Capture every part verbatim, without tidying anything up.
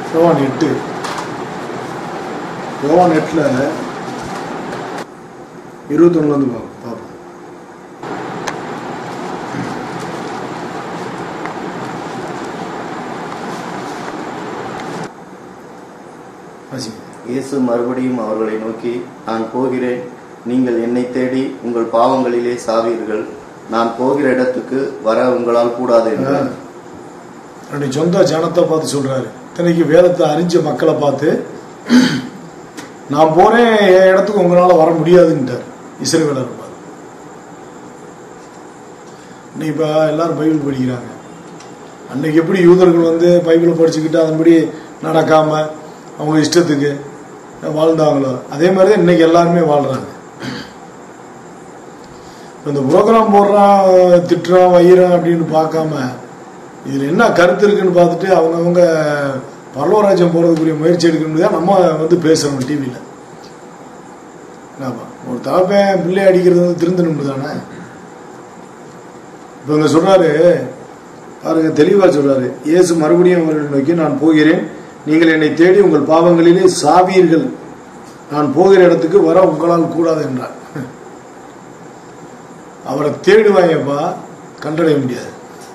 யோவான் எட்டு யோவான் எட்டில் இருபத்தொன்னுலேருந்து பார்ப்போம். இயேசு மறுபடியும் அவர்களை நோக்கி, நான் போகிறேன், நீங்கள் என்னை தேடி உங்கள் பாவங்களிலே சாவீர்கள். நான் போகிற இடத்துக்கு வர உங்களால் கூடாது என்றார். சொந்த ஜனத்தை பார்த்து சொல்றாரு. இத்தனைக்கு வேதத்தை அறிஞ்ச மக்களை பார்த்து நான் போறேன், என் இடத்துக்கு உங்களால வர முடியாதுன்ட்டார் இஸ்ரவேலர். இன்னைக்கு இப்போ எல்லாரும் பைபிள் படிக்கிறாங்க. அன்னைக்கு எப்படி யூதர்கள் வந்து பைபிளை படிச்சுக்கிட்டு அதன்படி நடக்காம அவங்க இஷ்டத்துக்கு வாழ்ந்தாங்களோ அதே மாதிரி தான் இன்னைக்கு எல்லாருமே வாழ்றாங்க. இந்த புரோகிராம் போடுறான், திட்டுறான், வையிறான் அப்படின்னு பார்க்காம இதில் என்ன கருத்து இருக்குன்னு பார்த்துட்டு அவங்கவுங்க பரலோராஜ்யம் போகிறதுக்குரிய முயற்சி எடுக்கணும் தான் நம்ம வந்து பேசுகிறோம் டிவியில். ஒரு தகப்பன் பிள்ளை அடிக்கிறது வந்து திருந்தணும் தானே. இப்போ இங்கே சொல்கிறாரு பாருங்க, தெளிவாக சொல்கிறாரு. இயேசு மறுபடியும் அவர்களை நோக்கி, நான் போகிறேன், நீங்கள் என்னை தேடி உங்கள் பாவங்களிலே சாவீர்கள். நான் போகிற இடத்துக்கு வர உங்களால் கூடாது என்றார். அவரை தேடுவாங்கப்பா, கண்டடைய முடியாது.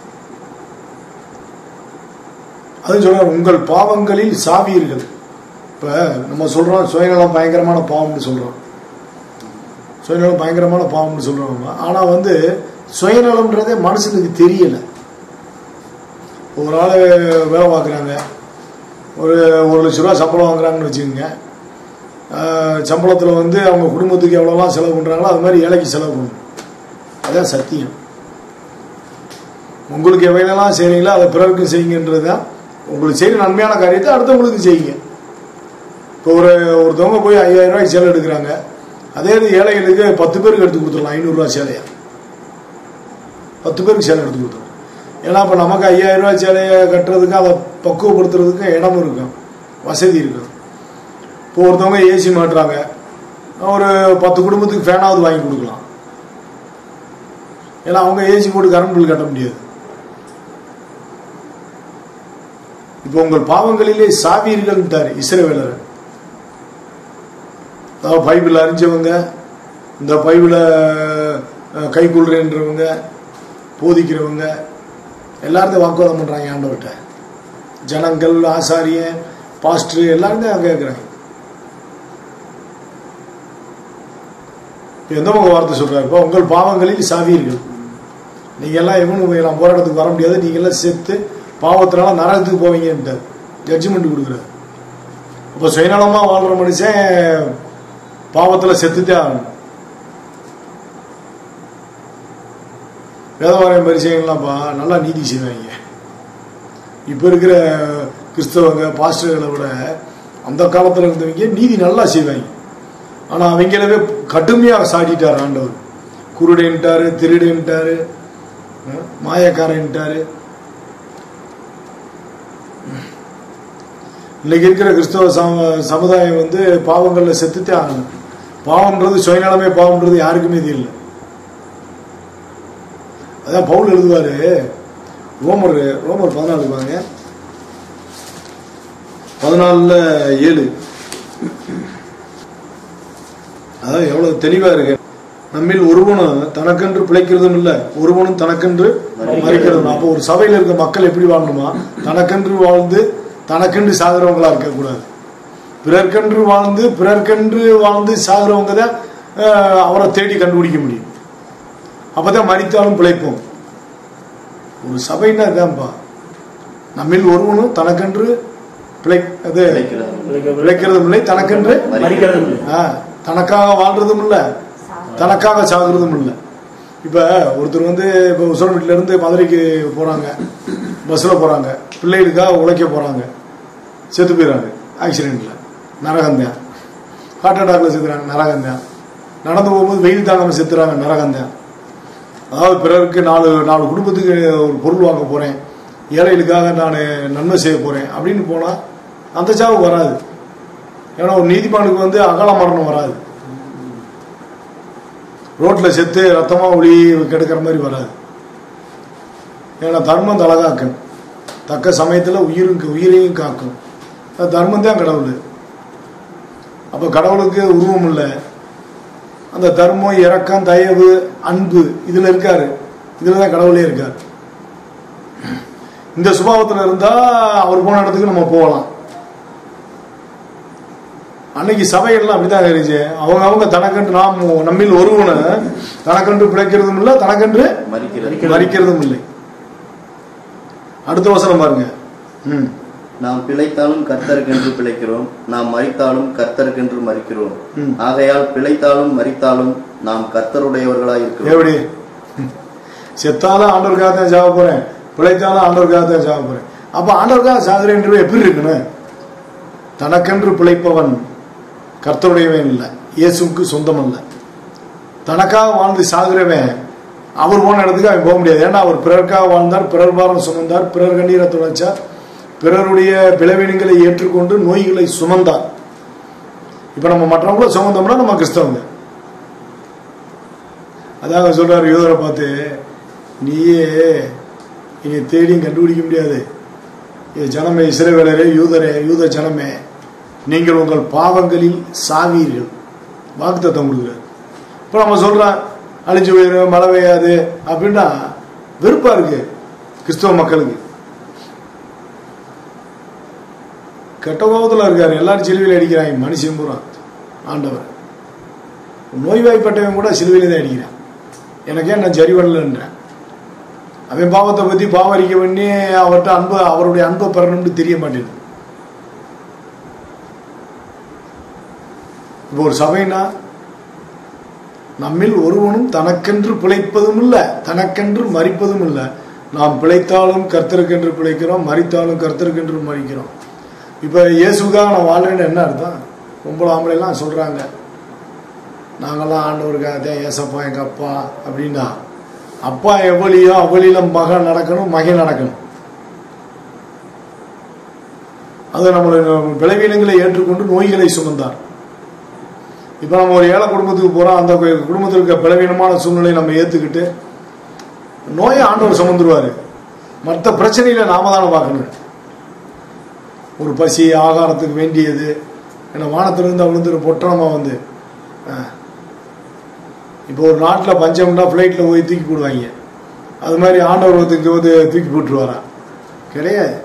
அது சொல்றாரு, உங்கள் பாவங்களில் சாவீர்கள். இப்ப நம்ம சொல்றோம் சுயநலம் பயங்கரமான பாவம்னு சொல்றோம், சுயநலம் பயங்கரமான பாவம்னு சொல்றோம். ஆனா வந்து சுயநலம்ன்றதே மனுஷனுக்கு தெரியல. ஒரு ஆள் வேலை பார்க்குறாங்க, ஒரு ஒரு லட்ச ரூபா சம்பளம் வாங்குறாங்கன்னு வச்சுக்கோங்க. சம்பளத்தில் வந்து அவங்க குடும்பத்துக்கு எவ்வளோலாம் செலவு பண்ணுறாங்களோ அது மாதிரி ஏழைக்கு செலவு பண்ணணும். அதான் சத்தியம். உங்களுக்கு எவையெல்லாம் செய்றீங்களோ அதை பிறருக்கு செய்யுங்கன்றது தான். உங்களுக்கு செய்கிற நன்மையான காரியத்தை அடுத்தவங்களுக்கு செய்யுங்க. இப்போ ஒரு ஒருத்தவங்க போய் ஐயாயிரம் ரூபாய்க்கு சேலை எடுக்கிறாங்க, அதே இது ஏழைகளுக்கு பத்து பேருக்கு எடுத்து கொடுத்துடலாம். ஐநூறுரூவா சேலையா பத்து பேருக்கு சேலை எடுத்து கொடுத்துடலாம். ஏன்னா இப்போ நமக்கு ஐயாயிரம் ரூபாய் சேலையை கட்டுறதுக்கு அதை பக்குவப்படுத்துறதுக்கு இடம் இருக்கும், வசதி இருக்கும். இப்போ ஒருத்தவங்க ஏசி மாட்டுறாங்க, ஒரு பத்து குடும்பத்துக்கு ஃபேனாவது வாங்கி கொடுக்கலாம். ஏன்னா அவங்க ஏசி போட்டு கரண்ட் பில் கட்ட முடியாது. இப்போ உங்கள் பாவங்களிலே சாவீர்கள்ட்டார் இஸ்ரவேலர். அதாவது பைபிள் அறிஞ்சவங்க, இந்த பைபிளை கை கொள்றேன்றவங்க, போதிக்கிறவங்க எல்லாருமே வாக்குவாதம் பண்றாங்க ஆண்டவர்கிட்ட. ஜனங்கள், ஆசாரியன், பாஸ்டர் எல்லாருமே அங்கே கேட்குறாங்க. எந்த முக வார்த்தை சொல்றாரு, இப்போ உங்கள் பாவங்களில் சாவீர்கள். நீங்க எல்லாம் எவனும் எல்லாம் போராட்டத்துக்கு வர முடியாது, நீங்க எல்லாம் செத்து பாவத்தினால நரகத்துக்கு போவீங்கன்ட்டார். ஜட்ஜ்மெண்ட் கொடுக்குறாரு. அப்போ சுயநலமா வாழ்ற மனுஷன் பாவத்தில் செத்துட்டே ஆகணும். வேதவாரியம் பரிசைகள்லாம்ப்பா நல்லா நீதி செய்வாங்க. இப்போ இருக்கிற கிறிஸ்தவங்க பாஸ்டர்களை விட அந்த காலத்தில் இருந்தவங்க நீதி நல்லா செய்வாங்க. ஆனால் அவங்களவே கடுமையாக சாட்டிட்டார் ஆண்டவர். குருடன்ட்டாரு, திருடன்ட்டாரு, மாயக்காரன்ட்டாரு. இன்னைக்கு இருக்கிற கிறிஸ்தவ சமுதாயம் வந்து பாவங்களில் செத்துட்டே ஆகணும். பாவம்ன்றது சுயநலமே பாவம்ன்றது யாருக்குமே இது இல்லை. அதான் பவுல் எழுதுவாரு ரோமர் ரோமர் பதினாலு பாருங்க, பதினாலுல ஏழு. அதான் எவ்வளவு தெளிவா இருக்கு. நம்மில் ஒருவனும் தனக்கென்று பிழைக்கிறதும் இல்லை, ஒருவனும் தனக்கென்று மறிக்கிறதும். அப்போ ஒரு சபையில் இருக்க மக்கள் எப்படி வாழணுமா, தனக்கென்று வாழ்ந்து தனக்கென்று சாகிறவங்களா இருக்கக்கூடாது. பிறர்க்கென்று வாழ்ந்து பிறர்க்கென்று வாழ்ந்து சாகிறவங்க தான் அவரை தேடி கண்டுபிடிக்க முடியும். அப்பதான் மறித்தாலும் பிழைப்போம். ஒரு சபைன்னா இதான்ப்பா, நம்மில் ஒருவனும் தனக்கென்று பிழைக்கிறதும் இல்லை, தனக்கென்று தனக்காக வாழ்றதும் இல்லை, தனக்காக சாகுறதும் இல்லை. இப்ப ஒருத்தர் வந்து இப்ப உசரம்பட்டில இருந்து மதுரைக்கு போறாங்க, பஸ்ல போறாங்க, பிள்ளைகளுக்காக உழைக்க போறாங்க, செத்து போயிடறாங்க ஆக்சிடென்ட்ல, நரகந்தேன். ஹார்ட் அட்டாக்ல செத்துறாங்க, நரகந்தேன். நடந்து போகும்போது வெயில் தாங்காம செத்துறாங்க, நரகந்தேன். அதாவது பிறருக்கு நாலு நாலு குடும்பத்துக்கு ஒரு பொருள் வாங்க போறேன், ஏழைகளுக்காக நான் நன்மை செய்ய போறேன் அப்படின்னு போனா அந்த சாவு வராது. ஏன்னா ஒரு நீதிமானுக்கு வந்து அகால மரணம் வராது, ரோட்ல செத்து ரத்தமா ஒளி கெடுக்கிற மாதிரி வராது. ஏன்னா தர்மம் தலகாக்கும், தக்க சமயத்துல உயிருக்கு உயிரையும் காக்கும். தர்மம் தான் கடவுள். அப்ப கடவுளுக்கு உருவம் இல்லை. அந்த தர்மம், இரக்கம், தயவு, அன்பு இதுல இருக்காரு. இதுலதான் கடவுளே இருக்காரு. இந்த சுபாவத்தில் இருந்தா அவர் போன இடத்துக்கு நம்ம போகலாம். அன்னைக்கு சபைகள்லாம் அப்படிதான் இருந்துச்சு. அவங்க அவங்க தனக்கென்று நாம் நம்மில் ஒருவனை தனக்கென்று பிழைக்கிறதும் இல்லை, தனக்கென்று மறிக்கிறதும் இல்லை. அடுத்த வசனம் பாருங்க. ம் நாம் பிழைத்தாலும் கர்த்தருக்கென்று பிழைக்கிறோம், நாம் மரித்தாலும் கர்த்தருக்கென்று மரிக்கிறோம். ஆகையால் பிழைத்தாலும் மரித்தாலும் நாம் கர்த்தருடையவர்களாய் இருக்கிறோம். எப்படி? செத்தாலும் ஆண்டவருக்காக தான் சாக போறேன், பிழைத்தாலும் ஆண்டவருக்காக தான் சாக போறேன். அப்ப ஆண்டவருக்காக சாகுறேன் எப்படி இருக்குன்னு? தனக்கென்று பிழைப்பவன் கர்த்தருடையவன் இல்லை, இயேசுக்கு சொந்தம் அல்ல. தனக்காக வாழ்ந்து சாகுறவன் அவர் போன இடத்துக்கு அவன் போக முடியாது. ஏன்னா அவர் பிறருக்காக வாழ்ந்தார், பிறர் பாரம் சுமந்தார், பிறர் கண்ணீரை துடைச்சார், பிறருடைய பிளவீனங்களை ஏற்றுக்கொண்டு நோய்களை சுமந்தார். இப்ப நம்ம மற்றவங்கள சுமந்தோம்னா நம்ம கிறிஸ்தவங்க. அதாக சொல்றாரு யூதரை பார்த்து, நீயே இனி தேடியும் கண்டுபிடிக்க முடியாது. ஜனமே, இஸ்ரவேலரே, யூதரே, யூத ஜனமே, நீங்கள் உங்கள் பாவங்களில் சாவீர்கள். வாக்குத்தத்தம் கொடுக்குறாரு. இப்ப நம்ம சொல்றோம் அழிஞ்சு போயிடும், மழை பெய்யாது அப்படின்னா வெறுப்பா இருக்கு கிறிஸ்தவ மக்களுக்கு. கெட்ட கோபத்தில் இருக்காரு. எல்லாரும் சிலுவையில் அடிக்கிறாங்க. மனுஷன் பூரா ஆண்டவர் நோய்வாய்ப்பட்டவன் கூட சிலுவையில தான் அடிக்கிறான். எனக்கே நான் சரி வரலன்றேன். அவன் பாவத்தை பத்தி பாவரிக்க பண்ணி அவர்கிட்ட அன்பு, அவருடைய அன்பை பெறணும்னு தெரிய மாட்டேங்குது. இப்போ ஒரு சபைனா நம்மில் ஒருவனும் தனக்கென்று பிழைப்பதும் இல்லை, தனக்கென்று மரிப்பதும் இல்லை. நாம் பிழைத்தாலும் கர்த்தருக்கென்று பிழைக்கிறோம், மரித்தாலும் கர்த்தருக்கென்று மரிக்கிறோம். இப்ப இயேசுக்காக நான் வாழ்றேன்னு என்ன அர்த்தம்? பொம்பளை ஆம்பளைலாம் சொல்றாங்க நாங்கெல்லாம் ஆண்டவருக்காக தான், ஏசப்பா எங்க அப்பா அப்படின்னா, அப்பா எவ்வளியோ அவ்வளியில மகன் நடக்கணும், மகன் நடக்கணும். அது நம்மளுடைய விளைவினங்களை ஏற்றுக்கொண்டு நோய்களை சுமந்தார். இப்ப நம்ம ஒரு ஏழை குடும்பத்துக்கு போறோம், அந்த குடும்பத்தில் இருக்க பலவீனமான சூழ்நிலையை நம்ம ஏத்துக்கிட்டு நோயை ஆண்டவர் சுமந்துருவாரு. மற்ற பிரச்சனையில நாம தானே பார்க்கணும். ஒரு பசி, ஆகாரத்துக்கு வேண்டியது, ஏன்னா வானத்திலிருந்து விழுந்துரு பொட்டணமா வந்து, இப்போ ஒரு நாட்டில் பஞ்சம்னா ஃப்ளைட்ல போய் தூக்கி போடுவாங்க. அது மாதிரி ஆண்டவர் வந்து தூக்கி போட்டுருவாரா? கிடையாது.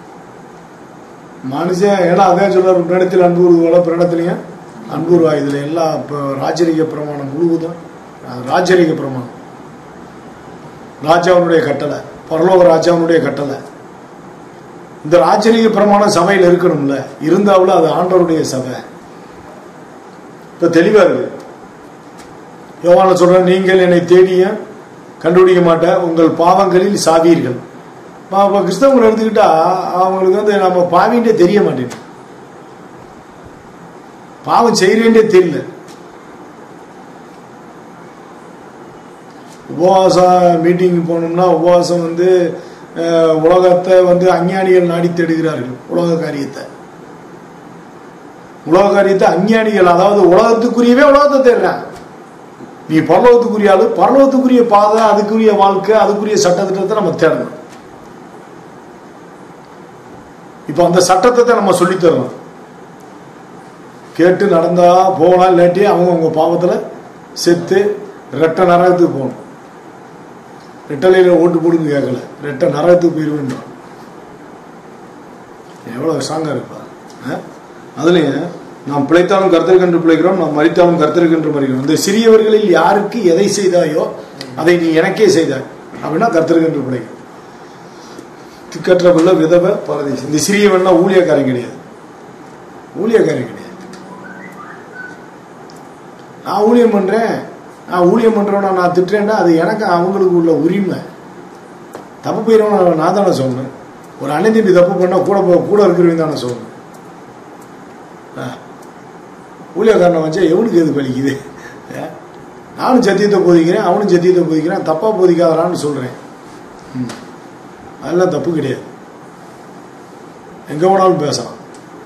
மனுஷன் ஏன்னா அதான் சொல்றாரு, பிரணத்தில் அன்பு உருவால பிரணத்திலையும் அன்பு உருவா. இதுல எல்லா ராஜரிக பிரமாணம் முழுவதும் ராஜரிக பிரமாணம், ராஜாவுடைய கட்டளை, பரலோக ராஜாவுடைய கட்டளை. இந்த ராஜரிக பிரமாணம் சபையில் இருக்கணும்ல, இருந்தாவில் அது ஆண்டவருடைய சபை. இப்ப தெளிவா இருக்கு. யோவான சொல்ற, நீங்கள் என்னை தேடிய கண்டுபிடிக்க மாட்ட, உங்கள் பாவங்களில் சாவீர்கள். கிறிஸ்தவங்களை எடுத்துக்கிட்டா அவங்களுக்கு வந்து நம்ம பாவின்றே தெரிய மாட்டேங்குது, பாவம் செய்யறேன்றே தெரியல. உபவாசம் மீட்டிங் போனோம்னா உபவாசம் வந்து உலகத்தை வந்து அஞ்ஞானிகள் நாடி தேடுகிறார்கள். உலக காரியத்தை உலக காரியத்தை அஞ்ஞானிகள், அதாவது உலகத்துக்குரியவே உலகத்தை தேடுறான். நீ பரலோகத்துக்குரிய ஆளு, பரலோகத்துக்குரிய பாதை, அதுக்குரிய வாழ்க்கை, அதுக்குரிய சட்டத்திட்டத்தை நம்ம தேடணும். இப்ப அந்த சட்டத்தை நம்ம சொல்லித்தரணும். கேட்டு நடந்தா போகலாம், இல்லாட்டி அவங்க உங்க பாவத்துல செத்து ரெட்ட நரகத்துக்கு போகணும். ரெட்டலையில ஓட்டு போடுன்னு கேட்கல, ரெட்ட நரகத்துக்கு போயிருவேன். எவ்வளவு ஸ்ட்ராங்கா இருப்பா. அதுலயும் நாம் பிழைத்தாலும் கர்த்தருக்கென்று பிழைக்கிறோம், நாம் மரித்தாலும் கர்த்தருக்கென்று மரிக்கிறோம். இந்த சிறியவர்களில் யாருக்கு எதை செய்தாயோ அதை நீ எனக்கே செய்தாய் அப்படின்னா கர்த்தருக்கென்று பிழைக்கும். திக்கற்ற பிள்ளை, விதவை, பரதேசி. இந்த சிறியவன்னா ஊழியக்காரன் கிடையாது, ஊழியக்காரன் கிடையாது. நான் ஊழியம் பண்றேன், நான் ஊழியம் பண்றவனா நான் திட்டுறேன்னா அது எனக்கு அவங்களுக்கு உள்ள உரிமை. தப்பு போயிடவன நான் தானே சொல்லணும். ஒரு அண்ணன் தம்பி தப்பு பண்ணா கூட கூட இருக்கிறவங்க தானே சொல்லணும். ஊழியக்காரனை வச்சா எவனுக்கு எது பலிக்குது? நானும் சத்தியத்தை போதிக்கிறேன், அவனும் சத்தியத்தை போதிக்கிறான், தப்பா போதிக்காதான்னு சொல்றேன். அதெல்லாம் தப்பு கிடையாது, எங்க வேணாலும் பேசலாம்.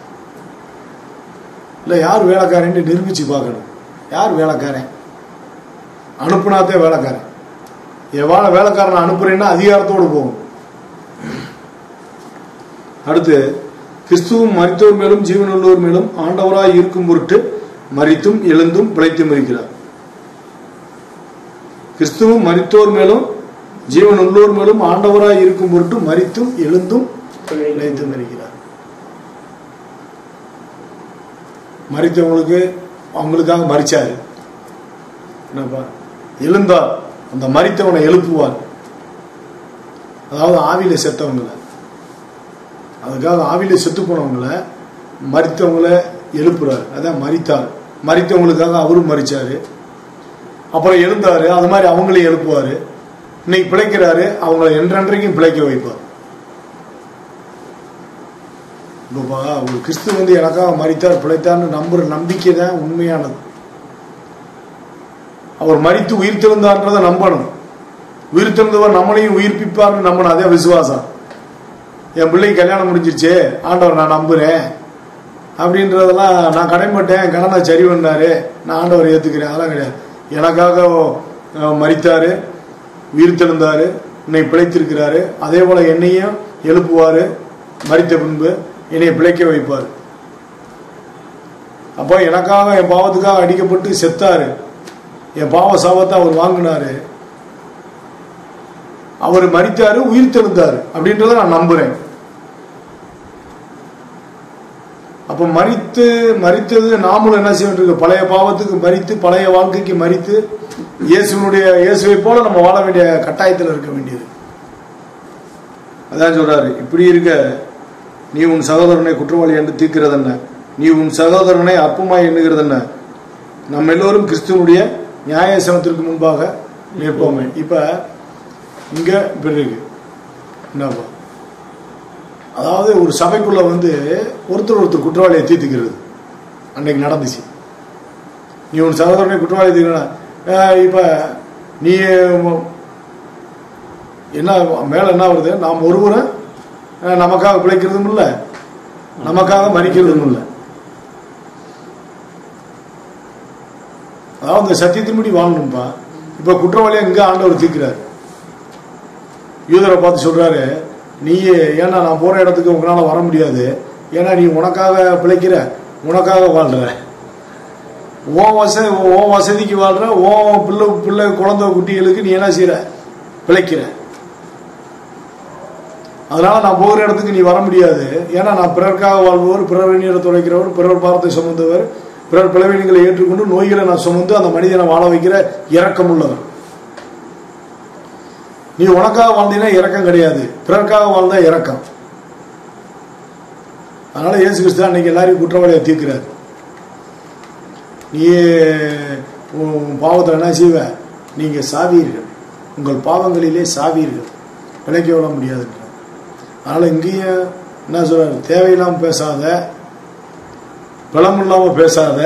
இல்ல யார் வேலைக்காரன்னு நிரூபிச்சு பார்க்கணும். யார் வேலைக்காரன்? அனுப்புனாத்தே வேலைக்காரன். எவ்வளோ வேலைக்காரனை அனுப்புறேன்னா அதிகாரத்தோடு போகும். அடுத்து கிறிஸ்துவும் மரித்தோர் மேலும் ஜீவனுள்ளோர் மேலும் ஆண்டவராய் இருக்கும் பொருட்டு மரித்தும் எழுந்தும் பிழைத்தும் இருக்கிறார். கிறிஸ்துவும் மரித்தோர் மேலும் ஜீவன் உள்ளோர் மேலும் ஆண்டவராய் இருக்கும் பொருட்டு மரித்தும் எழுந்தும் பிழைத்தும் இருக்கிறார். மரித்தவங்களுக்கு அவங்களுக்காக மரிச்சாரு, என்னப்பா எழுந்தார், அந்த மரித்தவனை எழுப்புவார். அதாவது ஆவியில செத்தவங்களை, அதுக்காக ஆவியில செத்து போனவங்களை மரித்தவங்களை எழுப்புறாரு. அதான் மரித்தார். மரித்தவங்களுக்காக அவரும் மரிச்சாரு, அப்புறம் எழுந்தாரு. அது மாதிரி அவங்களையும் எழுப்புவாரு. இன்னைக்கு பிழைக்கிறாரு, அவங்களை என்றென்றைக்கும் பிழைக்க வைப்பார். இப்பப்பா ஒரு கிறிஸ்து வந்து எனக்காக மரித்தார் பிழைத்தார்னு நம்புற நம்பிக்கை தான் உண்மையானது. அவர் மரித்து உயிர் திறந்தார்ன்றதை நம்பணும். உயிர் திறந்தவர் நம்மளையும் உயிர்ப்பிப்பார்னு நம்பணும். அதே விசுவாசம். என் பிள்ளைக்கு கல்யாணம் முடிஞ்சிருச்சு, ஆண்டவர் நான் நம்புறேன் அப்படின்றதெல்லாம் நான் கடைப்பட்டேன், கடனை சரி பண்ணாரு, நான் ஆண்டவர் ஏத்துக்கிறேன், அதெல்லாம் கிடையாது. எனக்காக மரித்தாரு, உயிர் தெழுந்தாரு, என்னை பிழைத்திருக்கிறாரு. அதே போல என்னையும் எழுப்புவாரு, மரித்த பின்பு என்னை பிழைக்க வைப்பார். அப்போ எனக்காக என் பாவத்துக்காக அடிக்கப்பட்டு செத்தாரு, என் பாவ சாபத்தை அவர் வாங்கினாரு, அவர் மரித்தாரு, உயிர் தெழுந்தாரு அப்படின்றத நான் நம்புறேன். அப்ப மரித்து மரித்தது நாமளும் என்ன செய்ய வேண்டியிருக்கு? பழைய பாவத்துக்கு மரித்து, பழைய வாழ்க்கைக்கு மரித்து, இயேசுனுடைய இயேசுவை போல நம்ம வாழ வேண்டிய கட்டாயத்தில் இருக்க வேண்டியது. அதான் சொல்றாரு, இப்படி இருக்க நீ உன் சகோதரனை குற்றவாளி என்று தீர்க்கிறது என்ன? நீ உன் சகோதரனை அற்பமாய் எண்ணுகிறது என்ன? நம்ம எல்லோரும் கிறிஸ்துவனுடைய நியாயசனத்திற்கு முன்பாக நிற்போமே. இப்ப இங்க இப்படி இருக்கு என்னப்பா, அதாவது ஒரு சபைக்குள்ள வந்து ஒருத்தர் ஒருத்தர் குற்றவாளியை தீர்த்துக்கிறது அன்னைக்கு நடந்துச்சு. நீ உன் சகோதரனை குற்றவாளி தீர்க்கணும். இப்ப நீ என்ன மேல என்ன வருது? நாம் ஒருவரும் நமக்காக பிழைக்கிறதும் இல்லை, நமக்காக மரிக்கிறதும் இல்லை. அதாவது இந்த சத்தியத்தின்படி வாழணும்பா. இப்ப குற்றவாளியா இங்க ஆண்டவர் தீர்க்கிறார். யூதரை பார்த்து சொல்றாரு, நீ ஏன்னா நான் போற இடத்துக்கு உங்களால வர முடியாது, ஏன்னா நீ உனக்காக பிழைக்கிற, உனக்காக வாழ்ற, ஓ வசதி ஓ வசதிக்கு வாழ்ற, ஓ பிள்ளை பிள்ளை குழந்தை குட்டிகளுக்கு நீ என்ன செய்யற? பிழைக்கிற. அதனால நான் போகிற இடத்துக்கு நீ வர முடியாது, ஏன்னா நான் பிறருக்காக வாழ்பவர், பிறர் நீரை துடைக்கிறவர், பிறர் பாரத்தை சுமந்தவர், பிறர் பிளவினங்களை ஏற்றுக்கொண்டு நோய்களை நான் சுமந்து அந்த மனிதனை வாழ வைக்கிற இரக்கம் உள்ளவர். நீ உனக்காக வாழ்ந்தீங்கன்னா இரக்கம் கிடையாது, பிறருக்காக வாழ்ந்தா இரக்கம். அதனால இயேசு கிறிஸ்து அன்னைக்கு எல்லாரையும் குற்றவாளியை தீர்க்கிறார். நீ பாவத்தில் என்ன செய்வ? நீங்க சாவீர்கள், உங்கள் பாவங்களிலே சாவீர்கள், பிழைக்க விட முடியாது. அதனால இங்கேயும் என்ன சொல்றாரு? தேவையில்லாம பேசாத, பலம் இல்லாம பேசாத,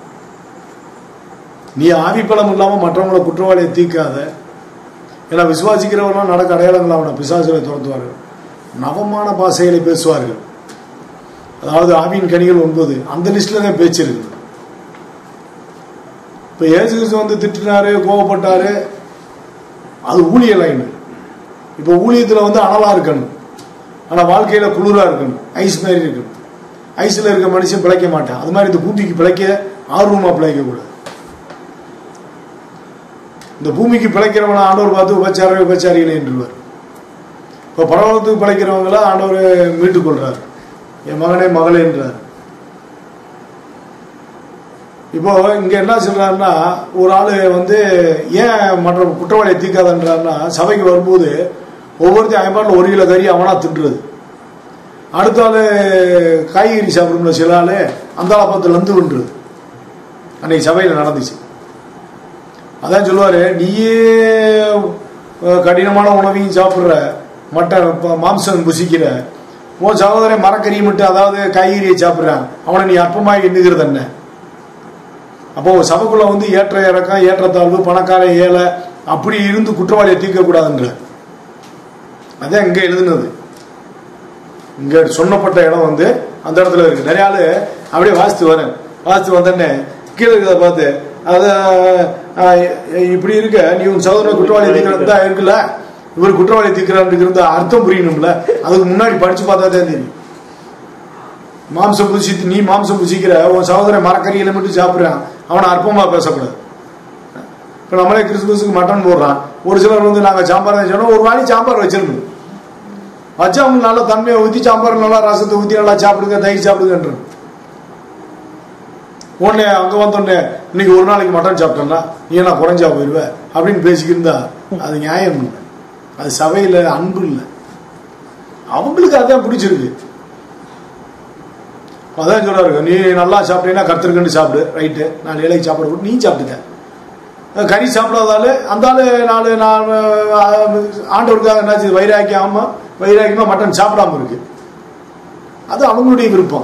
நீ ஆவி பலம் இல்லாம மற்றவங்களை குற்றவாளியை தீர்க்காத. ஏன்னா விசுவாசிக்கிறவர்கள் நடக்க அடையாளங்கள் அவனை பிசாசுகளை துரத்துவார்கள், நவமான பாசைகளை பேசுவார்கள். அதாவது ஆவியின் கனிகள் ஒன்பது அந்த லிஸ்ட்ல தான் பேச்சு இருக்குது. இப்ப இயேசு கிறிஸ்து வந்து திட்டினாரு, கோவப்பட்டாரு, அது ஊழிய லைன். இப்ப ஊழியத்துல வந்து அனலா இருக்கணும், ஆனா வாழ்க்கையில குளிரா இருக்கணும், ஐஸ் மாதிரி இருக்கணும். ஐஸ்ல இருக்க மனுஷன் பிழைக்க மாட்டான். அது மாதிரி இந்த பூமிக்கு பிழைக்க ஆர்வமா பிழைக்க கூடாது. இந்த பூமிக்கு பிழைக்கிறவன ஆண்டவர் பார்த்து உபச்சார உபச்சாரிகளை என்றுவார். இப்ப பரவத்துக்கு பிழைக்கிறவங்கள ஆண்டவர் மீட்டுக் கொள்றாரு, என் மகனே மகளே என்றார். இப்போ இங்க என்ன சொல்றாருன்னா, ஒரு ஆளு வந்து ஏன் மற்ற குற்றவாளியை தீர்க்காதன்றாருன்னா, சபைக்கு வரும்போது ஒவ்வொருத்தையும் ஐம்பாட்டில் ஒரு கிலோ கறி அவனா திட்டுறது. அடுத்த ஆளு காய்கறி சாப்பிடும்ல சில ஆளு, அந்த ஆளை பார்த்து லந்து பண்றது அன்னைக்கு சபையில் நடந்துச்சு. அதான் சொல்லுவாரு, நீயே கடினமான உணவையும் சாப்பிட்ற, மட்டன் மாம்சம் புசிக்கிற, உன் சகோதரன் மரக்கறியை மட்டும் அதாவது காய்கறியை சாப்பிட்றான், அவனை நீ அற்பமாக எண்ணுகிறது என்ன? அப்போ சபைக்குள்ள வந்து ஏற்ற இறக்கம், ஏற்றத்தாழ்வு, பணக்கார ஏழை அப்படி இருந்து குற்றவாளியை தீர்க்க கூடாதுன்ற அதான் இங்க எழுதுனது. இங்க சொன்னப்பட்ட இடம் வந்து அந்த இடத்துல இருக்கு. நிறைய ஆளு அப்படியே வாசித்து வரேன், வாசித்து வந்தேன்னு கீழே இருக்கிறத பார்த்து அத இப்படி இருக்க, நீ உன் சகோதர குற்றவாளி தீர்க்கிறது தான் இருக்குல்ல, இவர் குற்றவாளி தீர்க்கிறான்னு அர்த்தம் புரியணும்ல, அதுக்கு முன்னாடி படிச்சு பார்த்தா தான் தெரியும். மாம்சம் புசித்து நீ மாம்சம் புசிக்கிற உன் சகோதரன் மரக்கறியில மட்டும் சாப்பிட்றான், அவனை அற்பமா பேசக்கூடாது. இப்ப நம்மளே கிறிஸ்துமஸுக்கு மட்டன் போடுறான், ஒரு சிலர் வந்து நாங்க சாம்பார் தான் சொன்னோம், ஒரு வாணி சாம்பார் வச்சிருந்தோம் வச்சு அவங்க நல்லா தன்மையை ஊற்றி சாம்பார் நல்லா ரசத்தை ஊற்றி நல்லா சாப்பிடுங்க, தயிர் சாப்பிடுங்கன்ற உடனே அங்க வந்தோடனே இன்னைக்கு ஒரு நாளைக்கு மட்டன் சாப்பிட்டோம்னா நீ என்ன குறைஞ்சா போயிருவ அப்படின்னு பேசிக்கிருந்தா அது நியாயம் இல்லை, அது சபையில அன்பு இல்லை. அவங்களுக்கு அதான் பிடிச்சிருக்கு. அதான் சொல்றாரு, நீ நல்லா சாப்பிட்டீங்கன்னா கருத்துருக்குன்னு சாப்பிடு, ரைட்டு, நாலு இலைக்கு சாப்பிட கூட நீ சாப்பிட்டுக்க. கறி சாப்பிடாதால அந்த ஆளு நாலு நான் ஆண்டவருக்காக என்னாச்சு வைராக்கியமா வைராக்கியமா மட்டன் சாப்பிடாம இருக்கு, அது அவங்களுடைய விருப்பம்.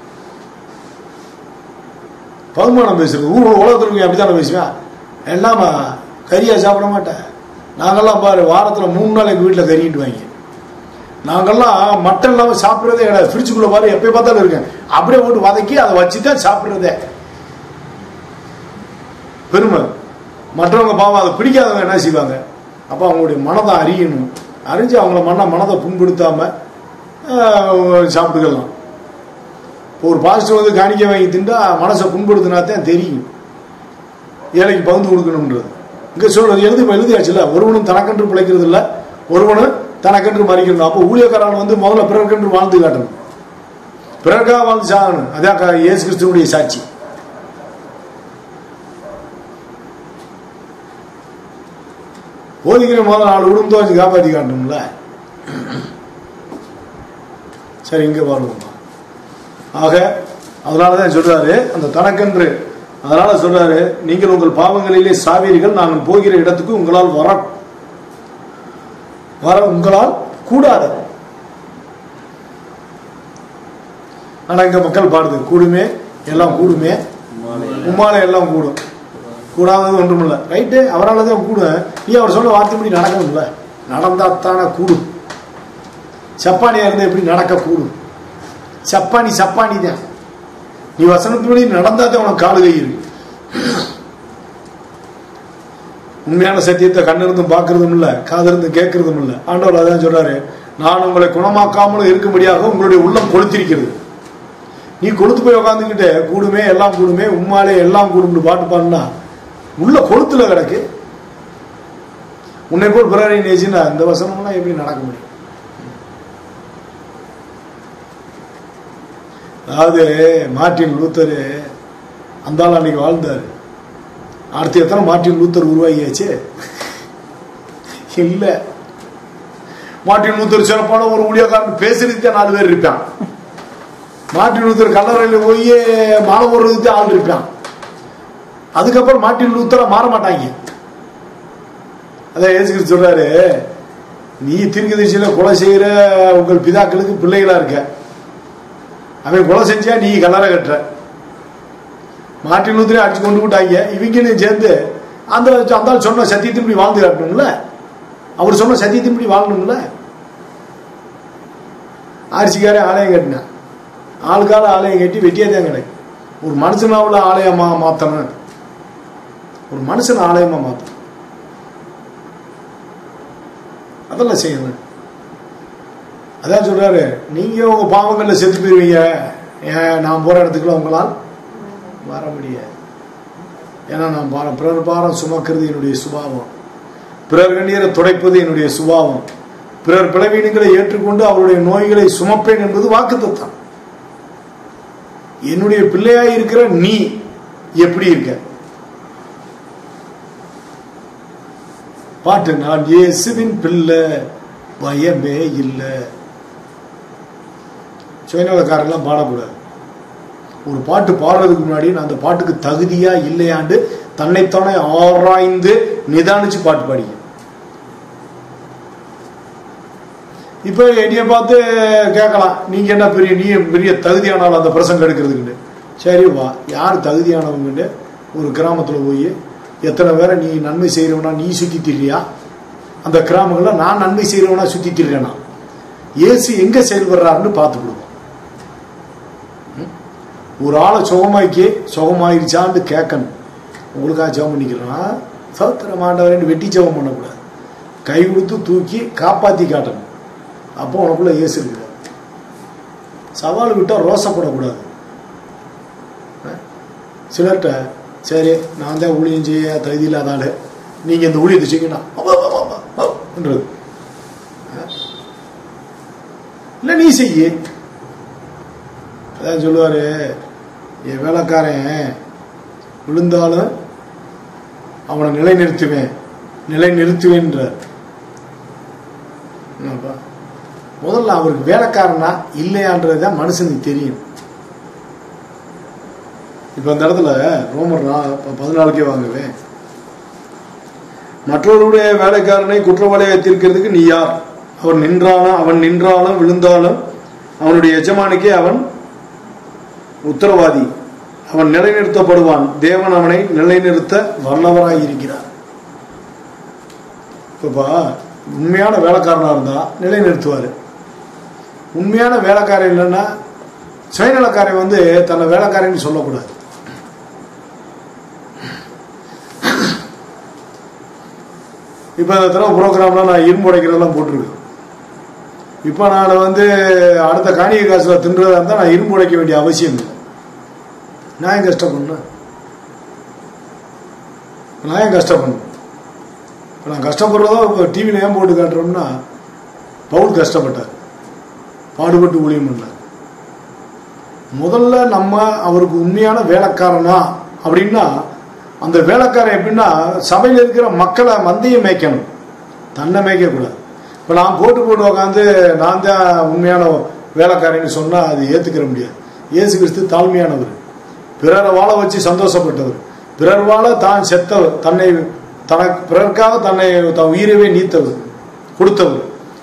பகுமானம் பேசுறது ஊர் உலகத்துல அப்படித்தானே பேசுவேன், எல்லாம கறியா சாப்பிட மாட்டேன். நாங்கெல்லாம் பாரு வாரத்துல மூணு நாள் எங்க வீட்டுல கறிட்டு வாங்க, நாங்கெல்லாம் மட்டன் இல்லாம சாப்பிட்றதே கிடையாது. ஃப்ரிட்ஜுக்குள்ள பாரு எப்ப பார்த்தாலும் இருக்கேன், அப்படியே போட்டு வதக்கி அதை வச்சுதான் சாப்பிட்றதே. பெருமை. மற்றவங்க பாவம் அதை பிடிக்காதவங்க என்ன செய்வாங்க, அப்ப அவங்களுடைய மனதை அறியணும், அறிஞ்சு அவங்கள மன மனதை புண்படுத்தாம சாப்பிட்டுக்கலாம். ஒரு பாஸ்டர் வந்து காணிக்க வாங்கி திண்டா மனசை புண்படுத்தினாத்தான் தெரியும் ஏழைக்கு பகிர்ந்து கொடுக்கணும்ன்றது. இங்க சொல்றது எழுதி எழுதியாச்சுல, ஒருவனும் தனக்கென்று பிழைக்கிறது இல்லை, ஒருவனும் தனக்கென்று மறிக்கணும். அப்போ ஊழியக்காரன் வந்து முதல்ல பிறர்க்கென்று வாழ்ந்து காட்டணும், பிறர்க்காக வாழ்ந்து சாகணும். அதான் இயேசு கிறிஸ்துவனுடைய சாட்சி. போதிக்கிற முதல்ல நாலு உடம்பு வச்சு காப்பாற்றி காட்டணும்ல. சரி, இங்க பாருங்க. ஆக அதனாலதான் சொல்றாரு அந்த தனக்கென்று, அதனால சொல்றாரு நீங்கள் உங்கள் பாவங்களிலே சாவீர்கள், நாங்கள் போகிற இடத்துக்கு உங்களால் வர வர உங்களால் கூடாது. ஆனா இங்க மக்கள் பாடுது, கூடுமே எல்லாம் கூடுமே உம்மால எல்லாம் கூடும், கூடாதது ஒன்றும் இல்லை. ரைட்டு, அவரால் தான் கூடும். நீ அவர் சொல்ல வார்த்தைப்படி நடக்கணும்ல, நடந்தாத்தானே கூடும். சப்பானியா இருந்தா எப்படி நடக்க கூடும்? சப்பானி சப்பானி தான். நீ வசனத்துப்படி நடந்தா தான் உனக்கு காலு கை இருக்கு. உண்மையான சத்தியத்தை கண்ணிருந்தும் பார்க்கறதும் இல்லை, காதிருந்து கேட்கறதும் இல்லை. ஆண்டவர் அதான் சொல்றாரு, நான் உங்களை குணமாக்காமலும் இருக்கும்படியாக உங்களுடைய உள்ளம் கொளுத்திருக்கிறது. நீ கொளுத்து போய் உட்காந்துக்கிட்டு கூடுமே எல்லாம் கூடுமே உம்மாலே எல்லாம் கூடும் பாட்டு பாடுனா உள்ள கொளுத்துல கிடக்கு. உன்னை போல் பிறரை நேசினா இந்த வசனம்லாம் எப்படி நடக்க முடியும்? அதாவது மார்ட்டின் லூத்தர் அந்த ஆள் அன்னைக்கு வாழ்ந்தாரு. அடுத்து எத்தனை மார்ட்டின் லூத்தர் உருவாகியாச்சு? இல்ல, மார்ட்டின் லூத்தர் சிறப்பான ஒரு ஊழியக்காரன் பேசுறதுக்கே நாலு பேர் இருப்பான். மார்ட்டின் லூத்தர் கல்லறையில் போய் மாலை போடுறதுக்கு ஆள் இருப்பான். அதுக்கப்புறம் மார்ட்டின் லூத்தரை மாற மாட்டாங்க. அதான் இயேசு கிறிஸ்து சொல்றாரு, நீ தீர்க்கதரிசியில கொலை செய்யற உங்கள் பிதாக்களுக்கு பிள்ளைகளா இருக்க, அவன் கொலை செஞ்சா நீ கல்லறை கட்டுற. மார்ட்டின் லூத்தரை அடிச்சு கொண்டு விட்டாங்க. இவங்கன்னு சேர்ந்து அந்த அந்த சொன்ன சத்தியத்தின்படி வாழ்ந்து காட்டணும்ல, அவர் சொன்ன சத்தியத்தின்படி வாழணும்ல. ஆர்சிக்காரே ஆலயம் கட்டினான், ஆளுக்கால ஆலயம் கட்டி வெட்டியாதான் கிடைக்கும். ஒரு மனுஷனாவுல ஆலயமா மாத்தணும், ஒரு மனுஷன் ஆலயமா மாத்தணும், அதெல்லாம் செய்யணும். அதான் சொல்றாரு, நீங்க உங்க பாவங்கள்ல செத்து போயிருவீங்க, ஏன் நான் போற இடத்துக்குள்ள உங்களால் வர முடியாது. ஏன்னா நான் பாரம் பிறர் பாரம் சுமக்கிறது என்னுடைய சுபாவம், பிறர் கண்ணீரை துடைப்பது என்னுடைய சுபாவம், பிறர் பிளவீனங்களை ஏற்றுக்கொண்டு அவருடைய நோய்களை சுமப்பேன் என்பது வாக்குத்தத்தம். என்னுடைய பிள்ளையாய் இருக்கிற நீ எப்படி இருக்க? பாட்டு, நான் இயேசுவின் பிள்ளை பயமே இல்லை. சுயநலக்காரெல்லாம் பாடக்கூடாது. ஒரு பாட்டு பாடுறதுக்கு முன்னாடி நான் அந்த பாட்டுக்கு தகுதியா இல்லையாண்டு தன்னைத்தானே ஆராய்ந்து நிதானிச்சு பாட்டு பாடிக்க. இப்ப என்னைய பார்த்து கேட்கலாம், நீங்க என்ன பெரிய நீ பெரிய தகுதியானாலும் அந்த பிரசங்கம் எடுக்கிறதுக்கு. சரி வா, யார் தகுதியானவங்க? ஒரு கிராமத்துல போய் எத்தனை பேரை நீ நன்மை செய்யறவனா நீ சுத்தி திரியா? அந்த கிராமங்கள்ல நான் நன்மை செய்யறவனா சுத்தி திரியனா? இயேசு எங்க செயல்படுறாருன்னு பார்த்துக்கிடுவோம். ஒரு ஆளை சுகமாக்கி சுகமாயிருச்சான்னு கேட்கணும். உங்களுக்காக ஜெபம் பண்ணிக்கிறோம், சௌத்திரமாண்டவரேன்னு வெட்டி ஜெபம் பண்ணக்கூடாது, கை கொடுத்து தூக்கி காப்பாத்தி காட்டணும். அப்போ உனக்குள்ள இயேசு இருக்கிறார். சவால் விட்டால் ரோசப்படக்கூடாது. சிலர்கிட்ட சரி நான் தான் ஊழியம் செய்ய தகுதி இல்லாத ஆள், நீங்கள் இந்த ஊழியத்தை செய்யணும்ன்றது இல்லை, நீ செய்ய. அதான் சொல்லுவார், என் வேலைக்காரன் விழுந்தாலும் அவனை நிலை நிறுத்துவேன் நிலை நிறுத்துவேன்றார். முதல்ல அவருக்கு வேலைக்காரனா இல்லையான்றது தான் மனுஷனுக்கு தெரியும். இப்போ அந்த இடத்துல ரோமர் பதினாலுக்கே வாங்குவேன், மற்றவருடைய வேலைக்காரனை குற்றவாளியை தீர்க்கிறதுக்கு நீ யார்? அவன் நின்றாலும் அவன் நின்றாலும் விழுந்தாலும் அவனுடைய எஜமானிக்கே அவன் உத்தரவாதி. அவன் நிலைநிறுத்தப்படுவான். தேவன் அவனை நிலைநிறுத்த வல்லவராய் இருக்கிறார். இப்ப உண்மையான வேலைக்காரனா இருந்தா நிலைநிறுத்துவாரு. உண்மையான வேலைக்காரன் இல்லைன்னா சுயநலக்காரன் வந்து தன்னை வேலைக்காரன்னு சொல்லக்கூடாது. இப்ப இந்த தடவை ப்ரோக்ராம்லாம் நான் இரும்பு உடைக்கிறதெல்லாம் போட்டிருக்கேன். இப்ப நான் வந்து அடுத்த காணிகை காசுல தின்றதா இருந்தா நான் இரும்பு உடைக்க வேண்டிய அவசியம் இல்லை. நான் ஏன் கஷ்டப்படணும்? நான் ஏன் கஷ்டப்படணும்? இப்போ நான் கஷ்டப்படுறதோ இப்போ டிவியில் ஏன் போட்டு காட்டுறோம்னா, பவுல் கஷ்டப்பட்டார், பாடுபட்டு ஊழியம் பண்ணார். முதல்ல நம்ம அவருக்கு உண்மையான வேலைக்காரனா அப்படின்னா, அந்த வேலைக்காரன் எப்படின்னா சபையில் இருக்கிற மக்களை மந்தையும் மேய்க்கணும், தன்னை மேய்க்கக்கூடாது. இப்போ நான் போட்டு போட்டு உக்காந்து நான் தான் உண்மையான வேலைக்காரன்னு சொன்னால் அது ஏற்றுக்கிற முடியாது. இயேசு கிறிஸ்து தாழ்மையானவர், பிறரை வாழ வச்சு சந்தோஷப்பட்டவர், பிறர் வாழ தான் செத்தவர், தன்னை தனக்கு பிறருக்காக தன்னை தன் உயிரவே நீத்தவர், கொடுத்தவர்.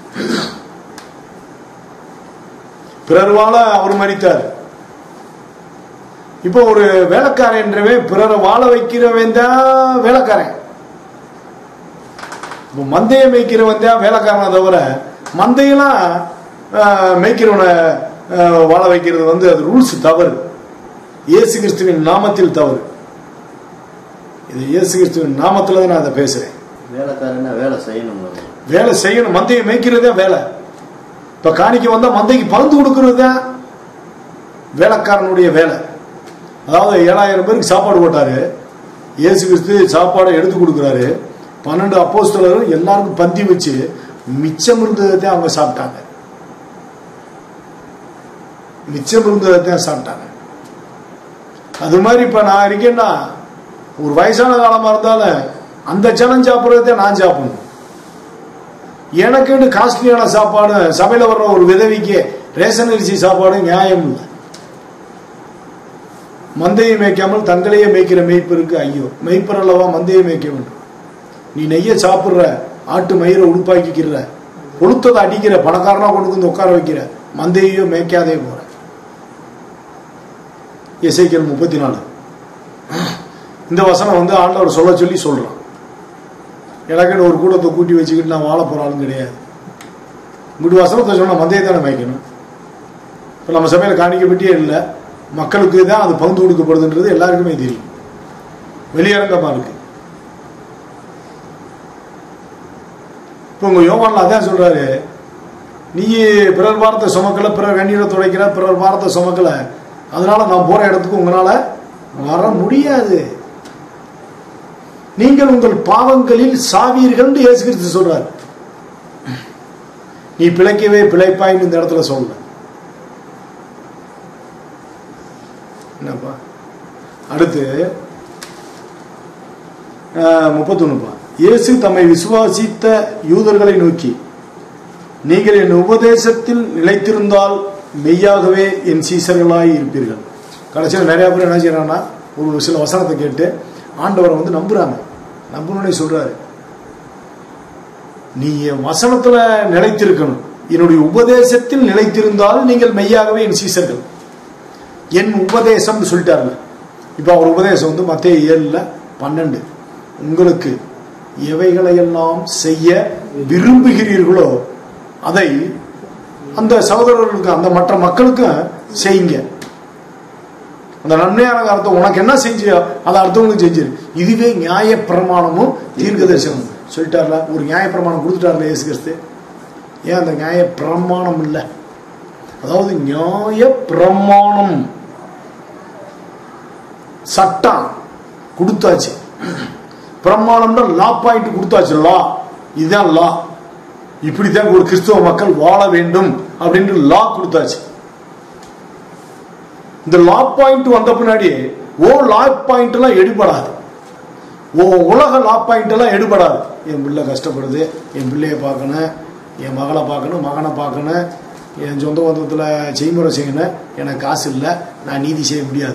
பிறர் வாழ அவர் மரித்தார். இப்போ ஒரு வேலைக்காரன் என்றவே பிறரை வாழ வைக்கிறவன் தான் வேலைக்காரன். இப்போ மந்தையை மேய்க்கிறவன் தான் வேலைக்காரனை தவிர மந்தையெல்லாம் மேய்க்கிறவனை வாழ வைக்கிறது வந்து அது ரூல்ஸ் தவறு. இயேசு கிறிஸ்துவின் நாமத்தில் தவறு. இது இயேசு கிறிஸ்துவின் நாமத்துல தான் நான் அதை பேசுறேன். வேலைக்காரன்னா வேலை செய்யணும், வேலை செய்யணும். மந்தையை மேய்க்கிறதே வேலை. இப்ப காணிக்க வந்தா மந்தைக்கு பறந்து கொடுக்கறது தான் வேலைக்காரனுடைய வேலை. அதாவது ஏழாயிரம் பேருக்கு சாப்பாடு போட்டாரு இயேசு கிறிஸ்து, சாப்பாடை எடுத்து கொடுக்குறாரு. பன்னெண்டு அப்போஸ்தலரும் எல்லாருக்கும் பந்தி வச்சு மிச்சம் இருந்ததை அவங்க சாப்பிட்டாங்க. மிச்சம் இருந்ததை சாப்பிட்டாங்க. அது மாதிரி இப்ப நான் இருக்கேன்னா, ஒரு வயசான காலமா இருந்தாலும் அந்த ஜனம் சாப்பிட்றதே நான் சாப்பிடணும். எனக்குன்னு காஸ்ட்லியான சாப்பாடு, சபையில வர்ற ஒரு விதவிக்கு ரேஷன் அரிசி சாப்பாடு நியாயம் இல்லை. மந்தையை மேய்க்காமல் தங்களையே மேய்க்கிற மேய்ப்பருக்கு ஐயோ. மேய்ப்பர் அல்லவா மந்தையை மேய்க்க வேண்டும். நீ நெய்ய சாப்பிட்ற, ஆட்டு மயிரை உடுப்பாக்கிக்கிற, கொளுத்ததை அடிக்கிற, பணக்காரனா கொண்டு வந்து உட்கார வைக்கிற, மந்தையோ மேய்க்காதே போற. எசேக்கியேல் முப்பத்தி நாலு இந்த வசனம் வந்து ஆண்டவர் சொல்ல சொல்லி சொல்றான். எனக்குன்னு ஒரு கூட்டத்தை கூட்டி வச்சுக்கிட்டு நான் வாழ போறாலும் கிடையாது. இப்படி வசனத்தை சொன்னா மந்தையை தானே மேய்க்கணும். இப்போ நம்ம சபையில் காணிக்கப்பட்டியே இல்லை, மக்களுக்கு தான் அது பங்கு கொடுக்கப்படுதுன்றது எல்லாருக்குமே தெரியும், வெளியரங்கமா இருக்கு. இப்போ உங்க யோவான்ல அதான் சொல்றாரு, நீ பிறர் வாரத்தை சுமக்கல, பிறர் கண்ணீரை துடைக்கிற, பிறர் வாரத்தை சுமக்கல, அதனால நான் போற இடத்துக்கு உங்களால வர முடியாது. நீங்கள் உங்கள் பாவங்களில் சாவீர்கள் இயேசு கிறிஸ்து சொல்றார். நீ பிழைக்கவே பிழைப்பாயின்னு இந்த இடத்துல சொல்ல. என்னப்பா அடுத்து முப்பத்தி ஒண்ணுப்பா. இயேசு தம்மை விசுவாசித்த யூதர்களை நோக்கி, நீங்கள் என் உபதேசத்தில் நிலைத்திருந்தால் மெய்யாகவே என் சீசர்களாய் இருப்பீர்கள். கடைசியில் நிறைய பேர் என்ன செய்யறாங்கன்னா, ஒரு சில வசனத்தை கேட்டு ஆண்டவரை வந்து நம்புறாங்க. நம்பணும்னே சொல்றாரு, நீ என் வசனத்துல நிலைத்திருக்கணும், என்னுடைய உபதேசத்தில் நிலைத்திருந்தால் நீங்கள் மெய்யாகவே என் சீசர்கள். என் உபதேசம் சொல்லிட்டாருல. இப்ப அவர் உபதேசம் வந்து மத்தேயு ஏழுல பன்னெண்டு, உங்களுக்கு எவைகளையெல்லாம் செய்ய விரும்புகிறீர்களோ அதை அந்த சகோதரர்களுக்கு, அந்த மற்ற மக்களுக்கும் செய்யுங்க. அந்த நன்மையான காலத்தை உனக்கு என்ன செஞ்சியோ அதை அடுத்தவங்களுக்கு செஞ்சிரு. இதுவே நியாய பிரமாணமும் தீர்க்க தரிசனம் சொல்லிட்டார்ல. ஒரு நியாய பிரமாணம் கொடுத்துட்டார்ல இயேசு கிறிஸ்து. ஏன் அந்த நியாய பிரமாணம் இல்லை? அதாவது நியாய பிரமாணம் சட்டம் கொடுத்தாச்சு. பிரமாணம்னா லா பாயிண்ட் கொடுத்தாச்சு. லா இதுதான் லா, இப்படித்தான் ஒரு கிறிஸ்துவ மக்கள் வாழ வேண்டும் அப்படின்னு லா கொடுத்தாச்சு. இந்த லா பாயிண்ட் வந்த பின்னாடி ஓ லா பாயிண்ட் எல்லாம் எடுபடாது, ஓ உலக லா பாயிண்ட் எல்லாம் எடுபடாது. என் பிள்ளை கஷ்டப்படுது, என் பிள்ளைய பார்க்கணும், என் மகளை பார்க்கணும், மகனை பார்க்கணும், என் சொந்த பந்தத்தில் செய்முறை செய்யணும், எனக்கு காசு இல்லை, நான் நீதி செய்ய முடியாது,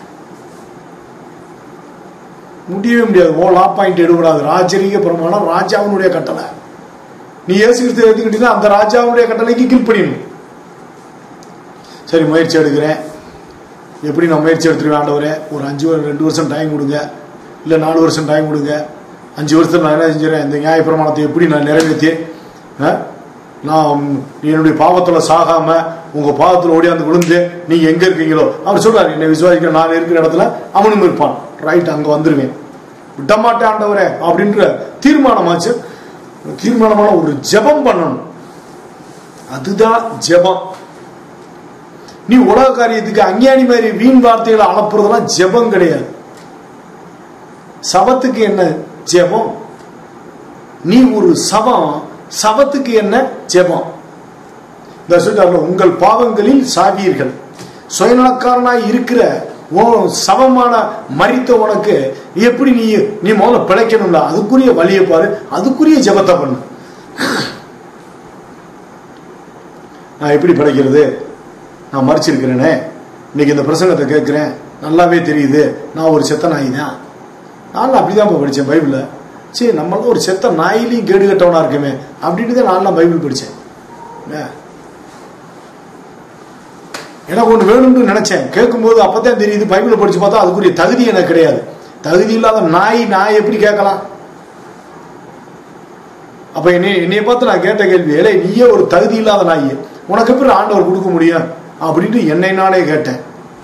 முடியவே முடியாது. ஓ லா பாயிண்ட் எடுபடாது. ராஜரீக பிரமாணம் ராஜாவினுடைய கட்டளை. நீ இயேசு கிறிஸ்துவை எடுத்துக்கிட்டீங்கன்னா அந்த ராஜாவுடைய கட்டளைக்கு கீழ்ப்படியணும். சரி, முயற்சி எடுக்கிறேன். எப்படி நான் முயற்சி எடுத்துருவேன்? ஆண்டவரே, ஒரு அஞ்சு ரெண்டு வருஷம் டைம் கொடுங்க, இல்லை நாலு வருஷம் டைம் கொடுங்க. அஞ்சு வருஷத்தில் நான் என்ன செஞ்சுறேன்? இந்த நியாய பிரமாணத்தை எப்படி நான் நிறைவேற்றி நான் என்னுடைய பாவத்தில் சாகாம உங்க பாவத்தில் ஓடியாந்து விழுந்து நீங்க எங்க இருக்கீங்களோ அவர் சொல்றாரு, என்னை விசுவாசிக்கிற நான் இருக்கிற இடத்துல அவனும் இருப்பான். ரைட், அங்க வந்துருவேன், விடமாட்டேன் ஆண்டவரே அப்படின்ற தீர்மானமாச்சு. தீர்மானமான ஒரு ஜெபம் பண்ணணும். அதுதான் ஜெபம். நீ உலக காரியத்துக்கு அஞ்ஞானி மாதிரி வீண் வார்த்தைகளை அனுப்புறதுலாம் ஜெபம் கிடையாது. சபத்துக்கு என்ன ஜெபம்? நீ ஒரு சபம், சபத்துக்கு என்ன ஜெபம்? உங்கள் பாவங்களில் சாவீர்கள். சுயநலக்காரனாய் இருக்கிற சபமான மரித்த உனக்கு எப்படி நீ நீ முதல்ல பிழைக்கணும்ல, அதுக்குரிய வழியை பாரு, அதுக்குரிய ஜெபத்தை பண்ணு. நான் எப்படி பிழைக்கிறது? நான் மறிச்சிருக்கிறேனே, இன்னைக்கு இந்த பிரசங்கத்தை கேட்கிறேன், நல்லாவே தெரியுது நான் ஒரு செத்த நாய் தான். நான் அப்படிதான் படித்தேன் பைபிள்ல. சரி, நம்மளும் ஒரு செத்த நாயிலையும் கேடு கட்டவனா இருக்குமே அப்படின்ட்டு தான் நான் பைபிள் படித்தேன். எனக்கு ஒன்று வேணும்னு நினைச்சேன். கேட்கும்போது அப்பதான் தெரியுது, பைபிளை படிச்சு பார்த்தா அதுக்குரிய தகுதி எனக்கு கிடையாது. தகுதி இல்லாத நாய் நாய் எப்படி கேட்கலாம்? அப்ப என்னை என்னைய பார்த்து நான் கேட்ட கேள்வி, ஏலே நீயே ஒரு தகுதி இல்லாத நாய், உனக்கு எப்படி ஆண்டவர் கொடுக்க முடியும் அப்படின்ட்டு என்னை நானே கேட்டேன்.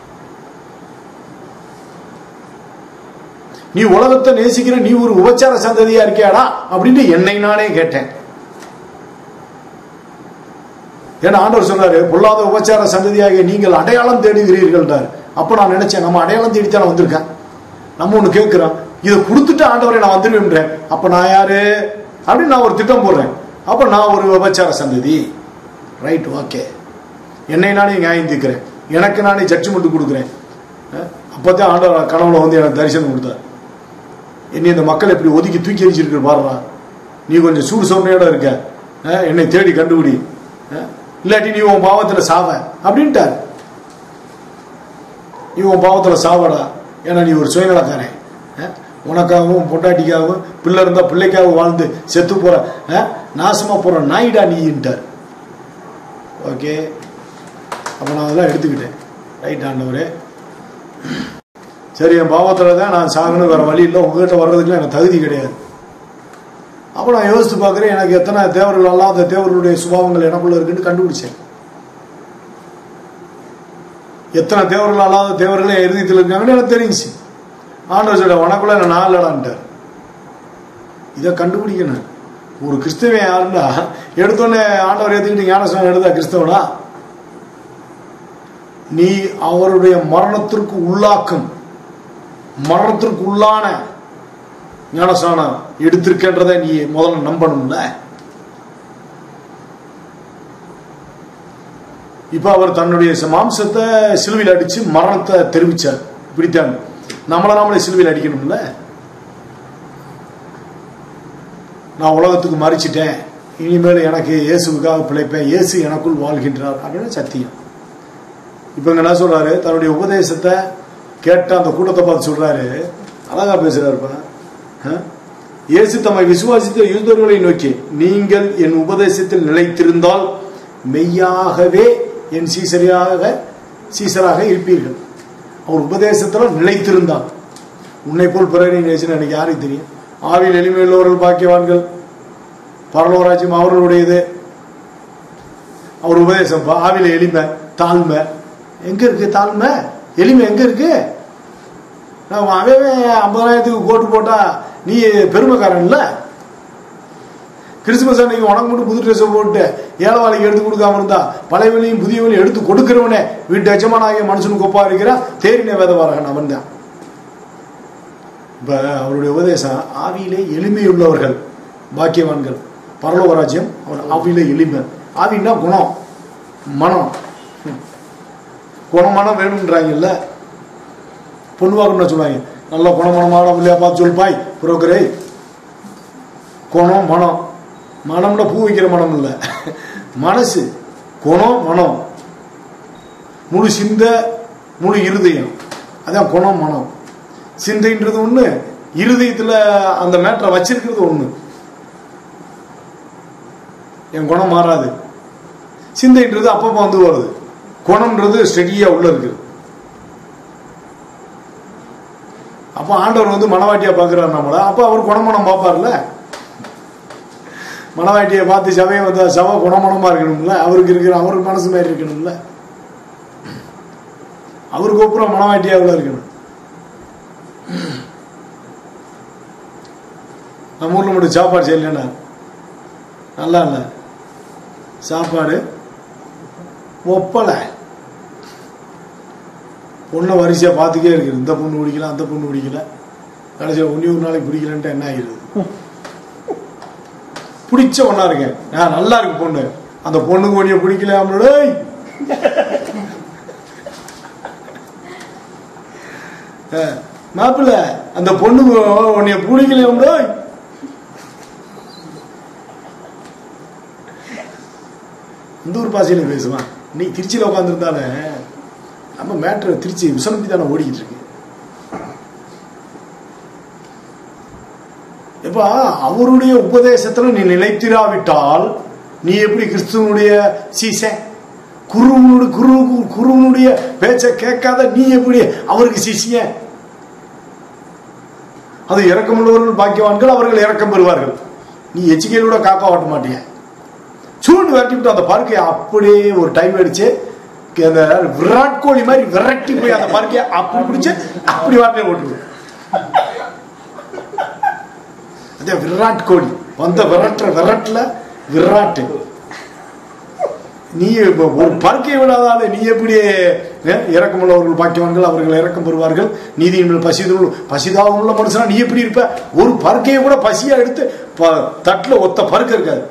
நீ உலகத்தை நேசிக்கிற நீ ஒரு உபச்சார சந்ததியா இருக்கியாடா அப்படின்ட்டு என்னை நானே கேட்டேன். ஏன்னா ஆண்டவர் சொன்னாரு, பொல்லாத உபச்சார சந்ததியாக நீங்கள் அடையாளம் தேடுகிறீர்கள். அப்ப நான் நினைச்சேன், நம்ம அடையாளம் தேடித்தான் வந்திருக்கேன். நம்ம ஒண்ணு கேட்கிறோம், இதை கொடுத்துட்டு ஆண்டவரை நான் வந்துருவேன். அப்ப நான் யாரு அப்படின்னு நான் ஒரு திட்டம் போடுறேன். அப்ப நான் ஒரு உபச்சார சந்ததி. Right, okay. என்னை நானே நியாயம் தீர்க்கிறேன், எனக்கு நானே ஜட்ஜ்மெண்ட் கொடுக்குறேன். அப்பதான் ஆண்டவர் கனவுல வந்து எனக்கு தரிசனம் கொடுத்தார். என்னை இந்த மக்கள் எப்படி ஒதுக்கி தூக்கி எரிச்சிருக்கு பாருடா, நீ கொஞ்சம் சூடு சொன்னையோட இருக்க, என்னை தேடி கண்டுபிடி, இல்லாட்டி நீ உன் பாவத்துல சாவ அப்படின்ட்டார். நீ உன் பாவத்துல சாவடா, ஏன்னா நீ ஒரு சுயநலக்காரன், உனக்காகவும் பொண்டாட்டிக்காகவும் பிள்ளை இருந்தா பிள்ளைக்காகவும் வாழ்ந்து செத்து போற நாசமா போற நாயிடா நீட்டார். ஓகே, அப்ப நான் அதெல்லாம் எடுத்துக்கிட்டேன். ரைட் ஆண்டவரே, சரி, என் பாவத்துல தான் நான் சாகணும், வேற வழி இல்லை, உங்ககிட்ட வர்றதுக்குலாம் எனக்கு தகுதி கிடையாது. அப்ப நான் யோசித்து பார்க்கிறேன், எனக்கு எத்தனை தேவர்கள் அல்லாத தேவர்களுடைய சுபாவங்கள் எனக்குள்ள இருக்குன்னு கண்டுபிடிச்சேன். எத்தனை தேவர்கள் அல்லாத தேவர்களே இறுதியத்தில் இருக்காங்கன்னு எனக்கு தெரிஞ்சுச்சு. ஆண்டவர் சொல்ல, உனக்குள்ள என்ன நான் இல்லடான்ட்டார். இதை கண்டுபிடிக்கணும். ஒரு கிறிஸ்தவன் யாருன்னா எடுத்தோடனே ஆண்டவர் ஏற்றுக்கிட்டு ஞானஸ்நானம் எடுத்தா கிறிஸ்தவனா? நீ அவருடைய மரணத்திற்கு உள்ளாக்கும், மரணத்திற்கு உள்ளான ஞானஸ்நானம் எடுத்திருக்கின்றதை நீ முதல்ல நம்பணும்ல. இப்ப அவர் தன்னுடைய மாம்சத்தை சிலுவையில் அடிச்சு மரணத்தை தெரிவிச்சார். இப்படித்தான் நம்மளை நாமளே சிலுவையில் அடிக்கணும்ல. நான் உலகத்துக்கு மறிச்சிட்டேன், இனிமேல் எனக்கு இயேசுக்காக பிழைப்பேன், இயேசு எனக்குள் வாழ்கின்றார் அப்படின்னு சத்தியம். இப்ப என்ன சொல்றாரு, தன்னுடைய உபதேசத்தை கேட்ட அந்த கூட்டத்தை பார்த்து சொல்றாரு, அழகா பேசுறாருப்பா. இயேசு தம்மை விசுவாசித்த யூதர்களை நோக்கி, நீங்கள் என் உபதேசத்தில் நிலைத்திருந்தால் மெய்யாகவே என் சீசரியாக சீசராக இருப்பீர்கள். அவர் உபதேசத்துல நிலைத்திருந்தால், உன்னை போல் பிறரை நேசின்னு எனக்கு யாருக்கு தெரியும்? ஆவியில் எளிமையுள்ளவர்கள் பாக்கியவான்கள், பரலோராஜ்யம் அவர்களுடையது. அவர் உபதேசம் ஆவில எளிமை, தாழ்மை எங்க இருக்கு? தாழ்மை எளிமை எங்க இருக்கு? அவன் ஐம்பதாயிரத்துக்கு கோட்டு போட்டா நீ பெருமைக்காரன் இல்ல? கிறிஸ்துமஸ் அன்னைக்கு உனக்கு மட்டும் புது ட்ரெஸ் போட்டு ஏழவாளிக்கு எடுத்து கொடுக்காம இருந்தா பழையவளையும் புதியவளையும் எடுத்து கொடுக்கிறவனே வீட்டு எஜமானாகிய மனுஷனுக்கு ஒப்பா இருக்கிறான் தேரின வேதவாரகன் அவன் தான். இப்ப அவருடைய உபதேசம் ஆவியிலே எளிமையுள்ளவர்கள் பாக்கியவான்கள் பரலோக ராஜ்யம். அவர் ஆவியிலே எளிமை. ஆவின்னா குணம் மனம். குணமனம் வேணும்ன்றாங்கல்ல. பொண்ணுவாக்குன்னு சொல்லுவாங்க நல்ல குணமனமான இல்லையா பார்த்து சொல்பாய் புரோக்கரே. குணம் மனம். மனம்னா பூ வைக்கிற மனம் இல்லை, மனசு. குணம் மனம், முழு சிந்த முழு இருதயம், அதான் குணம் மனம். சிந்தைன்றது ஒண்ணு, இருதயத்துல அந்த மேட்டரை வச்சிருக்கிறது ஒண்ணு. என் குணம் மாறாது. சிந்தைன்றது அப்பப்போ வந்து வருது. குணம்ன்றது ஸ்டெடியா உள்ள இருக்கு. அப்ப ஆண்டவர் வந்து மனவாட்டியா பாக்குறாரு நம்மள. அப்ப அவர் குணமனம் பார்ப்பார்ல. மனவாட்டியை பார்த்து சபையை வந்தா சபை குணமனமா இருக்கணும்ல. அவருக்கு இருக்கிற அவருக்கு மனசு மாதிரி இருக்கணும்ல. அவருக்கு அப்புறம் மனவாட்டியா உள்ள இருக்கணும். நம்ம ஊர்ல மட்டும் சாப்பாடு செய்யலன்னா நல்லா இல்ல. சாப்பாடு ஒப்பலை. பொண்ணை வரிசையா பார்த்துக்கே இருக்கு. இந்த பொண்ணு பிடிக்கல அந்த பொண்ணு பிடிக்கல. கடைசியில் ஒன்னி ஒரு நாளைக்கு பிடிக்கலன்ட்டு என்ன ஆகிடுது. பிடிச்ச ஒன்னா இருக்கேன் நான் நல்லா இருக்கு பொண்ணு. அந்த பொண்ணுக்கு ஒன்னிய பிடிக்கல. அவனோட மாப்பிள்ள அந்த பொண்ணுக்கு உன்னைய பிடிக்கல. அவனோட இந்த ஒரு பாசையில பேசுவான். இன்னைக்கு திருச்சியில உட்காந்துருந்தானே நம்ம மேட்ரு திருச்சி விசனத்தி தானே ஓடிக்கிட்டு இருக்கு. எப்ப அவருடைய உபதேசத்துல நீ நிலைத்திராவிட்டால் நீ எப்படி கிறிஸ்துவனுடைய சீசன்? குருவனுடைய குரு குருவனுடைய பேச்ச கேட்காத நீ எப்படி அவருக்கு சீசிய? அது இரக்கமுள்ளவர்கள் பாக்கியவான்கள், அவர்கள் இரக்கம் பெறுவார்கள். நீ எச்சிக்கையிலூட காக்கா ஓட்ட மாட்டிய. சூண்டு விரட்டி விட்டு அந்த பருக்கையை அப்படியே ஒரு டைம் அடிச்சு அந்த விராட் கோலி மாதிரி விரட்டி போய் அந்த பருக்கையை அப்படி பிடிச்சு அப்படி வாட்டிலே ஓட்டுது. அதே விராட் கோலி வந்த விரட்டுற விரட்டுல விராட்டு. நீ ஒரு பருக்கையை விடாதாலே நீ எப்படி இரக்கமுள்ளவர்கள் பாக்கியவான்கள், அவர்கள் இரக்கம் பெறுவார்கள். நீதியின் பசிதூள் பசிதாவும் உள்ள மனுஷனா நீ எப்படி இருப்ப? ஒரு பருக்கையை கூட பசியா எடுத்து தட்டுல ஒத்த பருக்க இருக்காது.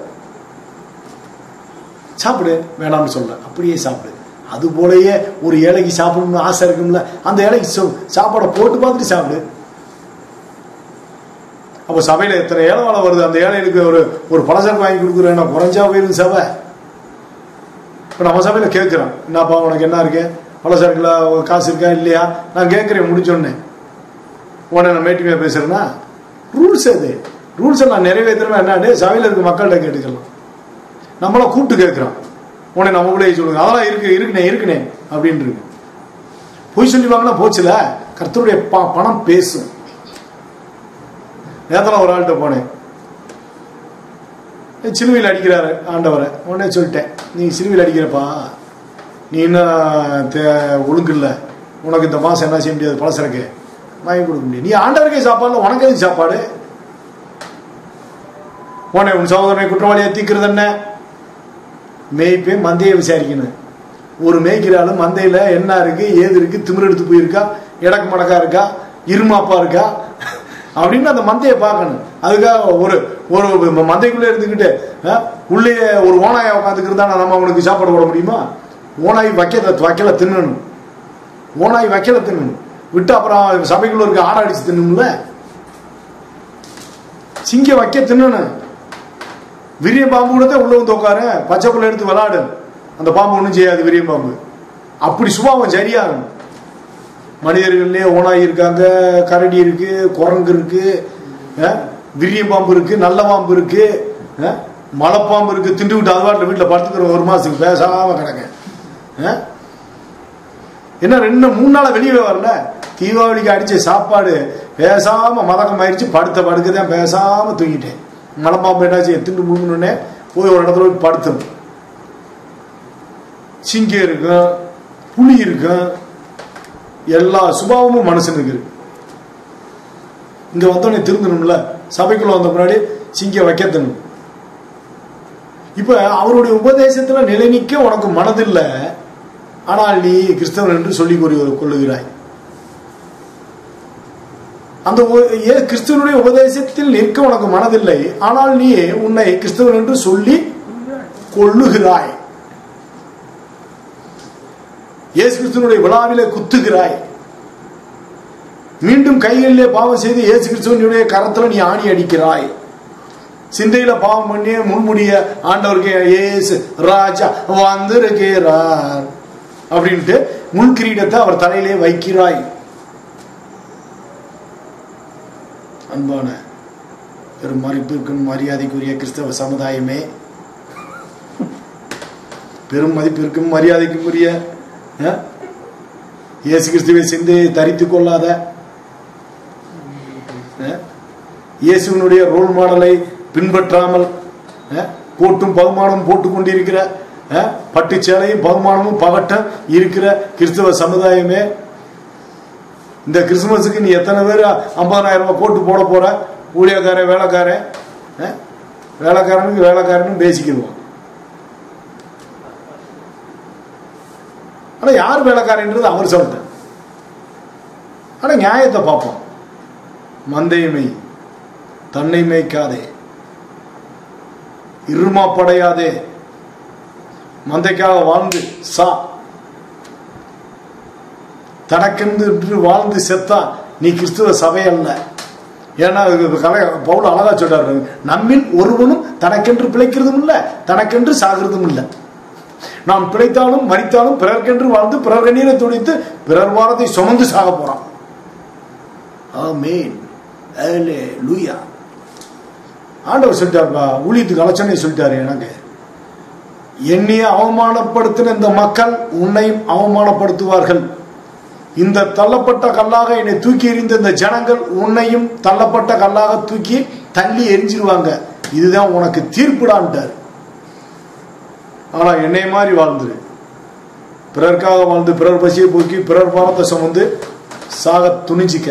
சாப்பிடு வேணாம்னு சொல்ல, அப்படியே சாப்பிடு. அது போலயே ஒரு ஏழைக்கு சாப்பிடணும்னு ஆசை இருக்கும்ல, அந்த ஏழைக்கு சாப்பாடை போட்டு பார்த்துட்டு சாப்பிடு. அப்போ சபையில எத்தனை ஏழை வேலை வருது. அந்த ஏழைகளுக்கு ஒரு ஒரு பலசரக்கு வாங்கி கொடுக்குறேன் குறைஞ்சா போயிருந்து சபை. இப்போ நம்ம சபையில கேட்குறோம், என்னப்பா உனக்கு என்ன இருக்கு, பலசரக்குல காசு இருக்கா இல்லையா? நான் கேட்குறேன் முடிச்சோடனே. உடனே நான் மேட்டிமையா பேசுறேன்னா ரூல்ஸ் அது. ரூல்ஸை நான் நிறைவேற்றுறேன். என்னாடு சபையில இருக்க மக்கள்கிட்ட கேட்டுக்கலாம். நம்மள கூப்பிட்டு கேட்கிறோம். உடனே நம்ம கூட சொல்லுங்க அதெல்லாம் இருக்கு இருக்குனே இருக்குனே அப்படின்னு இருக்கு. பொய் சொல்லிவாங்கன்னா போச்சுல. கர்த்தருடைய பணம் பேசும். நேரத்தில் ஒரு ஆள்கிட்ட போனேன், சிலுவையில் அடிக்கிறாரு ஆண்டவரை. உடனே சொல்லிட்டேன், நீ சிலுவையில் அடிக்கிறப்பா, நீ என்ன ஒழுங்கு இல்லை, உனக்கு இந்த மாசம் என்ன செய்ய முடியாது, பலசரக்கு வாங்கி கொடுக்க முடியாது. நீ ஆண்டவருக்கே சாப்பாடு, உனக்கு எதுக்கு சாப்பாடு? உடனே உன் சகோதரனை குற்றவாளியை தீக்கிறது என்ன? மேய்ப்பே மந்தையை விசாரிக்கணும். ஒரு மேய்க்கிறாலும் மந்தையில என்ன இருக்கு ஏது இருக்கு, திமிர் எடுத்து போயிருக்கா, இடக்கு மடக்கா இருக்கா, இருமாப்பா இருக்கா அப்படின்னு அந்த மந்தையை பார்க்கணும். அதுக்காக ஒரு ஒரு மந்தைக்குள்ளே இருந்துக்கிட்டு உள்ளே ஒரு ஓனாயை உட்காந்துக்கிறதா நம்ம அவனுக்கு சாப்பாடு போட முடியுமா? ஓனாய் வைக்கல வைக்கல தின்னணும். ஓனாய் வைக்கல தின்னணும். விட்டு அப்புறம் சபைக்குள்ள இருக்க ஆடை அடிச்சு தின்னும்ல. சிங்க வைக்க தின்னணும். விரிய பாம்பு கூட உள்ள வந்து உட்காரு, பச்சை புள்ள எடுத்து விளாடு, அந்த பாம்பு ஒன்றும் செய்யாது. விரிய பாம்பு அப்படி சுபாவம் சரியாகும். மனிதர்கள்லயே ஓனாய் இருக்காங்க, கரடி இருக்கு, குரங்கு இருக்கு, விரிய பாம்பு இருக்கு, நல்ல பாம்பு இருக்கு, மலைப்பாம்பு இருக்கு. திண்டு விட்டு அது வாட்டில் வீட்டில் படுத்துக்கிற ஒரு மாசத்துக்கு பேசாம கிடக்க. என்ன ரெண்டு மூணு நாளா வெளியே வரல. தீபாவளிக்கு அடிச்ச சாப்பாடு பேசாம மதக்கம் ஆயிடுச்சு. படுத்த படுக்கதான் பேசாம தூங்கிட்டேன். மலைப்பாம்பு என்னாச்சு திண்டு முழுங்கணுன்னே போய் ஒரு இடத்துல போய் படுத்தணும். சிங்கம் இருக்கும், புலி இருக்கும், எல்லா சுபாவமும் மனுஷனுக்கு இருக்கு. இங்க வந்தோடனே திருந்தணும்ல. சபைக்குள்ள வந்த முன்னாடி சிங்க வைக்கத்தணும். இப்ப அவருடைய உபதேசத்துல நிலை நிற்க உனக்கு மனதில்லை, ஆனால் நீ கிறிஸ்தவன் என்று சொல்லிக் கொள்ளுகிறாய். அந்த கிறிஸ்துவனுடைய உபதேசத்தில் நிற்க உனக்கு மனதில்லை, ஆனால் நீ உன்னை கிறிஸ்தவன் என்று சொல்லி கொள்ளுகிறாய். இயேசு கிறிஸ்துவனுடைய விழாவிலே குத்துகிறாய். மீண்டும் கைகளிலே பாவம் செய்து இயேசு கிறிஸ்துவனுடைய கரத்துல நீ ஆணி அடிக்கிறாய். சிந்தையில பாவம் பண்ணி முன்முடிய ஆண்டவருக்கு இயேசு ராஜா வந்திருக்கிறார் அப்படின்ட்டு முன் கிரீடத்தை அவர் தலையிலே வைக்கிறாய். அன்பான பெரும் மதிப்பிற்கும் மரியாதைக்குரிய கிறிஸ்தவ சமுதாயமே, பெரும் மதிப்பிற்கும் மரியாதைக்கும் உரிய இயேசு கிறிஸ்துவை சிந்தையை தரித்துக் கொள்ளாத, இயேசுவினுடைய ரோல் மாடலை பின்பற்றாமல் கோட்டும் பகுமானமும் போட்டுக் கொண்டிருக்கிற, பட்டு சேலையும் பகுமானமும் பகட்டம் இருக்கிற கிறிஸ்தவ சமுதாயமே, இந்த கிறிஸ்துமஸுக்கு நீ எத்தனை பேர் ஐம்பதாயிரம் ரூபாய் கோட்டு போட போற? ஊழியக்காரன் வேலைக்காரன், வேலைக்காரனுக்கு வேலைக்காரனும் பேசிக்கிடுவான். ஆனா யார் வேலைக்காரன்றது அவர் சொல்லிட்டேன். ஆனா நியாயத்தை பார்ப்போம். மந்தையுமை தன்னை மேய்க்காதே, இருமாப்படையாதே, மந்தைக்காக வாழ்ந்து சா, தனக்கென்று வாழ்ந்து செத்தா நீ கிறிஸ்துவ சபை அல்ல. ஏன்னா பவுல் அழகா சொல்றாரு, நம்மில் ஒருவனும் தனக்கென்று பிழைக்கிறதும் இல்ல, தனக்கென்று சாகிறதும் இல்லை. நாம் பிழைத்தாலும் மரித்தாலும் பிறர்க்கென்று வாழ்ந்து பிறர் கண்ணீரை துடைத்து பிறர் வாரத்தை சுமந்து சாக போறான். ஆமென், அல்லேலூயா. ஆண்டவர் சொல்லிட்டாருப்பா, ஊழியத்துக்கு அலட்சணை சொல்லிட்டாரு. எனக்கு என்னைய அவமானப்படுத்தின இந்த மக்கள் உன்னையும் அவமானப்படுத்துவார்கள். இந்த தள்ளப்பட்ட கல்லாக என்னை தூக்கி எறிந்த இந்த ஜனங்கள் உன்னையும் தள்ளப்பட்ட கல்லாக தூக்கி தள்ளி எரிஞ்சிருவாங்க. இதுதான் உனக்கு தீர்ப்புடான்ட்டார். ஆனா என்னை மாதிரி வாழ்ந்துரு, பிறர்க்காக வாழ்ந்து பிறர் பசியை போக்கி பிறர் பாவத்தை சுமந்து சாக துணிஞ்சிக்க.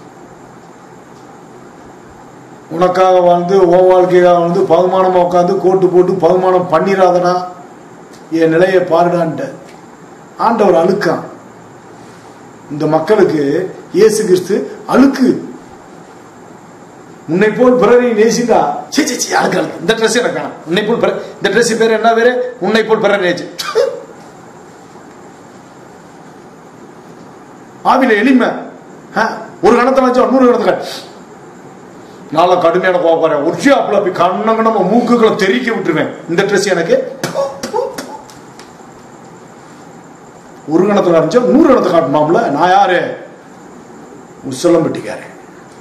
உனக்காக வாழ்ந்து உன் வாழ்க்கையாக வாழ்ந்து பகுமானமா உட்காந்து கோட்டு போட்டு பகுமானம் பண்ணிடாதடா, என் நிலையை பாருடான்ட்ட ஆண்டவர் அழுக்கான். இந்த மக்களுக்கு இயேசு கிறிஸ்து அழுக்கு. உன்னை போல் பிறரை நேசிந்தா சி சி சி அழுக்கு அழுக்கு, இந்த ட்ரெஸ் எனக்கு வேணாம். உன்னை போல் பிற, இந்த ட்ரெஸ் பேர் என்ன பேரு? உன்னை போல் பிறரை நேசி. ஆவில எளிமை. ஒரு கணத்தை வச்சு நூறு கணத்தை நாள கடுமையான போறேன். ஒரு ஷாப்ல போய் கண்ணங்க நம்ம மூக்குகளை தெரிக்க விட்டுருவேன். இந்த ட்ரெஸ் எனக்கு ஒரு கணத்துல இருந்துச்சா நூறு கணத்தை காட்டணும்ல. நான் யாரு? உசலம் பெட்டிக்காரன்.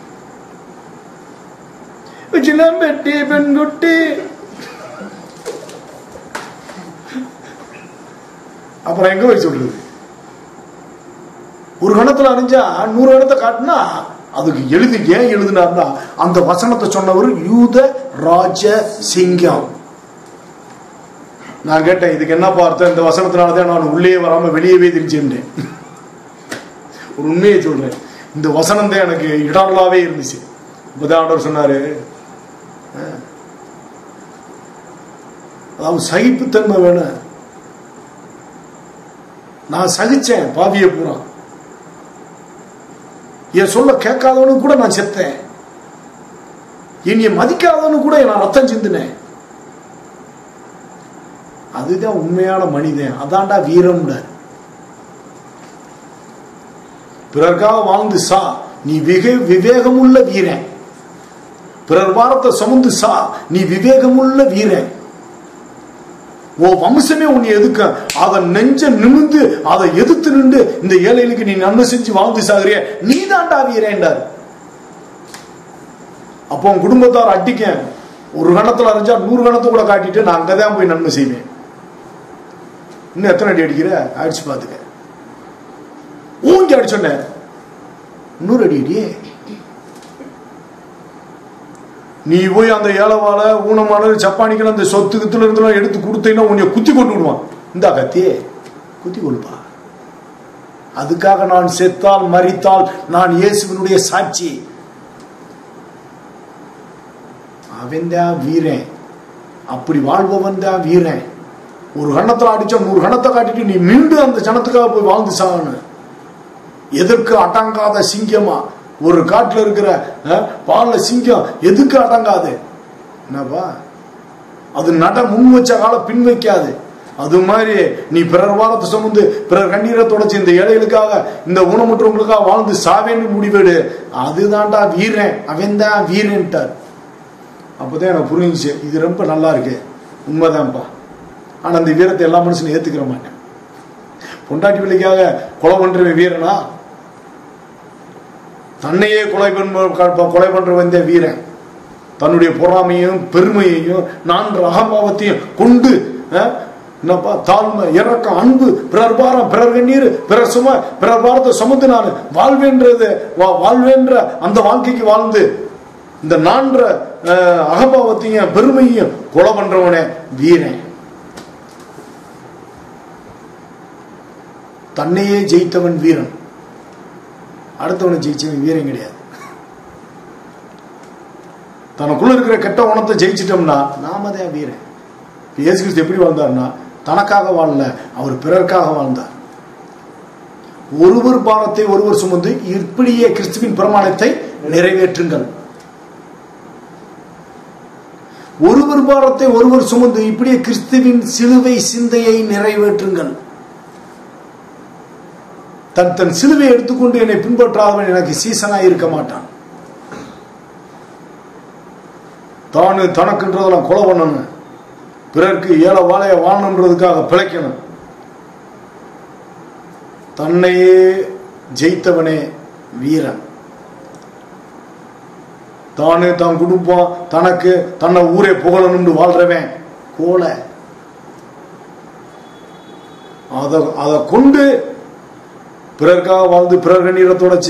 பெட்டி பெண்குட்டி. அப்புறம் எங்க போய் சொல்றது? ஒரு கணத்துல அறிஞ்சா நூறு கணத்தை காட்டினா அதுக்கு எழுதி ஏன் எழுதினார்னா அந்த வசனத்தை சொன்னவர் யூத ராஜ சிங்கம். நான் கேட்டேன், இதுக்கு என்ன பார்த்தேன்? இந்த வசனத்தினாலதான் நான் உள்ளே வராம வெளியவே தெரிஞ்சுட்டேன். ஒரு உண்மையை சொல்றேன், இந்த வசனம் தான் எனக்கு இடர்லாவே இருந்துச்சு. இப்பதான் ஆண்டவர் சொன்னாரு, அதாவது சகிப்புத்தன்மை வேணும். நான் சகிச்சேன் பாவிய பூரா. என் சொல்ல கேட்காதவனு கூட நான் செத்தேன். என்னைய மதிக்காதவனு கூட நான் ரத்தம் சிந்தினேன். அதுதான் உண்மையான மனிதன். அதான்டா வீரம். பிறர்க்காக வாழ்ந்து சா, நீ விவேகமுள்ள வீரன். பிறர் வாரத்தை சுமந்து சா, நீ விவேகமுள்ள வீரன். ஓ வம்சமே உன்னை எதுக்க, அதை நெஞ்ச நிமிந்து அதை எதிர்த்து நின்று இந்த ஏழைகளுக்கு நீ நன்மை செஞ்சு வாழ்ந்து சாகுறிய, நீ தாண்டா வீரேன்டார். அப்போ உன் குடும்பத்தார் அடிக்க ஒரு கணத்துல அரைஞ்சா நூறு கணத்தை கூட காட்டிட்டு நான் அங்கதான் போய் நன்மை செய்வேன். இன்னும் எத்தனை அடி அடிக்கிற? அடிச்சு பாத்துக்க. ஊங்கி அடிச்சோன்ன நூறு அடி அடி. நீ போய் அந்த ஏழவால ஊனமான சப்பானிகள் அந்த சொத்து கித்துல இருந்து எடுத்து கொடுத்தீங்கன்னா உன்னை குத்தி கொண்டு விடுவான். இந்த கத்தியே குத்தி கொள்ளுப்பா. அதுக்காக நான் செத்தால் மரித்தால் நான் இயேசுவினுடைய சாட்சி. அவன் தான் வீரன். அப்படி வாழ்பவன் தான் வீரன். ஒரு கணத்துல அடிச்சா நூறு கணத்தை காட்டிட்டு நீ மீண்டும் அந்த ஜனத்துக்காக போய் வாழ்ந்து சாகணும். எதற்கு அடங்காத சிங்கமா ஒரு காட்டுல இருக்கிற பால சிங்கம் எதுக்கு அடங்காது? என்னப்பா அது நட முன் வச்ச கால பின் வைக்காது. அது மாதிரி நீ பிறர் வாரத்தை சுமந்து பிறர் கண்ணீரை தொடச்சு இந்த ஏழைகளுக்காக இந்த ஊனமுற்றவங்களுக்காக வாழ்ந்து சாவேன்னு முடிவெடு. அதுதான்டா வீரன், அவன் தான் வீரன்ட்டார். அப்பதான் எனக்கு புரிஞ்சிச்சு, இது ரொம்ப நல்லா இருக்கு, உண்மைதான்ப்பா. ஆனா அந்த வீரத்தை எல்லா மனுஷனும் ஏத்துக்கிற மாட்டேன். பொண்டாட்டி பிள்ளைக்காக கொலை பண்ற வீரனா? தன்னையே கொலை பண்ற கொலை பண்ற வந்த வீரன் தன்னுடைய பொறாமையும் பெருமையையும் நான்கு அகம்பாவத்தையும் கொண்டு என்னப்பா தாழ்மை, இறக்கம், அன்பு, பிறர் பாரம், பிறர் கண்ணீர், பிறர் சும பிறர் பாரத்தை சுமந்து நான் வாழ்வேன்றது வாழ்வேன்ற அந்த வாழ்க்கைக்கு வாழ்ந்து இந்த நான்கு அகம்பாவத்தையும் பெருமையும் கொலை பண்றவனே வீரன். தன்னையே ஜெயித்தவன் வீரன், அடுத்தவனை ஜெயிச்சவன் வீரன் கிடையாது. தனக்குள்ள இருக்கிற கெட்ட குணத்தை ஜெயிச்சிட்டோம்னா நாம தான் வீரன். இயேசு கிறிஸ்து எப்படி வாழ்ந்தார்னா தனக்காக வாழல, அவர் பிறர்க்காக வாழ்ந்தார். ஒருவர் பாரத்தை ஒருவர் சுமந்து இப்படியே கிறிஸ்துவின் பிரமாணத்தை நிறைவேற்றுங்கள். ஒருவர் பாரத்தை ஒருவர் சுமந்து இப்படியே கிறிஸ்துவின் சிலுவை சிந்தையை நிறைவேற்றுங்கள். தன் தன் சிலுவை எடுத்துக்கொண்டு என்னை பின்பற்றாதவன் எனக்கு சீசனாய் இருக்க மாட்டான். தானு தனக்குன்றதெல்லாம் கொலை பண்ணணும், பிறருக்கு ஏழை வாழைய வாழணுன்றதுக்காக பிழைக்கணும். தன்னையே ஜெயித்தவனே வீரன். தானு தான் குடும்பம் தனக்கு தன்னை ஊரே புகழணும்னு வாழ்றவன் கோலை. அத அதை கொண்டு பிறர்க்காக வாழ்ந்து பிறர் கண்ணீரை தொடச்சு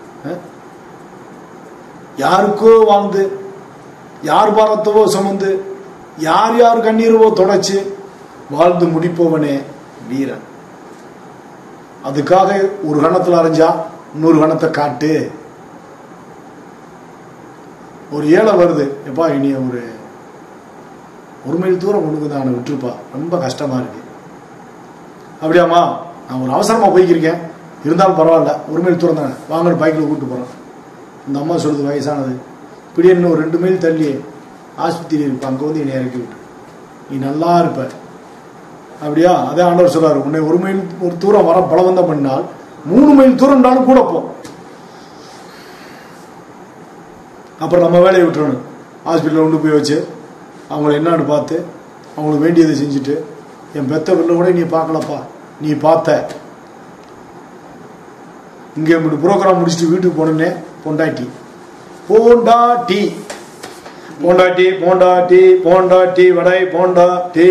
யாருக்கோ வாழ்ந்து யார் பாரத்தவோ சுமந்து யார் யார் கண்ணீரவோ தொடச்சு வாழ்ந்து முடிப்பவனே வீரன். அதுக்காக ஒரு கணத்துல அரைஞ்சா இன்னொரு கணத்தை காட்டு. ஒரு ஏழை வருது, எப்பா இனி ஒரு ஒரு மைல் தூரம் கொண்டு வந்து அவனை விட்டுருப்பா, ரொம்ப கஷ்டமா இருக்கு. அப்படியாமா, நான் ஒரு அவசரமா போய்க்கிருக்கேன், இருந்தாலும் பரவாயில்ல, ஒரு மைல் தூரம் தானே, வாங்கன்னு பைக்கில் கூப்பிட்டு போறேன். இந்த அம்மா சொல்லுது, வயசானது, இப்படியே இன்னும் ரெண்டு மைல் தள்ளி ஆஸ்பத்திரி இருப்ப, அங்கே வந்து என்னை இறக்கி விட்டு நீ நல்லா இருப்ப. அப்படியா? அதே ஆண்டவர் சொல்றாரு, உன்னை ஒரு மைல் ஒரு தூரம் வர பலவந்தம் பண்ணால் மூணு மைல் தூரம்னாலும் கூட போ. அப்புறம் நம்ம வேலையை விட்டுறணும். ஹாஸ்பிட்டலில் கொண்டு போய் வச்சு அவங்கள என்னான்னு பார்த்து அவங்களுக்கு வேண்டியதை செஞ்சுட்டு, என் பெத்த பிள்ளை கூட நீ பார்க்கலப்பா, நீ பார்த்த இங்கே புரோகிராம் முடிச்சுட்டு வீட்டுக்கு போனோன்னே பொண்டாட்டி போண்டாட்டி போண்டாட்டி போண்டாட்டி போண்டாட்டி வடை போண்டாட்டி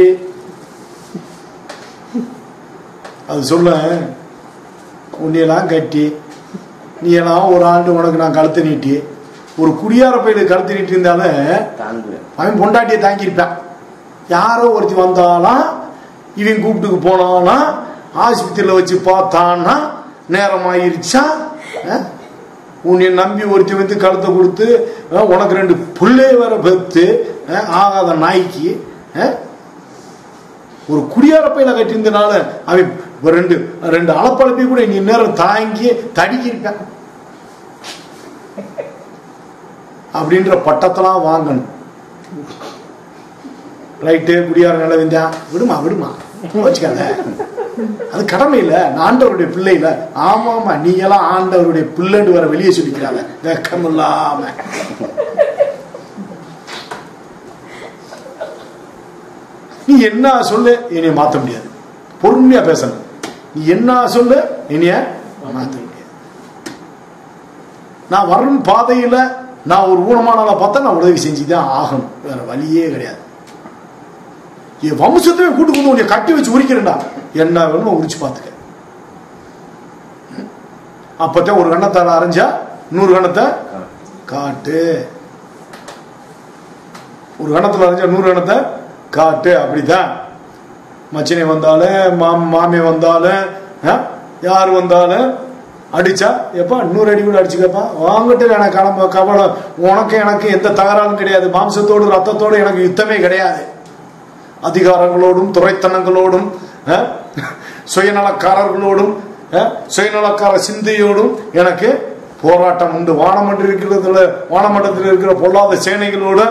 அது சொல்ல, உன்னையெல்லாம் கட்டி நீ எல்லாம் ஒரு ஆண்டு உனக்கு நான் கழுத்து நீட்டி ஒரு குடியார பையில கழுத்து நீட்டி இருந்தாலும் அவன் பொண்டாட்டியை தாங்கியிருப்பான். யாரோ ஒருத்தி வந்தாலும் இவன் கூப்பிட்டுக்கு போனாலும் ஆஸ்பத்திரியில வச்சு பார்த்தான்னா நேரம் ஆயிருச்சா, உன்னை நம்பி ஒருத்தி வந்து கழுத்தை கொடுத்து உனக்கு ரெண்டு புள்ளே வர பெத்து ஆகாத நாய்க்கு ஒரு குடியார பையில கட்டியிருந்தனால அவன் ரெண்டு ரெண்டு அளப்பழப்பி கூட நீ நேரம் தாங்கி தடுக்கிருக்கான். அப்படின்ற பட்டத்தெல்லாம் வாங்கணும். ரைட்டு, குடியார நிலவிந்தா விடுமா விடுமா வச்சுக்காத, அது கடமை இல்ல, ஆண்டவருடைய பிள்ளை இல்ல. ஆமா ஆமா, நீ எல்லாம் ஆண்டவருடைய பிள்ளைன்னு வர வெளியே சொல்லிக்கிறாங்க வெக்கம் இல்லாம. நீ என்ன சொல்லு, என்னைய மாத்த முடியாது. பொறுமையா பேசணும். நீ என்ன சொல்லு, என்னைய மாத்த முடியாது. நான் வரும் பாதையில நான் ஒரு ஊனமானால பார்த்தா நான் உதவி செஞ்சுதான் ஆகணும், வேற வழியே கிடையாது. என் வம்சத்தையே கூட்டு கொண்டு உன்னை கட்டி வச்சு உரிக்கிறேன்டா, என்ன வேணுமோ உரிச்சு பார்த்துக்க. அப்பத்தான் ஒரு கண்ணத்தை அரைஞ்சா நூறு கண்ணத்தை காட்டு, ஒரு கண்ணத்துல அரைஞ்சா நூறு கண்ணத்தை காட்டு. அப்படிதான் மச்சினை வந்தாலும் மாமியை வந்தாலும் யாரு வந்தாலும் அடிச்சா எப்பா நூறு அடி கூட அடிச்சுக்கப்பா, வாங்கிட்டு எனக்கு கவலை, உனக்கு எனக்கு எந்த தகராறும் கிடையாது, மாம்சத்தோடு ரத்தத்தோடு எனக்கு யுத்தமே கிடையாது. அதிகாரங்களோடும் துறைத்தனங்களோடும் சுயநலக்காரர்களோடும் சுயநலக்கார சிந்தையோடும் எனக்கு போராட்டம் உண்டு. வானமண்டல இருக்கிறதுல வானமண்டலத்தில் இருக்கிற பொல்லாத சேனைகளோட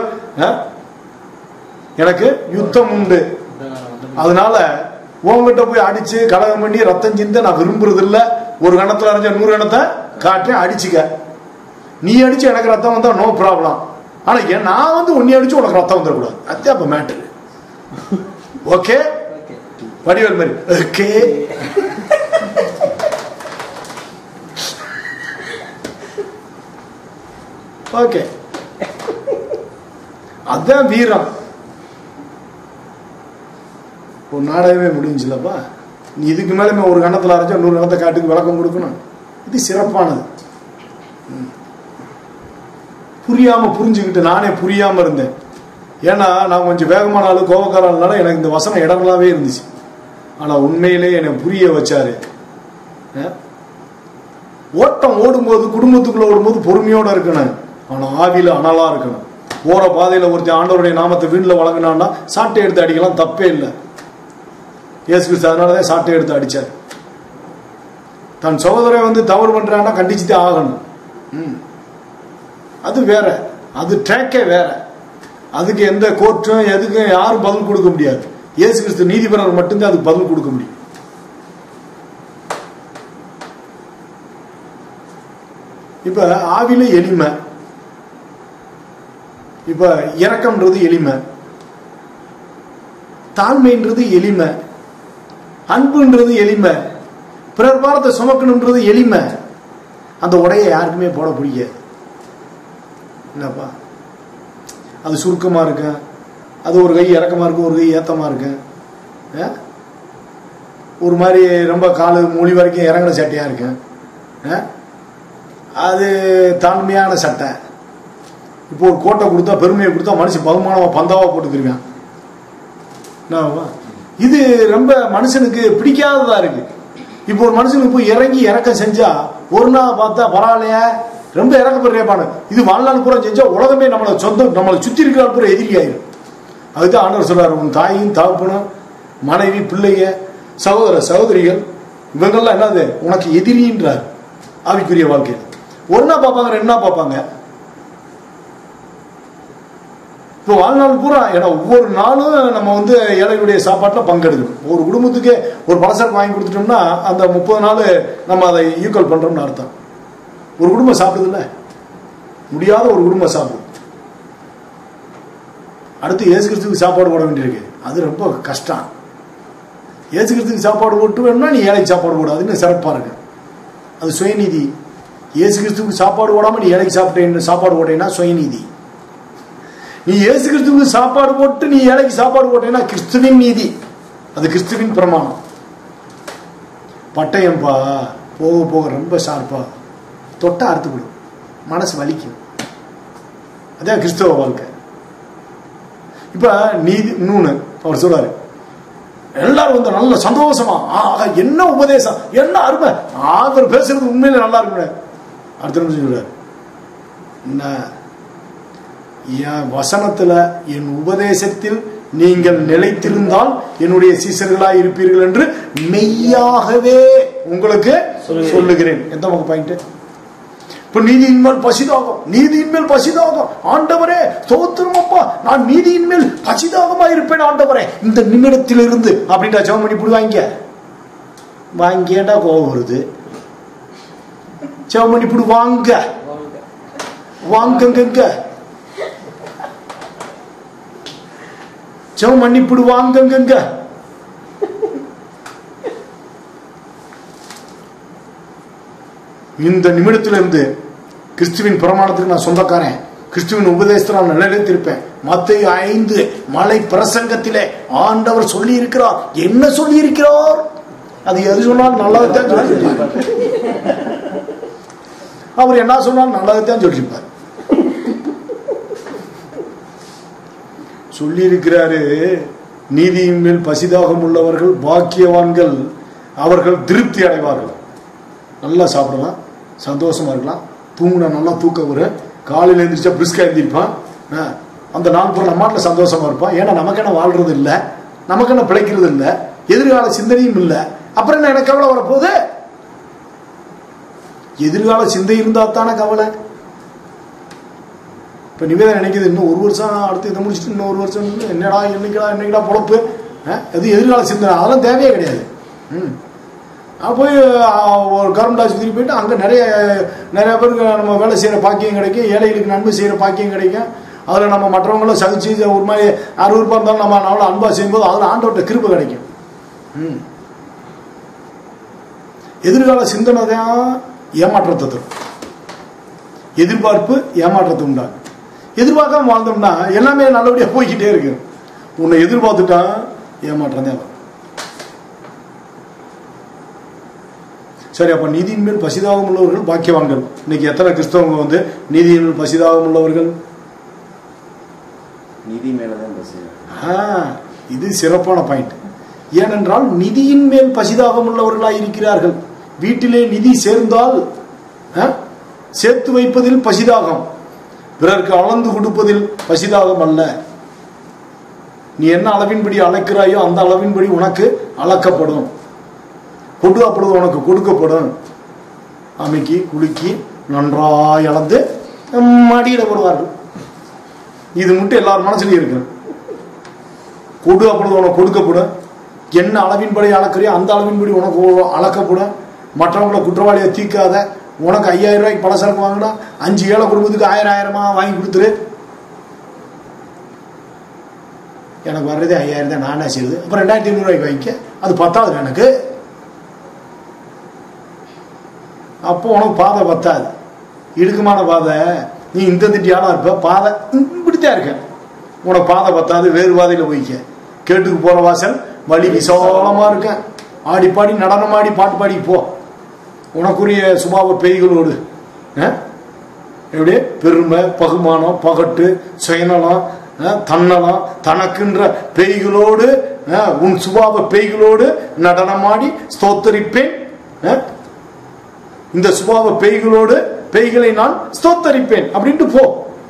எனக்கு யுத்தம் உண்டு. அதனால உங்ககிட்ட போய் அடிச்சு கலகம் பண்ணி ரத்தம் சிந்த நான் விரும்புறது இல்ல. ஒரு கணத்துல அரைஞ்ச நூறு கணத்தை காட்டுறேன், அடிச்சுக்க. நீ அடிச்சு எனக்கு ரத்தம் வந்தா நோ ப்ராப்ளம். ஆனா நான் வந்து உன்னை அடிச்சு உனக்கு ரத்தம் வந்துடக்கூடாது. அதான் அப்ப மேட்டர். ஓகே வடிவேல் மாதிரி ஓகே. ஓகே அதான் வீரம். ஒரு நாடகமே முடிஞ்சுலப்பா. நீ இதுக்கு மேலே ஒரு கணத்துல அரைஞ்சா நூறு கணத்தை காட்டுக்கு விளக்கம் கொடுக்கணும். இது சிறப்பானது. புரியாம புரிஞ்சுக்கிட்டு நானே புரியாம இருந்தேன். ஏன்னா நான் கொஞ்சம் வேகமான ஆளு, கோபக்காரனால எனக்கு இந்த வசனம் இடங்களாவே இருந்துச்சு. ஆனா உண்மையிலே என்னை புரிய வச்சாரு. ஓட்டம் ஓடும்போது குடும்பத்துக்குள்ள ஓடும்போது பொறுமையோட இருக்கணும். ஆனா ஆவியில அனலா இருக்கணும். போற பாதையில ஒருத்தர் ஆண்டவருடைய நாமத்தை வீட்டுல வழங்கினான்னா சாட்டை எடுத்து அடிக்கலாம், தப்பே இல்லை. இயேசு கிறிஸ்து அதனாலதான் சாட்டை எடுத்து அடிச்சார். தன் சகோதரன் வந்து தவறு பண்றான்னா கண்டிச்சுட்டே ஆகணும். அது வேற, அது ட்ராக்கே வேற. அதுக்கு எந்த கோர்ட்டும் எதுக்கும் யாரும் பதில் கொடுக்க முடியாது. இயேசு கிறிஸ்து நீதிபரர் மட்டும்தான் அதுக்கு பதில் கொடுக்க முடியும். இப்ப ஆவில எளிமை, இப்ப இரக்கம்ன்றது எளிமை, தாழ்மைன்றது எளிமை, அன்புன்றது எளிமை, பிறர் பாரத்தை சுமக்கணும்ன்றது எளிமை. அந்த உடைய யாருக்குமே போட பிடிக்காது. என்னப்பா அது சுருக்கமா இருக்க, அது ஒரு கை இறக்கமா இருக்கு, ஒரு கை ஏத்தமா இருக்கு, ஒரு மாதிரி ரொம்ப காலு மொழி வரைக்கும் இறங்கின சட்டையா இருக்கு. அது தாழ்மையான சட்டை. இப்போ ஒரு கோட்டை கொடுத்தா பெருமையை கொடுத்தா மனுஷன் பகுமானமா பந்தாவா போட்டுக்கிருக்கான். இது ரொம்ப மனுஷனுக்கு பிடிக்காததா இருக்கு. இப்போ ஒரு மனுஷனுக்கு போய் இறங்கி இறக்கம் செஞ்சா ஒரு நாள் பார்த்தா பரவாயில்லையா, ரொம்ப இறக்கப்படுறேப்பான. இது வாழ்நாள் பூரா செஞ்சா உலகமே நம்மளை சொந்தம், நம்மளை சுத்தி இருக்கிற பூரா எதிரி ஆயிரும். அதுதான் ஆண்டவர் சொல்றாரு, உன் தாயும் தகப்பனும் மனைவி பிள்ளைங்க சகோதர சகோதரிகள் இவங்கெல்லாம் என்னது உனக்கு எதிரின்றார். ஆவிக்குரிய வாழ்க்கையில் ஒரு நாள் பார்ப்பாங்க, ரெண்டு நாள் பார்ப்பாங்க. இப்போ வாழ்நாள் பூரா ஏன்னா ஒவ்வொரு நாளும் நம்ம வந்து ஏழைகளுடைய சாப்பாட்டில் பங்கெடுக்கணும். ஒரு குடும்பத்துக்கு ஒரு பலசரக்கு வாங்கி கொடுத்துட்டோம்னா அந்த முப்பது நாள் நம்ம அதை ஈக்குவல் பண்றோம்னு அர்த்தம். ஒரு குடும்பம் சாப்பிடுது இல்ல, முடியாத ஒரு குடும்பம் சாப்பிடும். அடுத்து இயேசு கிறிஸ்துவுக்கு சாப்பாடு போட வேண்டியிருக்கு. அது ரொம்ப கஷ்டம். இயேசு கிறிஸ்துவுக்கு சாப்பாடு போட்டு வேணும்னா நீ ஏழைக்கு சாப்பாடு போடாதுன்னு சிறப்பா இருக்கு. அது சுயநீதி. இயேசு கிறிஸ்துவுக்கு சாப்பாடு போடாம நீ ஏழைக்கு சாப்பிட்டே சாப்பாடு போட்டேன்னா சுயநீதி. நீ இயேசு கிறிஸ்துவுக்கு சாப்பாடு போட்டு நீ ஏழைக்கு சாப்பாடு போட்டேன்னா கிறிஸ்துவின் நீதி. அது கிறிஸ்துவின் பிரமாணம். பட்டயம்பா போக போக ரொம்ப ஷார்ப்பா தொட்டா அறுத்துவிடும், மனசு வலிக்கும். அதான் கிறிஸ்தவ வாழ்க்கை. இப்ப நீதி இன்னொன்னு அவர் சொல்றாரு, எல்லாரும் வந்து நல்ல சந்தோஷமா என்ன உபதேசம் என்ன அருமை, அவர் பேசுறது உண்மையில நல்லா இருக்கு. அடுத்த நிமிஷம் சொல்றாரு, என்ன என் வசனத்துல என் உபதேசத்தில் நீங்கள் நிலைத்திருந்தால் என்னுடைய சீசர்களாய் இருப்பீர்கள் என்று மெய்யாகவே உங்களுக்கு சொல்லுகிறேன். எந்த பாயிண்ட்? இப்ப நீதியின் மேல் பசிதாகம், நீதியின் மேல் பசிதாகம். ஆண்டவரே ஸ்தோத்திரமப்பா, நான் நீதியின் மேல் பசிதாகமா இருப்பேன் ஆண்டவரே இந்த நிமிடத்தில் இருந்து அப்படின்டா ஜெபம் பண்ணி இப்படி வாங்க வாங்கியடா கோபம் வருது. ஜெபம் பண்ணி இப்படி வாங்க வாங்கங்க ஜெபம் பண்ணி இப்படி வாங்கங்க. இந்த நிமிடத்திலிருந்து கிறிஸ்துவின் பிரமாணத்துக்கு நான் சொந்தக்காரன், கிறிஸ்துவின் உபதேசத்தை நான் நிலைத்திருப்பேன். மத்தேயு ஐந்து மலை பிரசங்கத்திலே ஆண்டவர் சொல்லி இருக்கிறார். என்ன சொல்லி இருக்கிறார்? அது எது சொன்னாலும் நல்லதைத்தான் சொல்லியிருப்பார். அவர் என்ன சொன்னாலும் நல்லதைத்தான் சொல்லியிருப்பார். சொல்லி இருக்கிறாரு, நீதியின் மேல் பசிதாகம் உள்ளவர்கள் பாக்கியவான்கள், அவர்கள் திருப்தி அடைவார்கள். நல்லா சாப்பிடலாம், சந்தோஷமா இருக்கலாம், தூங்கினா நல்லா தூக்கம் வரும், காலையில் எழுந்திரிச்சா பிரிஸ்கா எழுந்திருப்பான், அந்த நாள் பூரா நம்ம நாட்டில் சந்தோஷமா இருப்பான். ஏன்னா நமக்கு என்ன வாழ்றது இல்லை, நமக்கு என்ன பிழைக்கிறது இல்லை, எதிர்கால சிந்தனையும் இல்லை, அப்புறம் என்ன எனக்கு கவலை வரப்போகுது? எதிர்கால சிந்தை இருந்தா தானே கவலை. இப்ப நிவேதா நினைக்குது இன்னும் ஒரு வருஷம் அடுத்து இதை முடிச்சுட்டு இன்னும் ஒரு வருஷம் என்னடா என்னைக்கடா என்னைக்கடா பொழப்பு, அது எதிர்கால சிந்தனை, அதெல்லாம் தேவையே கிடையாது. ம் போய் ஒரு கவர்மெண்ட் ஆஸ்பத்திரி போயிட்டு அங்கே நிறைய நிறைய பேருக்கு நம்ம வேலை செய்கிற பாக்கியம் கிடைக்கும், ஏழைகளுக்கு நன்மை செய்கிற பாக்கியம் கிடைக்கும். அதில் நம்ம மற்றவங்களும் சகிச்சு ஒரு மாதிரி அறுபது இருந்தாலும் நம்ம அவ்வளோ அன்பா செய்யும்போது அதில் ஆண்டவர்கிட்ட கிருபை கிடைக்கும். ம் எதிர்கால சிந்தனை தான் ஏமாற்றத்தை தரும். எதிர்பார்ப்பு ஏமாற்றத்தை உண்டாகும். எதிர்பார்க்காம வாழ்ந்தோம்னா எல்லாமே நல்லபடியாக போய்கிட்டே இருக்கு. உன்னை எதிர்பார்த்துட்டா ஏமாற்றம் தான் வரும். சரி, அப்ப நீதியின் மேல் பசிதாகம் உள்ளவர்கள் பாக்கியவான்கள். இன்னைக்கு எத்தனை கிறிஸ்தவங்க வந்து நீதியின் மேல் பசிதாகம் உள்ளவர்கள்? நிதி மேலதான் பசி. இது சிறப்பான பாயிண்ட். ஏனென்றால் நிதியின் மேல் பசிதாகம் உள்ளவர்களாய் இருக்கிறார்கள். வீட்டிலே நிதி சேர்ந்தால் சேர்த்து வைப்பதில் பசிதாகம், பிறருக்கு அளந்து கொடுப்பதில் பசிதாகம் அல்ல. நீ என்ன அளவின்படி அளக்கிறாயோ அந்த அளவின்படி உனக்கு அளக்கப்படும், கொடு அப்பொழுது உனக்கு கொடுக்கப்படும். அமைக்கி குலுக்கி நன்றாய் அளந்து மடியில போடுவார்கள். இது மட்டும் எல்லாரும் மனசுலயும் இருக்கு. கொடு அப்பொழுது உனக்கு கொடுக்கப்படும். என்ன அளவின்படி அளக்கிறியோ அந்த அளவின்படி உனக்கு அளக்கப்படும். மற்றவங்களை குற்றவாளியை தீக்காத. உனக்கு ஐயாயிரம் ரூபாய்க்கு பலசரக்கு வாங்கினா அஞ்சு ஏழை குடும்பத்துக்கு ஆயிரம் ஆயிரமா வாங்கி கொடுத்துரு. எனக்கு வர்றதே ஐயாயிரம் தான், நானே செய்யுது. அப்புறம் ரெண்டாயிரத்தி ஐநூறு ரூபாய்க்கு வாங்கிக்க, அது பத்தாவது எனக்கு. அப்போ உனக்கு பாதை பத்தாது, இடுக்கமான பாதை. நீ இந்த திட்டியானா இருப்ப, பாதை இப்படித்தான் இருக்க, உனக்கு பாதை பத்தாது. வேறு பாதையில போய்க்க. கேட்டுக்கு போற வாசல் வழி விசாலமா இருக்க. ஆடி பாடி நடனம் ஆடி பாட்டு பாடி போ. உனக்குரிய சுபாவ பேய்களோடு எப்படி பெருமை பகுமானம் பகட்டு சுயநலம் தன்னலம் தனக்குன்ற பேய்களோடு உன் சுபாவ பேய்களோடு நடனமாடி ஸ்தோத்தரிப்பேன். இந்த சுபாவ பேய்களோடு பேய்களை நான் ஸ்தோத்தரிப்பேன் அப்படின்ட்டு போ.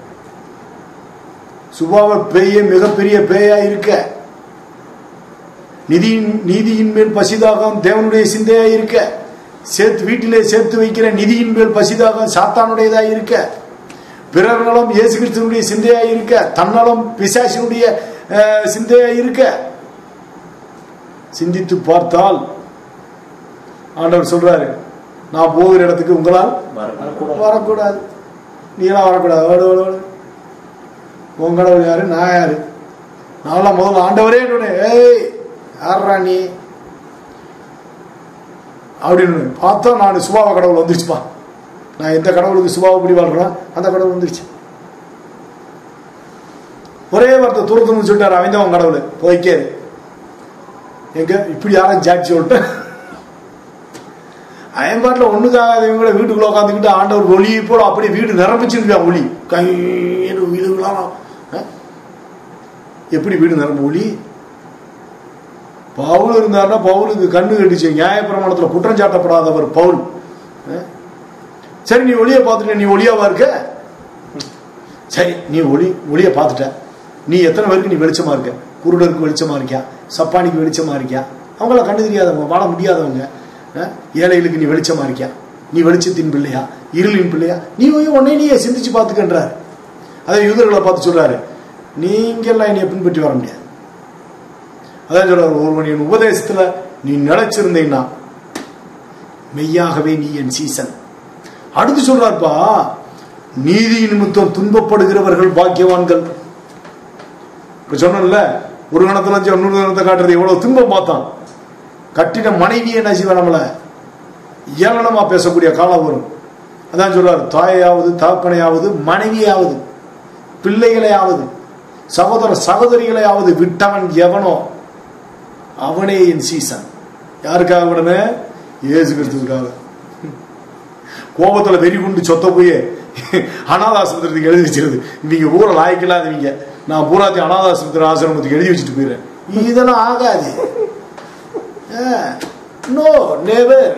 சுபாவ பேய மிகப்பெரிய பேயா இருக்க. நிதியின் நீதியின் மேல் பசிதாகம் தேவனுடைய சிந்தையா இருக்க. சேர்த்து வீட்டிலே சேர்த்து வைக்கிற நிதியின் மேல் பசிதாகம் சாத்தானுடையதா இருக்க. பிறர்களும் இயேசு கிறிஸ்துவனுடைய சிந்தையா இருக்க. தன்னலம் பிசாசினுடைய சிந்தையா இருக்க. சிந்தித்து பார்த்தால் ஆண்டவர் சொல்றாரு, நான் போகிற இடத்துக்கு உங்களால் வரக்கூடாது. நீலாம் வரக்கூடாது. ஓடு ஓடு ஓடு. உன் கடவுள் யாரு, நான் யாரு? நான்லாம் முதல்ல ஆண்டவரே ஏய் யாரா நீ அப்படின்னு பார்த்தா நான் சுபாவ கடவுள் வந்துருச்சுப்பா. நான் எந்த கடவுளுக்கு சுபாவப்படி வாழ்றேன் அந்த கடவுள் வந்துருச்சு. ஒரே வார்த்தை தூரத்துன்னு சொல்லிட்டாரு, அவன் தான் அவன் கடவுள் போய்க்கே. எங்க இப்படி யாரும் ஜாட்சி சொல்லிட்டு அயன்பாட்டில் ஒண்ணுக்காக இவங்க வீட்டுக்குள்ள உட்காந்துக்கிட்டு ஆண்டவர் ஒளியை போல அப்படியே வீடு நிரம்பிச்சிருக்கா. ஒளி கை வீடுகளாம் எப்படி வீடு நிரம்ப ஒளி. பவுல் இருந்தாருன்னா பவுலுக்கு கண்ணு கட்டிச்சு. நியாயப்பிரமாணத்துல குற்றம் சாட்டப்படாதவர் பவுல். சரி, நீ ஒளியை பார்த்துட்ட, நீ ஒளியாவா இருக்க? சரி, நீ ஒளி ஒளியை பார்த்துட்ட. நீ எத்தனை பேருக்கு நீ வெளிச்சமா இருக்க? குருடருக்கு வெளிச்சமா இருக்கியா? சப்பானிக்கு வெளிச்சமா இருக்கியா? அவங்கள கண்டு தெரியாதவங்க, வாழ முடியாதவங்க, ஏழைகளுக்கு நீ வெளிச்சமா இருக்கியா? நீ வெளிச்சத்தின் பிள்ளையா இருளின் பிள்ளையா? நீ உன்னை நீயே சிந்திச்சு பார்த்துக்கின்றார். அதை யூதர்களை பார்த்து சொல்றாரு, நீங்கெல்லாம் என்னை பின்பற்றி வர முடியாது. அதான் சொல்றாரு, ஒருவனின் உபதேசத்துல நீ நிலைச்சிருந்தீங்கன்னா மெய்யாகவே நீ என் சீசன். அடுத்து சொல்றாருப்பா, நீதி நிமித்தம் துன்பப்படுகிறவர்கள் பாக்கியவான்கள். இப்ப சொன்னல, ஒரு கணத்துல இன்னொரு கணத்தை காட்டுறது எவ்வளவு துன்பம் பார்த்தான். கட்டின மனைவி என்ன செய்வா நம்மள ஏளனமா பேசக்கூடிய காலம் வரும். அதான் சொல்றாரு, தாயாவது தாப்பனையாவது மனைவியாவது பிள்ளைகளையாவது சகோதர சகோதரிகளையாவது விட்டவன் எவனோ அவனே என் சீசன். யாருக்காக விடனே? இயேசு கிறிஸ்துவுக்காக. கோபத்துல வெறி கொண்டு சொத்த போய் அனாதாசிரமத்துக்கு எழுதி வச்சிருது. இவங்க ஊரை லாய்க்கலாதவங்க, நான் பூராத்தி அனாதாசிரமத்திர ஆசிரமத்துக்கு எழுதி வச்சுட்டு போயிடுறேன். இதெல்லாம் ஆகாது. No never.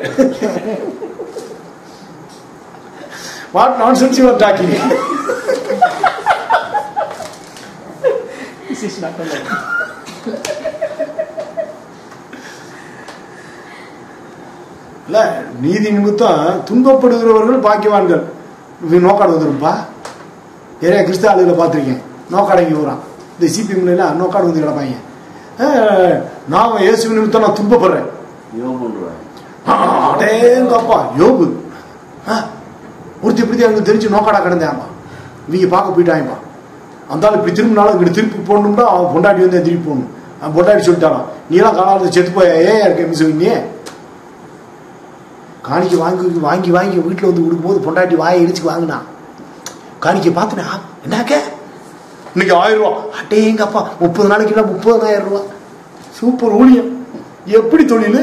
What nonsense you are talking. This is not allowed. இல்ல நீதி நிமித்தம் துன்பப்படுகிறவர்கள் பாக்கியவான்கள். நோக்காடு வந்துருப்பா, நிறைய கிறிஸ்தவ ஆளுகளை பார்த்துருக்கேன். நோக்காடங்கி வரான் இந்த சிபிஎம்ல நோக்காடு வந்து கிடப்பாங்க. நான் இயேசு நிமித்தம் நான் துன்பப்படுறேன். அடேங்கப்பா யோபு ஒருத்தி இப்படி அங்கே தெரிஞ்சு நோக்காடா கிடந்தேன்ப்பா. இவங்க பார்க்க போயிட்டாங்கப்பா. அந்த ஆள் இப்படி திரும்பினாலும் இங்கிட்டு திருப்பி போடணும்னா அவன் பொண்டாட்டி வந்து திருப்பி போடணும். அவன் பொண்டாட்டி சொல்லிட்டாலும் நீ எல்லாம் காலாவது செத்து போய ஏன் இருக்க மிஸ் நீ காணிக்க வாங்கி வாங்கி வாங்கி வீட்டில் வந்து கொடுக்கும்போது பொண்டாட்டி வாயை இடிச்சு வாங்கினா காணிக்க பார்த்துனா என்னாக்க இன்னைக்கு ஆயிரம் ரூபா. அட்டேங்கப்பா முப்பது நாளைக்கு இல்லை முப்பதாயிரம் ரூபா. சூப்பர் ஊழியம். எப்படி தொழில்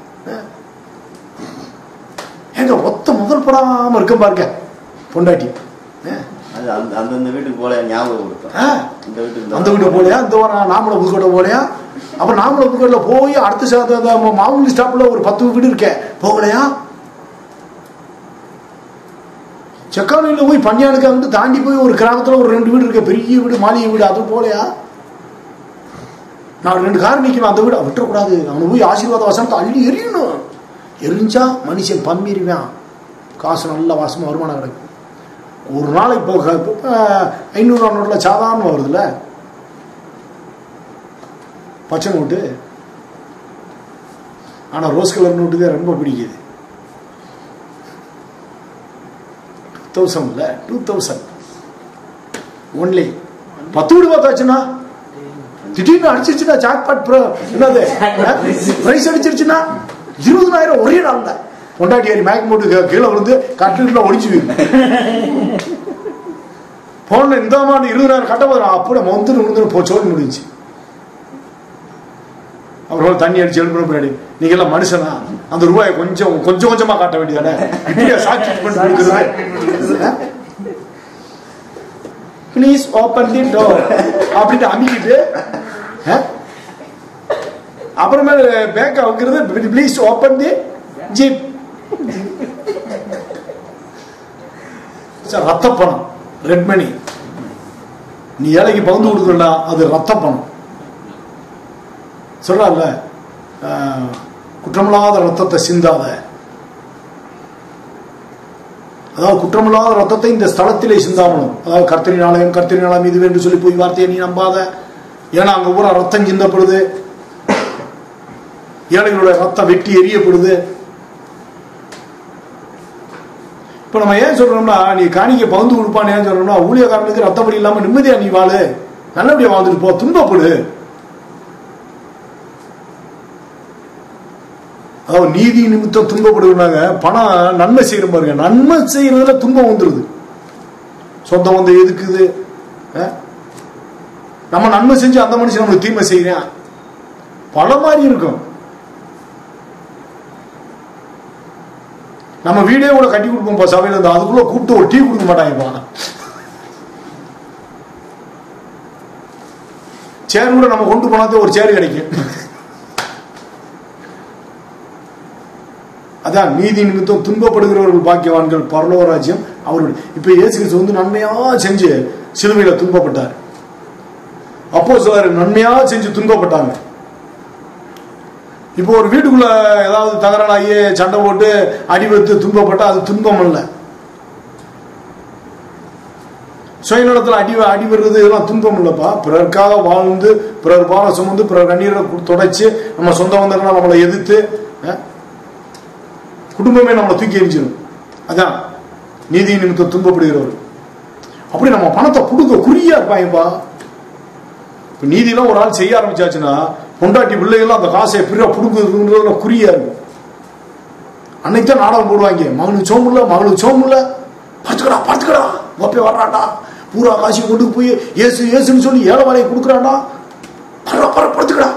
எங்க ஒத்த முதல் படாம இருக்க பாருங்க பொண்டாட்டி. அந்த வீட்டுக்கு போல ஞாபகம் அந்த வீட்டுக்கு போலையா, இந்த வாரம் நாமள புதுக்கோட்டை போலையா, அப்புறம் நாமள புதுக்கோட்டையில போய் அடுத்த மாமூலி ஸ்டாப்ல ஒரு பத்து வீடு இருக்க போகலையா, செக்கானில போய் பஞ்சானுக்கு வந்து தாண்டி போய் ஒரு கிராமத்துல ஒரு ரெண்டு வீடு இருக்க பெரிய வீடு மாளிகை வீடு அது போலையா. நான் ரெண்டு கார் நிக்கணும் அந்த வீடு விட்டுறக்கூடாது. அவனு போய் ஆசீர்வாத வசனத்தை அள்ளி எரியணும். எரிஞ்சா மனுஷன் பம்பிடுவான். காசு நல்ல வாசமா வருமானம் கிடைக்கும். ஒரு நாளைக்கு இப்போ ஐநூறு நோட்டுல சாதாரண வருதுல்ல பச்சை நோட்டு. ஆனா ரோஸ் கலர் நோட்டுக்கு ரொம்ப பிடிக்குது. டூ தௌசண்ட் இல்ல டூ தௌசண்ட் ஒன்லி பத்து வீடு பார்த்தாச்சுன்னா திடீர்னு அடிச்சிருச்சுன்னா ஜாக்பாட் என்னது பிரைஸ் அடிச்சிருச்சுன்னா இருபதாயிரம் ஒரே நாள்ல கொண்டாடி ஏறி மயக்கம் போட்டு கீழே விழுந்து கட்டில ஒடிச்சு போன இந்த மாதிரி இருபதாயிரம் கட்ட போதும் அப்படி மொந்து விழுந்து போ சோழி முடிஞ்சு. அப்புறம் தண்ணி அடிச்சு எழுப்புற பின்னாடி நீங்க எல்லாம் மனுஷனா அந்த ரூபாயை கொஞ்சம் கொஞ்சம் கொஞ்சமா காட்ட வேண்டியதானே. இப்படியா சாட்சி ப்ளீஸ் ஓபன் தி டோர் அப்படின்னு அமிக்கிட்டு அப்புறமே பேங்க் வைக்கிறது ப்ளீஸ் ஓபன் தி ஜீப். ரத்த பணம் ரெட் மணி. நீ ஏழைக்கு பகுந்து கொடுக்கல அது ரத்த பணம். சொல்ல குற்றமில்லாத ரத்தத்தை சிந்தாத, அதாவது குற்றமில்லாத ரத்தத்தை இந்த ஸ்தலத்திலே சிந்தாமணும். அதாவது கர்த்தரின் ஆலயம் கர்த்தரின் ஆலயம் இது என்று சொல்லி போய் வார்த்தையை நீ நம்பாத. ஏன்னா அங்க பூரா ரத்தம் சிந்தப்படுது. ஏழைகளுடைய ரத்தம் வெட்டி எரியப்படுது. இப்ப நம்ம ஏன் சொல்றோம்னா நீ காணிக்க பகுந்து கொடுப்பான்னு ஏன் சொல்றோம்னா ஊழியக்காரனுக்கு ரத்தப்படி இல்லாம நிம்மதியா நீ வாழு, நல்லபடியா வாழ்ந்துட்டு போ, துன்பப்படு. அதாவது நீதி நிமித்தம் துன்பப்படுகிறாங்க. பணம் நன்மை செய்யற பாருங்க, நன்மை செய்யறதுல துன்பம் வந்துருது. சொந்தம் வந்து எதுக்குது? நம்ம நன்மை செஞ்சு அந்த மனுஷன் நம்மளுக்கு தீமை செய்யறான். பல மாதிரி இருக்கும். நம்ம வீடே கூட கட்டி கொடுப்போம் சபையில இருந்து, அதுக்குள்ள கூப்பிட்டு ஒரு டீ கொடுக்க மாட்டாங்க. சேர் கூட நம்ம கொண்டு போனாதே ஒரு சேர் கிடைக்கும். அதான் நீதி நிமித்தம் துன்பப்படுகிறவர்கள் பாக்கியவான்கள் பரலோக ராஜ்யம் அவர்கள். இப்ப இயேசு கிறிஸ்து வந்து நன்மையா செஞ்சு சிலுவையில துன்பப்பட்டார். அப்போ சிலர் நன்மையா செஞ்சு துன்பப்பட்டாங்க. இப்போ ஒரு வீட்டுக்குள்ள ஏதாவது தகராறாகி சண்டை போட்டு அடிபட்டு துன்பப்பட்டா அது துன்பம் அல்ல. சுயநலத்தில் அடி அடிபடுறது இதெல்லாம் துன்பம் இல்லப்பா. பிறருக்காக வாழ்ந்து பிறர் பாரம் சுமந்து பிறர் கண்ணீரை தொடச்சு நம்ம சொந்த வந்தவங்க நம்மளை எதிர்த்து குடும்பமே நம்மளை தூக்கி எரிஞ்சிடும். அதான் நீதி நிமித்தம் துன்பப்படுகிறவர். அப்படி நம்ம பணத்தை கொடுக்க குறியா இருப்பாங்கப்பா. இப்ப நீதியெல்லாம் ஒரு ஆள் செய்ய ஆரம்பிச்சாச்சுன்னா பொண்டாட்டி பிள்ளைகள்லாம் அந்த காசை எப்படியா புடுங்குறதுல குறியா இருக்கும். அன்னைக்கு தான் நாடகம் போடுவாங்க. மகனுக்கு சோமுல்ல மகளுக்கு சோமுல்ல பார்த்துக்கடா பார்த்துக்கடா ஒப்பே வர்றாண்டா பூரா காசையும் கொண்டு போய் ஏசு ஏசுன்னு சொல்லி ஏழை வாழையை கொடுக்குறாண்டா பர பர படுத்துக்கடா.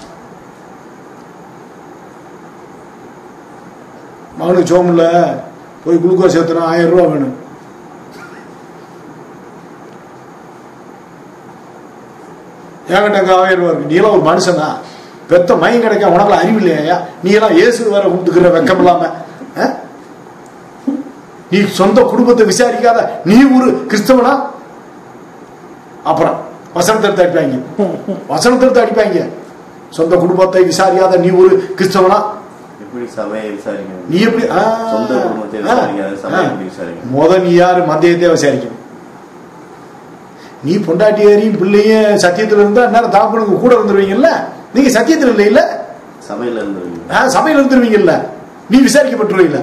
மகனுக்கு சோமுல்ல போய் குளுக்கோஸ் ஏத்துனா ஆயிரம் ரூபா வேணும். ஏங்கிட்ட ஆயிரம் ரூபா இருக்கு. நீ எல்லாம் ஒரு மனுஷனா? பெத்த மயம் கிடைக்க உனக்குலாம் அறிவு இல்லையா? நீ எல்லாம் இயேசு வேற கூப்பிட்டுக்கிற வெக்கம் இல்லாம நீ சொந்த குடும்பத்தை விசாரிக்காத நீ ஒரு கிறிஸ்தவனா? அப்புறம் வசனத்தை எடுத்து அடிப்பாங்க, வசனத்தை எடுத்து அடிப்பாங்க. சொந்த குடும்பத்தை விசாரிக்காத நீ ஒரு கிறிஸ்தவனா? எப்படி சபையை விசாரிக்கணும்? நீ எப்படி சொந்த குடும்பத்தை விசாரிக்காத சபையை எப்படி விசாரிக்கணும்? முத நீ யாரு மத்தியத்தை விசாரிக்கணும். நீ பொண்டாட்டி ஏறியும் பிள்ளையும் சத்தியத்துல இருந்தா நேரம் தாப்பனுக்கு கூட இருந்துருவீங்கல்ல. நீங்க சத்தியத்துல இல்லை இல்ல, சபையில இருந்துருவீங்க. சபையில இருந்துருவீங்கல்ல, நீ விசாரிக்கப்பட்டுருவீங்கள.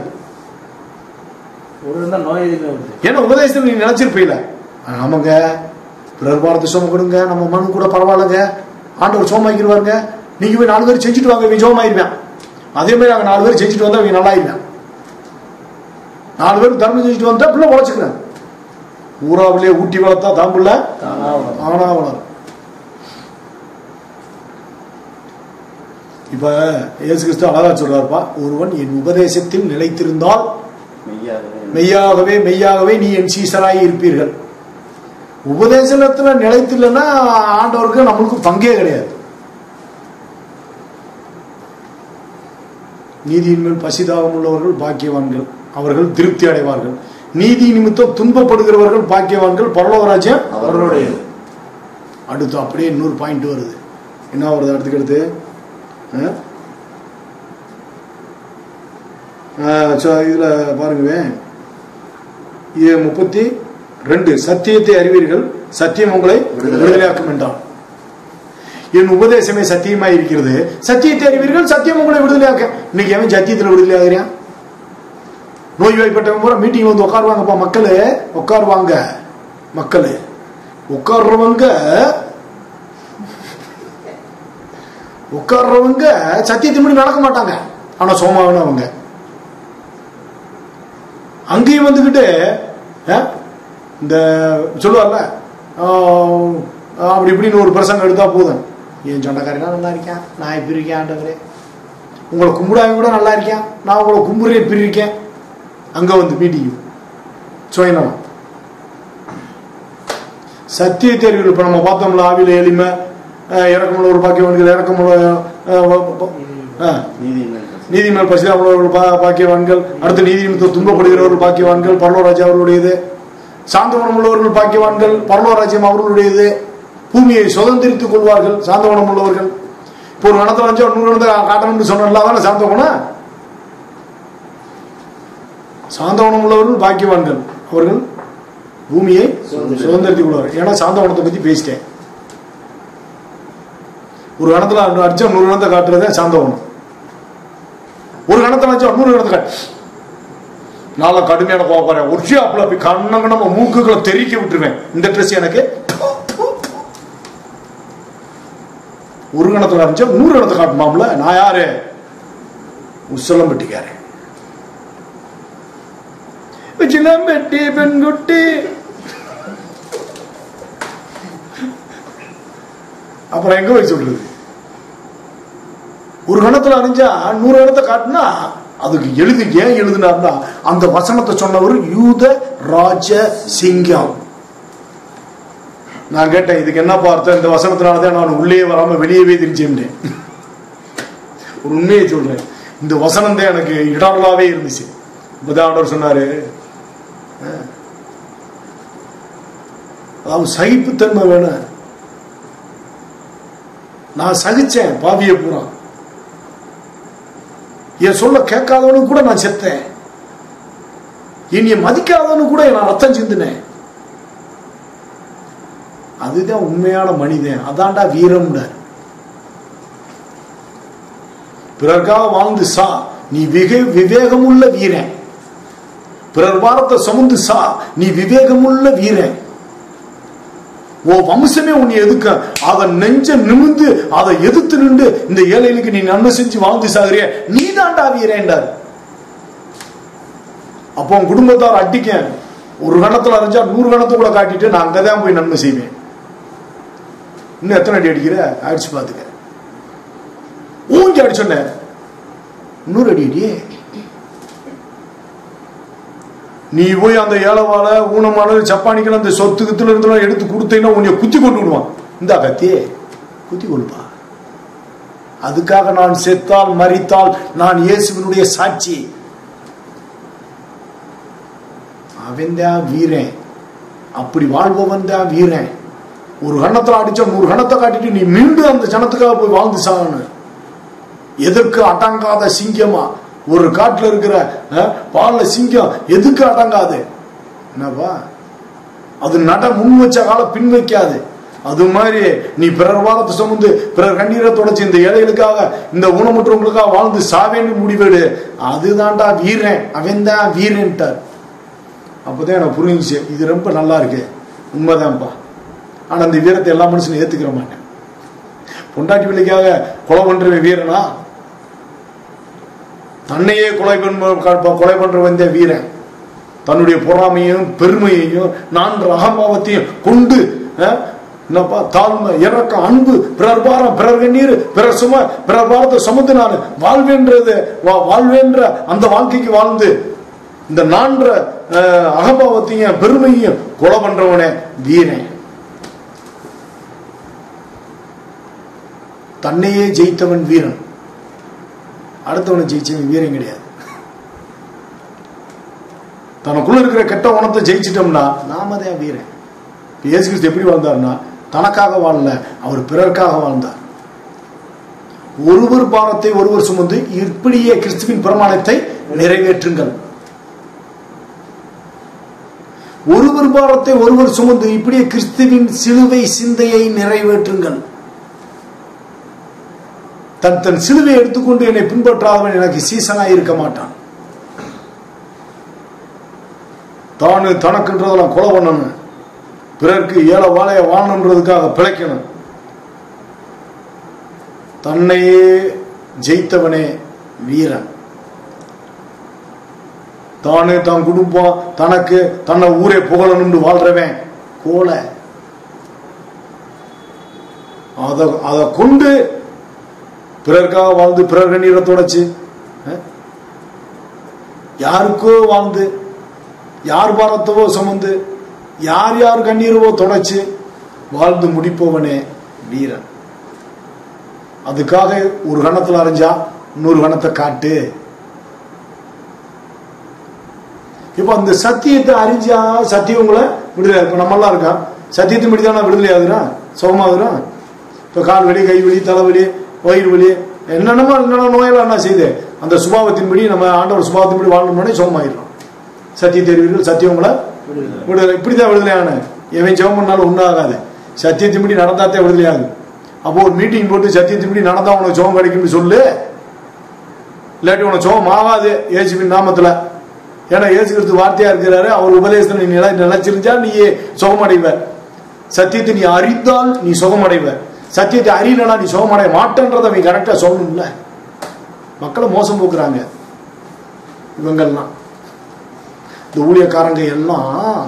ஏன்னா உபதேசத்துல நீ நினைச்சிருப்பீல, ஆமாங்க பிறர் பாரத்தை சுமக்கணுங்க, நம்ம மனு கூட பரவாயில்லங்க, ஆண்டவர் சோமாக்கிடுவாருங்க, நீங்க போய் நாலு பேர் செஞ்சுட்டு வாங்க, இவன் சோமாயிருவேன். அதே மாதிரி நாங்க நாலு பேர் செஞ்சுட்டு வந்தா இவங்க நல்லா இருவேன். நாலு பேர் தர்மம் செஞ்சுட்டு வந்தா பிள்ளை உழைச்சுக்கிறேன். ஊராவிலே ஊட்டி வளர்த்தா தான் பிள்ளை ஆனா வளரும். இப்ப இயேசு கிறிஸ்து அழகா சொல்றாருப்பா, ஒருவன் என் உபதேசத்தில் நிலைத்திருந்தால் மெய்யாகவே மெய்யாகவே நீ என் சீசராய் இருப்பீர்கள். உபதேசத்துல நிலைத்தில்லைன்னா ஆண்டவருக்கு நம்மளுக்கு பங்கே கிடையாது. நீதியின் மேல் பசிதாகம் உள்ளவர்கள் பாக்கியவான்கள், அவர்கள் திருப்தி அடைவார்கள். நீதி நிமித்தம் துன்பப்படுகிறவர்கள் பாக்கியவான்கள், பரலோக ராஜ்யம் அவர்களுடைய. அடுத்து அப்படியே இன்னொரு பாயிண்ட் வருது. என்ன வருது அடுத்துக்கு அடுத்து? இதுல பாருங்க, முப்பத்தி ரெண்டு, சத்தியத்தை அறிவீர்கள், சத்தியம் உங்களை விடுதலையாக்கும் என்றான். என் உபதேசமே சத்தியமாய் இருக்கிறது, சத்தியத்தை அறிவீர்கள், சத்தியம் உங்களை விடுதலையாக்க. இன்னைக்கு அவன் சத்தியத்துல விடுதலை ஆகிறான். நோய் வாய்ப்பட்டவங்க பூரா மீட்டிங் வந்து உட்காருவாங்கப்பா, மக்களு உட்காருவாங்க, மக்களு உட்கார்றவங்க உட்கார்றவங்க சத்தியத்தை முடி நடக்க மாட்டாங்க. ஆனா சோமாவன அவங்க அங்கேயும் வந்துகிட்டு இந்த சொல்லுவார்ல, அப்படி இப்படின்னு ஒரு பிரசங்கம் எடுத்தா போதும், என் சொந்தக்காரனா நல்லா இருக்கேன், நான் இப்படி இருக்கேன், ஆண்டவரே உங்களை கும்பிடாம கூட நல்லா இருக்கேன், நான் உங்களை கும்பிடுறேன் இப்படி இருக்கேன். அங்க வந்து மீட்டிங் சுயநலம். சத்திய தேர்வுகள் இப்ப நம்ம பார்த்தோம்ல, ஆவில எளிமை, இறக்கமுள்ள ஒரு பாக்கியவான்கள், இறக்கமுள்ள நீதி மேல் பசிதாபுள்ளவர்கள் பாக்கியவான்கள், அடுத்து நீதி நிமித்தம் துன்பப்படுகிறவர்கள் பாக்கியவான்கள், பரலோக ராஜ்யம் அவர்களுடையது. சாந்த குணம் உள்ளவர்கள் பாக்கியவான்கள், பரலோக ராஜ்யம் அவர்களுடையது. பூமியை சுதந்திரித்துக் கொள்வார்கள் சாந்த குணம் உள்ளவர்கள். இப்போ ஒரு கணத்துல அஞ்சு நூறு கணத்தை காட்டணும்னு சொன்னா தானே சாந்த குணம். சாந்த குணம் உள்ளவர்கள் பாக்கியவான்கள், அவர்கள் பூமியை சுதந்திரித்துக் கொள்வார்கள். ஏன்னா சாந்த குணத்தை பத்தி பேசிட்டேன். ஒரு கணத்துல அடிச்சா நூறு கணத்தை காட்டுறதே சாந்த குணம். ஒரு கணத்தை அடிச்சா நூறு கணத்தை காட்டு நாள கடுமையான போறேன், ஒரு ஷாப்ல போய் கண்ணங்க நம்ம மூக்குகளை தெறிக்க விட்டுருவேன். இந்த ட்ரெஸ் எனக்கு ஒரு கணத்துல அடிச்சா நூறு கணத்தை காட்டுமாம்ல. நான் யாரு? உசலம் பெட்டிக்காரன். பெட்டி பெண்குட்டி. அப்புறம் எங்க போய் சொல்றது? ஒரு கணத்துல அறிஞ்சா நூறு கணத்தை காட்டினா அதுக்கு எழுதி ஏன் எழுதினார்னா, அந்த வசனத்தை சொன்னவர் யூத ராஜ சிங்கம். நான் கேட்டேன், இதுக்கு என்ன பார்த்தேன்? இந்த வசனத்தினாலதான் நான் உள்ளே வராம வெளியவே தெரிஞ்சேன். ஒரு உண்மையை சொல்றேன், இந்த வசனம் தான் எனக்கு இடர்லாவே இருந்துச்சு. இப்பதான் ஆண்டவர் சொன்னாரு, அதாவது சகிப்புத்தன்மை வேணும். நான் சகிச்சேன் பாவிய பூரா, என் சொல்ல கேட்காதவனு கூட நான் செத்தேன், என்னைய மதிக்காதவனு கூட நான் ரத்தம் சிந்தினேன். அதுதான் உண்மையான மனிதன். அதான்டா வீரம். பிறர்காக வாழ்ந்து சா, நீ விவேகம் உள்ள வீரன். பிறர் பாரத்தை சுமந்து சா, நீ விவேகமுள்ள வீரன். ஓ வம்சமே உன்னை எதுக்க, அதை நெஞ்ச நிமிந்து அதை எதிர்த்து நின்று இந்த ஏழைகளுக்கு நீ நன்மை செஞ்சு வாழ்ந்து சாகுறிய, நீ தாண்டா வீரேன்டார். அப்போ உன் குடும்பத்தார் அடிக்க ஒரு கணத்துல அறிஞ்சா நூறு கணத்தை கூட காட்டிட்டு நான் அங்கதான் போய் நன்மை செய்வேன். இன்னும் எத்தனை அடி அடிக்கிற? அடிச்சு பாத்துக்க. ஊங்கி அடிச்சோன்ன நூறு அடி அடி. நீ போய் அந்த ஏழவாழ ஊனமான ஜப்பானிக்கெல்லாம் அந்த சொத்து கித்துல இருந்தெல்லாம் எடுத்து கொடுத்தீங்கன்னா உன்னை குத்தி கொண்டு விடுவான். இந்த கத்தியே குத்தி கொடுப்பா. அதுக்காக நான் செத்தால் மரித்தால் நான் இயேசுவினுடைய சாட்சி. அவன் தான் வீரன். அப்படி வாழ்பவன் தான் வீரன். ஒரு கணத்துல அடிச்சா நூறு கணத்தை காட்டிட்டு நீ மீண்டும் அந்த ஜனத்துக்காக போய் வாழ்ந்து சாகணும். எதற்கு அடங்காத சிங்கமா ஒரு காட்டுல இருக்கிற பால்ல சிங்கம் எதுக்கு அடங்காது? என்னப்பா அது நட முன் வச்ச கால பின் வைக்காது. அது மாதிரி நீ பிறர் வாரத்தை சுமந்து பிறர் கண்ணீரை தொடச்சு இந்த ஏழைகளுக்காக இந்த ஊனமுற்றவங்களுக்காக வாழ்ந்து சாவேன்னு முடிவெடு. அதுதான்டா வீரன், அவன் தான் வீரன்ட்டார். அப்பதான் எனக்கு புரிஞ்சிச்சு, இது ரொம்ப நல்லா இருக்கு, உண்மைதான்ப்பா. ஆனா அந்த வீரத்தை எல்லா மனுஷனும் ஏத்துக்கிற மாட்டேன். பொண்டாட்டி பிள்ளைக்காக கொலை பண்ற வீரனா? தன்னையே கொலை பண்ண கொலை பண்ற வந்த வீரன் தன்னுடைய பொறாமையும் பெருமையையும் நான் அகம்பாவத்தையும் கொண்டு என்னப்பா தாழ்மை, இறக்கம், அன்பு, பிறர் பாரம், பிறர் கண்ணீர், பிறர் சும பிறர் பாரத்தை சுமந்து நான் வாழ்வேன்றது வாழ்வேன்ற அந்த வாழ்க்கைக்கு வாழ்ந்து இந்த நான்ற அகம்பாவத்தையும் பெருமையும் கொலை பண்றவனே வீரன். தன்னையே ஜெயித்தவன் வீரன், அடுத்தவனை ஜெயிச்சவன் வீரன் கிடையாது. தனக்குள்ள இருக்கிற கெட்ட குணத்தை ஜெயிச்சிட்டோம்னா நாம தான் வீரன். இயேசு கிறிஸ்து எப்படி வாழ்ந்தார்னா தனக்காக வாழல, அவர் பிறர்க்காக வாழ்ந்தார். ஒருவர் பாரத்தை ஒருவர் சுமந்து இப்படியே கிறிஸ்துவின் பிரமாணத்தை நிறைவேற்றுங்கள். ஒருவர் பாரத்தை ஒருவர் சுமந்து இப்படியே கிறிஸ்துவின் சிலுவை சிந்தையை நிறைவேற்றுங்கள். தன் தன் சிலுவை எடுத்துக்கொண்டு என்னை பின்பற்றாதவன் எனக்கு சீசனாய் இருக்க மாட்டான். தானு தனக்குன்றதெல்லாம் கொலை பண்ணணும், பிறருக்கு ஏழை வாழைய வாழணுன்றதுக்காக பிழைக்கணும். தன்னையே ஜெயித்தவனே வீரன். தானு தான் குடும்பம் தனக்கு தன்னை ஊரே புகழணும்னு வாழ்றவன் கோலை. அத அதை கொண்டு பிறருக்காக வாழ்ந்து பிறர் கண்ணீரை தொடச்சு யாருக்கோ வாழ்ந்து யார் பாரத்தவோ சுமந்து யார் யார் கண்ணீரவோ தொடச்சு வாழ்ந்து முடிப்பவனே வீரன். அதுக்காக ஒரு கணத்துல அரைஞ்சா இன்னொரு கணத்தை காட்டு. இப்ப அந்த சத்தியத்தை அறிஞ்சா சத்தியம் உங்களை விடுதலை. இப்ப நம்ம எல்லாம் இருக்கா சத்தியத்தை முடிதானா விடுதலை ஆகுதுனா சுகமாகுறான். இப்ப கால் வலி, கை வலி, தலைவலி, வயிறு வலி, என்னென்னமோ என்னென்ன நோயெல்லாம் என்ன செய்யுது, அந்த சுபாவத்தின்படி நம்ம ஆண்டவர் சுபாவத்தின்படி வாழணும்னே சுகமாயிடும். சத்தியத்தை அறிவீர்கள், சத்தியம் உங்களை விடுதலை. இப்படிதான் விடுதலையான எவன் ஜெபம் பண்ணாலும் ஒன்றும் ஆகாது, சத்தியத்தின்படி நடந்தாத்தே விடுதலை ஆகுது. அப்போ ஒரு மீட்டிங் போட்டு சத்தியத்தின்படி நடந்தா உனக்கு ஜெபம் கிடைக்கும்னு சொல்லு, இல்லாட்டி உனக்கு ஜெபம் ஆகாது இயேசுவின் நாமத்துல. ஏன்னா இயேசு கிறிஸ்து வார்த்தையா இருக்கிறாரு, அவர் உபதேசத்தை நீ நிலை நினைச்சிருந்தா நீ சுகமடைவ. சத்தியத்தை நீ அறிந்தால் நீ சுகமடைவ, சத்தியத்தை அறியலனா நீ சுகமடைய மாட்டேன்றதை அவங்க கரெக்டா சொல்லணும்ல. மக்களை மோசம் போக்குறாங்க இவங்கெல்லாம், இந்த ஊழியக்காரங்க எல்லாம்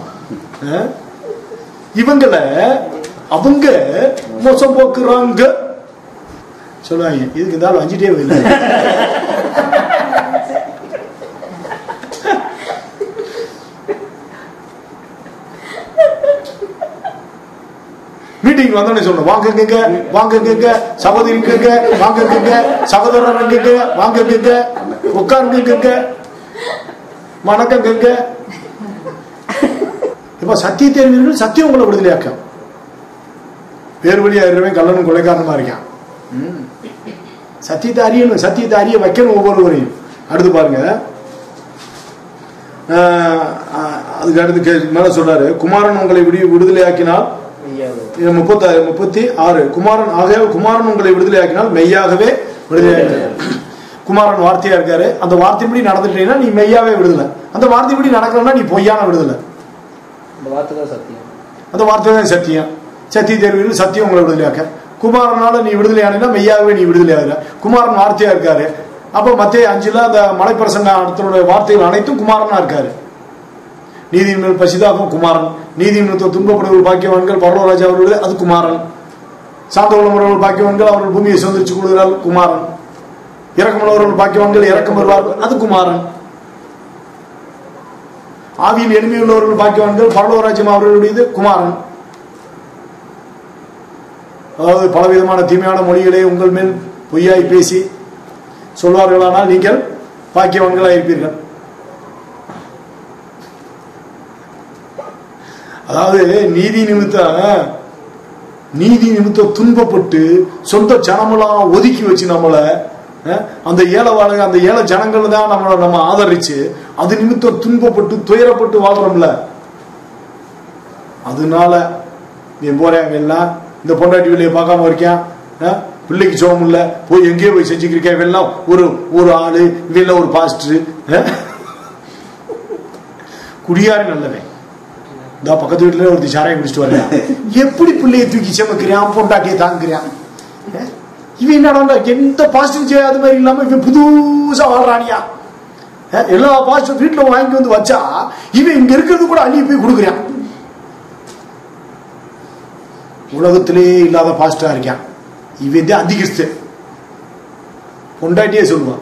இவங்களை அவங்க மோசம் போக்குறாங்க சொல்லுவாங்க. இதுக்கு இருந்தாலும் அஞ்சிட்டே இல்லை. மீட்டிங் வந்தோடனே சொல்லணும், வாங்க கேட்க வாங்க கேட்க சகோதரி கேட்க வாங்க கேட்க சகோதரன் கேட்க வாங்க கேட்க உட்கார்ந்து கேட்க வணக்கம் கேட்க. இப்ப சத்தியத்தை அறிவீர்கள், சத்தியம் உங்களை விடுதலையாக்க. பேர் வழியா இருவன் கல்லனும் கொலைக்காரமா இருக்கான். சத்தியத்தை அறியணும், சத்தியத்தை அறிய வைக்கணும் ஒவ்வொருவரையும். அடுத்து பாருங்க, அதுக்கு அடுத்து மேல சொல்றாரு, குமாரன் உங்களை விடுதலையாக்கினால் முப்பத்தி முப்பத்தி ஆறு குமாரன் ஆக குமாரன் உங்களை விடுதலையாக்கினால் மெய்யாகவே விடுதலை. குமாரன் வார்த்தையா இருக்காரு, அந்த வார்த்தைப்படி நடந்துட்டீங்கன்னா நீ மெய்யாவே விடுதலை. அந்த வார்த்தைப்படி நடக்கலன்னா நீ பொய்யான விடுதலை. அந்த வார்த்தை தான் சத்தியம். சத்திய தேர்வு சத்தியம் உங்களை விடுதலையாக்க. குமாரனால நீ விடுதலை ஆனா மெய்யாகவே நீ விடுதலை ஆகுற. குமாரன் வார்த்தையா இருக்காரு. அப்ப மத்திய அஞ்சுல அந்த மலைப்பிரசங்க வார்த்தைகள் அனைத்தும் குமாரனா இருக்காரு. நீதியின் மேல் பசிதாகும் குமாரன், நீதியின் துன்பப்படுவர்கள் பாக்கியவான்கள் பரலோராஜா அவர்கள் அது குமாரன், சாந்த உள்ளவர்கள் பாக்கியவான்கள் அவர்கள் பூமியை சுதந்திரிச்சு கொள்கிறார் குமாரன், இறக்கமுள்ளவர்கள் பாக்கியவான்கள் இறக்கம் வருவார்கள் அது குமாரன், ஆவியில் எளிமையுள்ளவர்கள் பாக்கியவான்கள் பரலோராஜ்யம் அவர்களுடையது குமாரன். அதாவது பலவிதமான தீமையான மொழிகளை உங்கள் மேல் பொய்யாய் பேசி சொல்வார்களானால் நீங்கள் பாக்கியவான்களாக இருப்பீர்கள். அதாவது நீதி நிமித்த நீதி நிமித்த துன்பப்பட்டு சொந்த ஜனமெல்லாம் ஒதுக்கி வச்சு நம்மளை அந்த ஏழை வாழக அந்த ஏழை ஜனங்கள் தான் நம்மளை நம்ம ஆதரிச்சு அது நிமித்தம் துன்பப்பட்டு துயரப்பட்டு வாழ்றோம்ல. அதனால நீ போறேன் எல்லாம் இந்த பொண்டாட்டி வெளியே பார்க்காம இருக்கேன், பிள்ளைக்கு சோகம் இல்ல, போய் எங்கேயோ போய் செஞ்சுக்கிருக்கேன், இவெல்லாம் ஒரு ஒரு ஆளு, இவெல்லாம் ஒரு பாஸ்டர், குடியாரு நல்லவன். இந்த பக்கத்து வீட்டுல ஒருத்தி சாராயம் குடிச்சிட்டு வரேன், எப்படி பிள்ளையை தூக்கி செமக்கிறான், பொண்டாட்டியை தாங்குறான். இவன் என்னடா எந்த பாஸ்டர் செய்யாத மாதிரி இல்லாம இவன் புதுசா வாழ்றானியா. எல்லா பாஸ்டர் வீட்டுல வாங்கி வந்து வச்சா இவன் இங்க இருக்கிறது கூட அள்ளி போய் கொடுக்குறான். உலகத்திலே இல்லாத பாஸ்டரா இருக்கான் இவன் தான் அதிகிறிஸ்து. பொண்டாட்டியே சொல்லுவான்.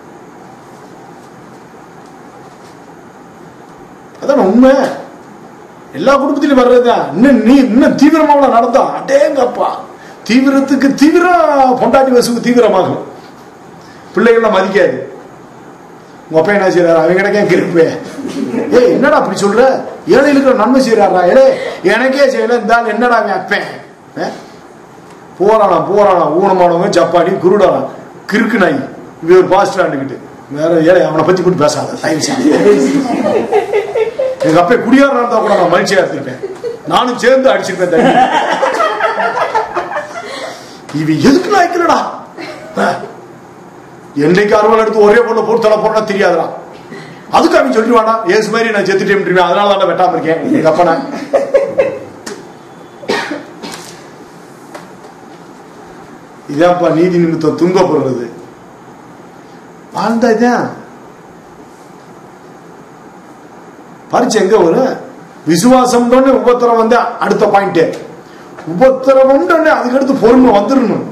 அதான் உண்மை. எல்லா குடும்பத்திலும் வர்றதுதான். இன்னும் நீ இன்னும் தீவிரமாக நடந்தா அடேங்கப்பா, தீவிரத்துக்கு தீவிரம் பொண்டாட்டி வசுக்கு தீவிரமாகும். பிள்ளைகள்லாம் மதிக்காது. உங்க அப்பா என்ன செய்யறாரு, அவங்க கிடைக்க கிருப்பே, ஏ என்னடா அப்படி சொல்ற, ஏழைகளுக்கு நன்மை செய்யறாரா, ஏழை எனக்கே செய்யல இருந்தாலும் என்னடா அவன் அப்பேன் போறானா போறானா ஊனமானவங்க ஜப்பானி குருடானா கிறுக்கு நாய் இவ ஒரு பாஸ்டராண்டுக்கிட்டு வேற ஏழை அவனை பத்தி கூட பேசாத தயவு செய்து. எங்க அப்பா குடியாரா இருந்தா கூட நான் மகிழ்ச்சியா இருந்திருப்பேன், நானும் சேர்ந்து அடிச்சிருப்பேன் தண்ணி. இவ எதுக்கு நாய்க்கலடா, என்னைக்கு அறுவல் எடுத்து ஒரே பொண்ணு போட்டு தலை போனா தெரியாதுடா, அதுக்கு அவன் சொல்லிடுவானா ஏசு மாதிரி நான் செத்துட்டேன், அதனால தான் வெட்டாம இருக்கேன் எங்க அப்பனா. இதான்ப்பா நீதி நிமித்தம் துன்பப்படுறது. வாழ்ந்தான் பரிச்சு எங்க வரும், விசுவாசம் உபத்திரம் வந்து அடுத்த பாயிண்ட். உபத்திரம் அதுக்கு அடுத்து பொறுமை வந்துடணும்.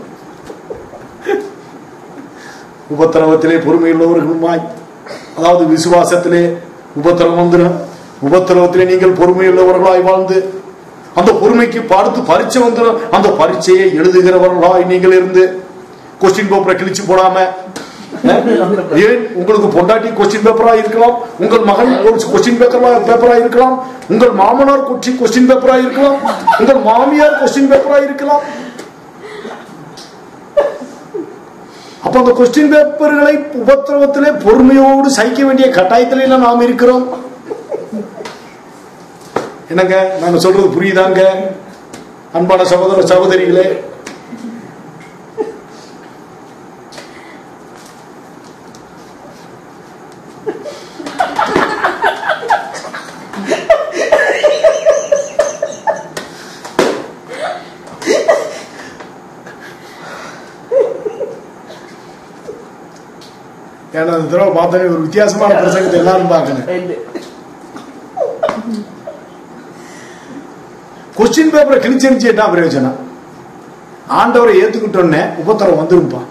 உபத்திரவத்திலே பொறுமை உள்ளவர்களுமாய், அதாவது விசுவாசத்திலே உபத்திரம் வந்துடும். உபத்திரவத்திலே நீங்கள் பொறுமை உள்ளவர்களாய் வாழ்ந்து அந்த பொறுமைக்கு பார்த்து பரீட்சை வந்துடும். அந்த பரீட்சையை எழுதுகிறவர்களாய் நீங்கள் இருந்து கொஸ்டின் பேப்பரை கிழிச்சு போடாம, ஏன் உங்களுக்கு பொண்டாட்டி கொஸ்டின் பேப்பரா இருக்கலாம், உங்கள் மகன் கொஸ்டின் பேப்பரா இருக்கலாம், உங்கள் மாமனார் கொஸ்டின் பேப்பரா இருக்கலாம், உங்கள் மாமியார் கொஸ்டின் பேப்பரா இருக்கலாம். அப்ப அந்த கொஸ்டின் பேப்பர்களை உபத்திரவத்திலே பொறுமையோடு சகிக்க வேண்டிய கட்டாயத்தில நாம் இருக்கிறோம். என்னங்க நாங்க சொல்றது புரியுதாங்க அன்பான சகோதர சகோதரிகளே? ஏன்னா அந்த தடவை பார்த்தோன்னே ஒரு வித்தியாசமான பிரசங்கத்தை எல்லாரும் பார்க்கணும். கொஸ்டின் பேப்பரை கிழிச்சிருச்சு என்ன பிரயோஜனம்? ஆண்டவரை ஏத்துக்கிட்டோன்னே உபத்திரம் வந்துருப்பா.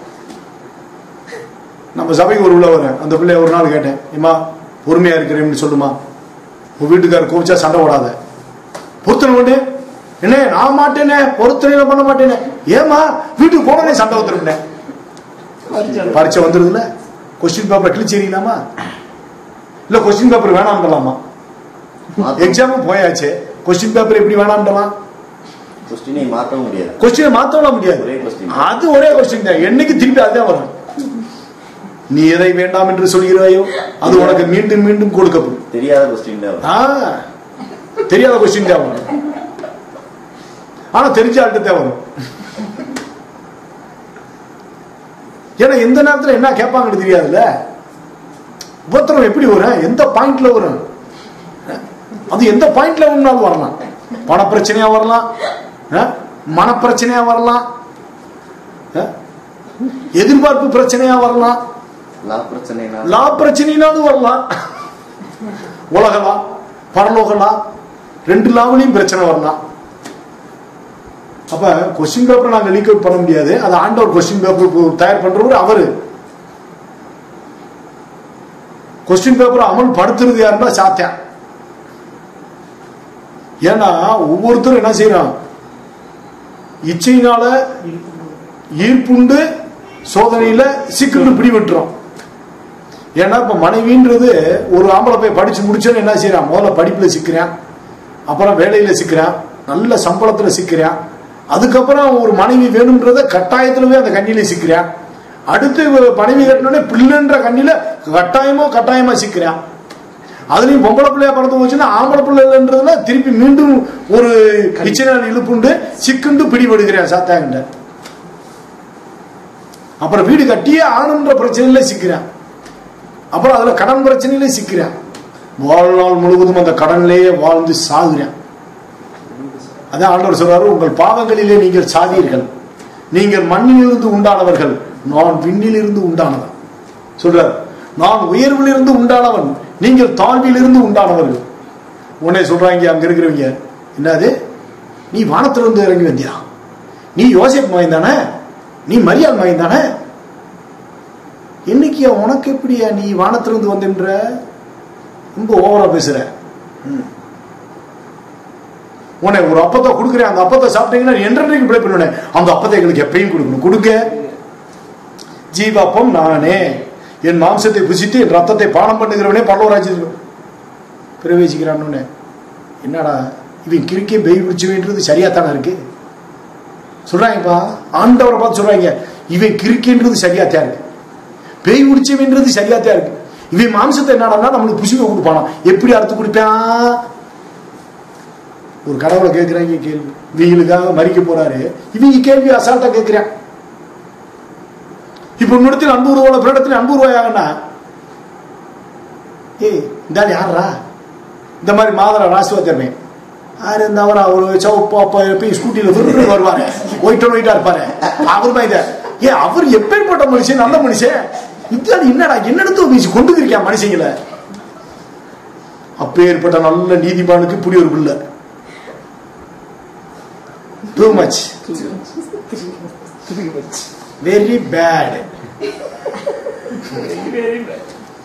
நம்ம சபைக்கு ஒரு உள்ள வரேன், அந்த பிள்ளைய ஒரு நாள் கேட்டேன், ஏமா பொறுமையா இருக்கிறேன்னு சொல்லுமா, உன் வீட்டுக்காரர் கோவிச்சா சண்டை ஓடாத, பொறுத்தனை கொண்டு என்ன நான் மாட்டேனே, பொறுத்தனையில பண்ண மாட்டேனே, ஏமா வீட்டுக்கு போனே சண்டை வந்துருந்தேன். பரீட்சை வந்துருதுல, கொஸ்டின் பேப்பரை கிழிச்சிடலாமா இல்ல கொஸ்டின் பேப்பர் வேணாம்லாமா? எக்ஸாமும் போயாச்சு, கொஸ்டின் பேப்பர் எப்படி வேணாம்லாம்? கொஸ்டினை மாற்ற முடியாது, கொஸ்டினை மாற்றலாம் முடியாது, அது ஒரே கொஸ்டின் தான், என்னைக்கு திருப்பி அதுதான் வரும். நீ எதை வேண்டாம் என்று சொல்கிறாயோ அது உனக்கு மீண்டும் மீண்டும் கொடுக்கப்படும். தெரியாத கொஸ்டின் தான், தெரியாத கொஸ்டின் தான் வரும், ஆனா தெரிஞ்ச ஆள்கிட்ட தான் வரும். ஏன்னா எந்த நேரத்தில் என்ன கேட்பாங்கன்னு தெரியாதுல்ல. உபத்திரம் எப்படி வரும், எந்த பாயிண்ட்ல வரும், அது எந்த பாயிண்ட்ல வேணும்னாலும் வரலாம். பண பிரச்சனையா வரலாம், மன பிரச்சனையா வரலாம், எதிர்பார்ப்பு பிரச்சனையா வரலாம், லா பிரச்சனைனாலும் வரலாம், உலகலா பரலோகலா ரெண்டு லாவிலையும் பிரச்சனை வரலாம். அப்ப கொஸ்டின் பேப்பர் நாங்க லீக் அவுட் பண்ண முடியாது, அது ஆண்டவர் கொஸ்டின் பேப்பர் தயார் பண்றவர் அவரு. கொஸ்டின் பேப்பர் அமல் படுத்துறது யாருன்னா சாத்தியா. ஏன்னா ஒவ்வொருத்தரும் என்ன செய்யறான், இச்சையினால ஈர்ப்புண்டு சோதனையில சிக்கல் பிடிவிட்டுறோம். ஏன்னா இப்ப மனைவின்றது ஒரு ஆம்பளை போய் படிச்சு முடிச்சோன்னு என்ன செய்யறான், முதல்ல படிப்புல சிக்கிறான், அப்புறம் வேலையில சிக்கிறான், நல்ல சம்பளத்துல சிக்கிறான், அதுக்கப்புறம் ஒரு மனைவி வேணும்ன்றத கட்டாயத்திலவே அந்த கண்ணியில சிக்கிறான். அடுத்து மனைவி கட்டினோடனே பிள்ளைன்ற கண்ணில கட்டாயமோ கட்டாயமா சிக்கிறான். அதுலயும் பொம்பளை பிள்ளையா பிறந்து போச்சுன்னா ஆம்பளை பிள்ளைன்றதுல திருப்பி மீண்டும் ஒரு கிச்சனால் இழுப்புண்டு சிக்குண்டு பிடிபடுகிறான் சாத்தாங்கிட்ட. அப்புறம் வீடு கட்டியே ஆணுன்ற பிரச்சனையில சிக்கிறான். அப்புறம் அதுல கடன் பிரச்சனையில சிக்கிறான். வாழ்நாள் முழுவதும் அந்த கடனிலேயே வாழ்ந்து சாகுறான். அதான் ஆண்டவர் சொல்றாரு, உங்கள் பாவங்களிலே நீங்கள் சாதீர்கள், நீங்கள் மண்ணிலிருந்து உண்டானவர்கள், நான் விண்ணிலிருந்து உண்டானவன் சொல்றார். நான் உயர்விலிருந்து உண்டானவன், நீங்கள் தாழ்விலிருந்து உண்டானவர்கள். உடனே சொல்றாங்க அங்க இருக்கிறவங்க, என்னது நீ வானத்திலிருந்து இறங்கி வந்தியா? நீ யோசேப் மகன் தானே? நீ மரியாள் மகன் தானே? இன்னைக்கு உனக்கு எப்படியா நீ வானத்திலிருந்து வந்தென்ற? ரொம்ப ஓவரா பேசுற. உன்னை ஒரு அப்பத்தை கொடுக்குறேன், அந்த அப்பத்தை சாப்பிட்டீங்கன்னா என்றைக்கு பிழை பண்ணுவேன். அந்த அப்பத்தை எங்களுக்கு எப்பயும் கொடுக்கணும். கொடுக்க ஜீவாப்பம் நானே, என் மாம்சத்தை புசித்து என் ரத்தத்தை பானம் பண்ணுகிறவனே பரலோகராஜ்யத்தில் பிரவேசிக்கிறான்னு. என்னடா இவன் கிறுக்கே பெய் பிடிச்சுன்றது சரியாத்தானே இருக்கு சொல்றாங்கப்பா. ஆண்டவரை பார்த்து சொல்றாங்க, இவன் கிறுக்கின்றது சரியாத்தான் இருக்கு, பேய் பிடிச்சவன்றது சரியாத்தான் இருக்கு. இவன் மாம்சத்தை என்னடா நம்மளுக்கு புசிக்க கொடுப்பானா, எப்படி அறுத்து குடிப்பான்? ஒரு கடவுளை கேட்கிறாங்க கேள்வி, இவங்களுக்காக மறிக்க போறாரு, இவங்க கேள்வி அசால்ட்டா கேட்கிறான். இப்ப இன்னொருத்தில் அன்பு ரூபாய் பிறடத்துல அன்பு ரூபாயாகனா, ஏய் இந்த யாரா இந்த மாதிரி மாதரா ராசுவா தருவேன் யாரு இருந்தவரா ஒரு சவுப்பா ஸ்கூட்டியில வருவாரு, ஒயிட்டோ ஒயிட்டா இருப்பாரு. அவர் தான் இதை ஏ அவர் எப்பேற்பட்ட மனுஷன், நல்ல மனுஷன். இது என்னடா என்னெடுத்து வீசி கொண்டு இருக்கியா மனுஷங்களை? அப்பேற்பட்ட நல்ல நீதிமானுக்கு இப்படி ஒரு பிள்ளை. Too much. Very bad. Very bad.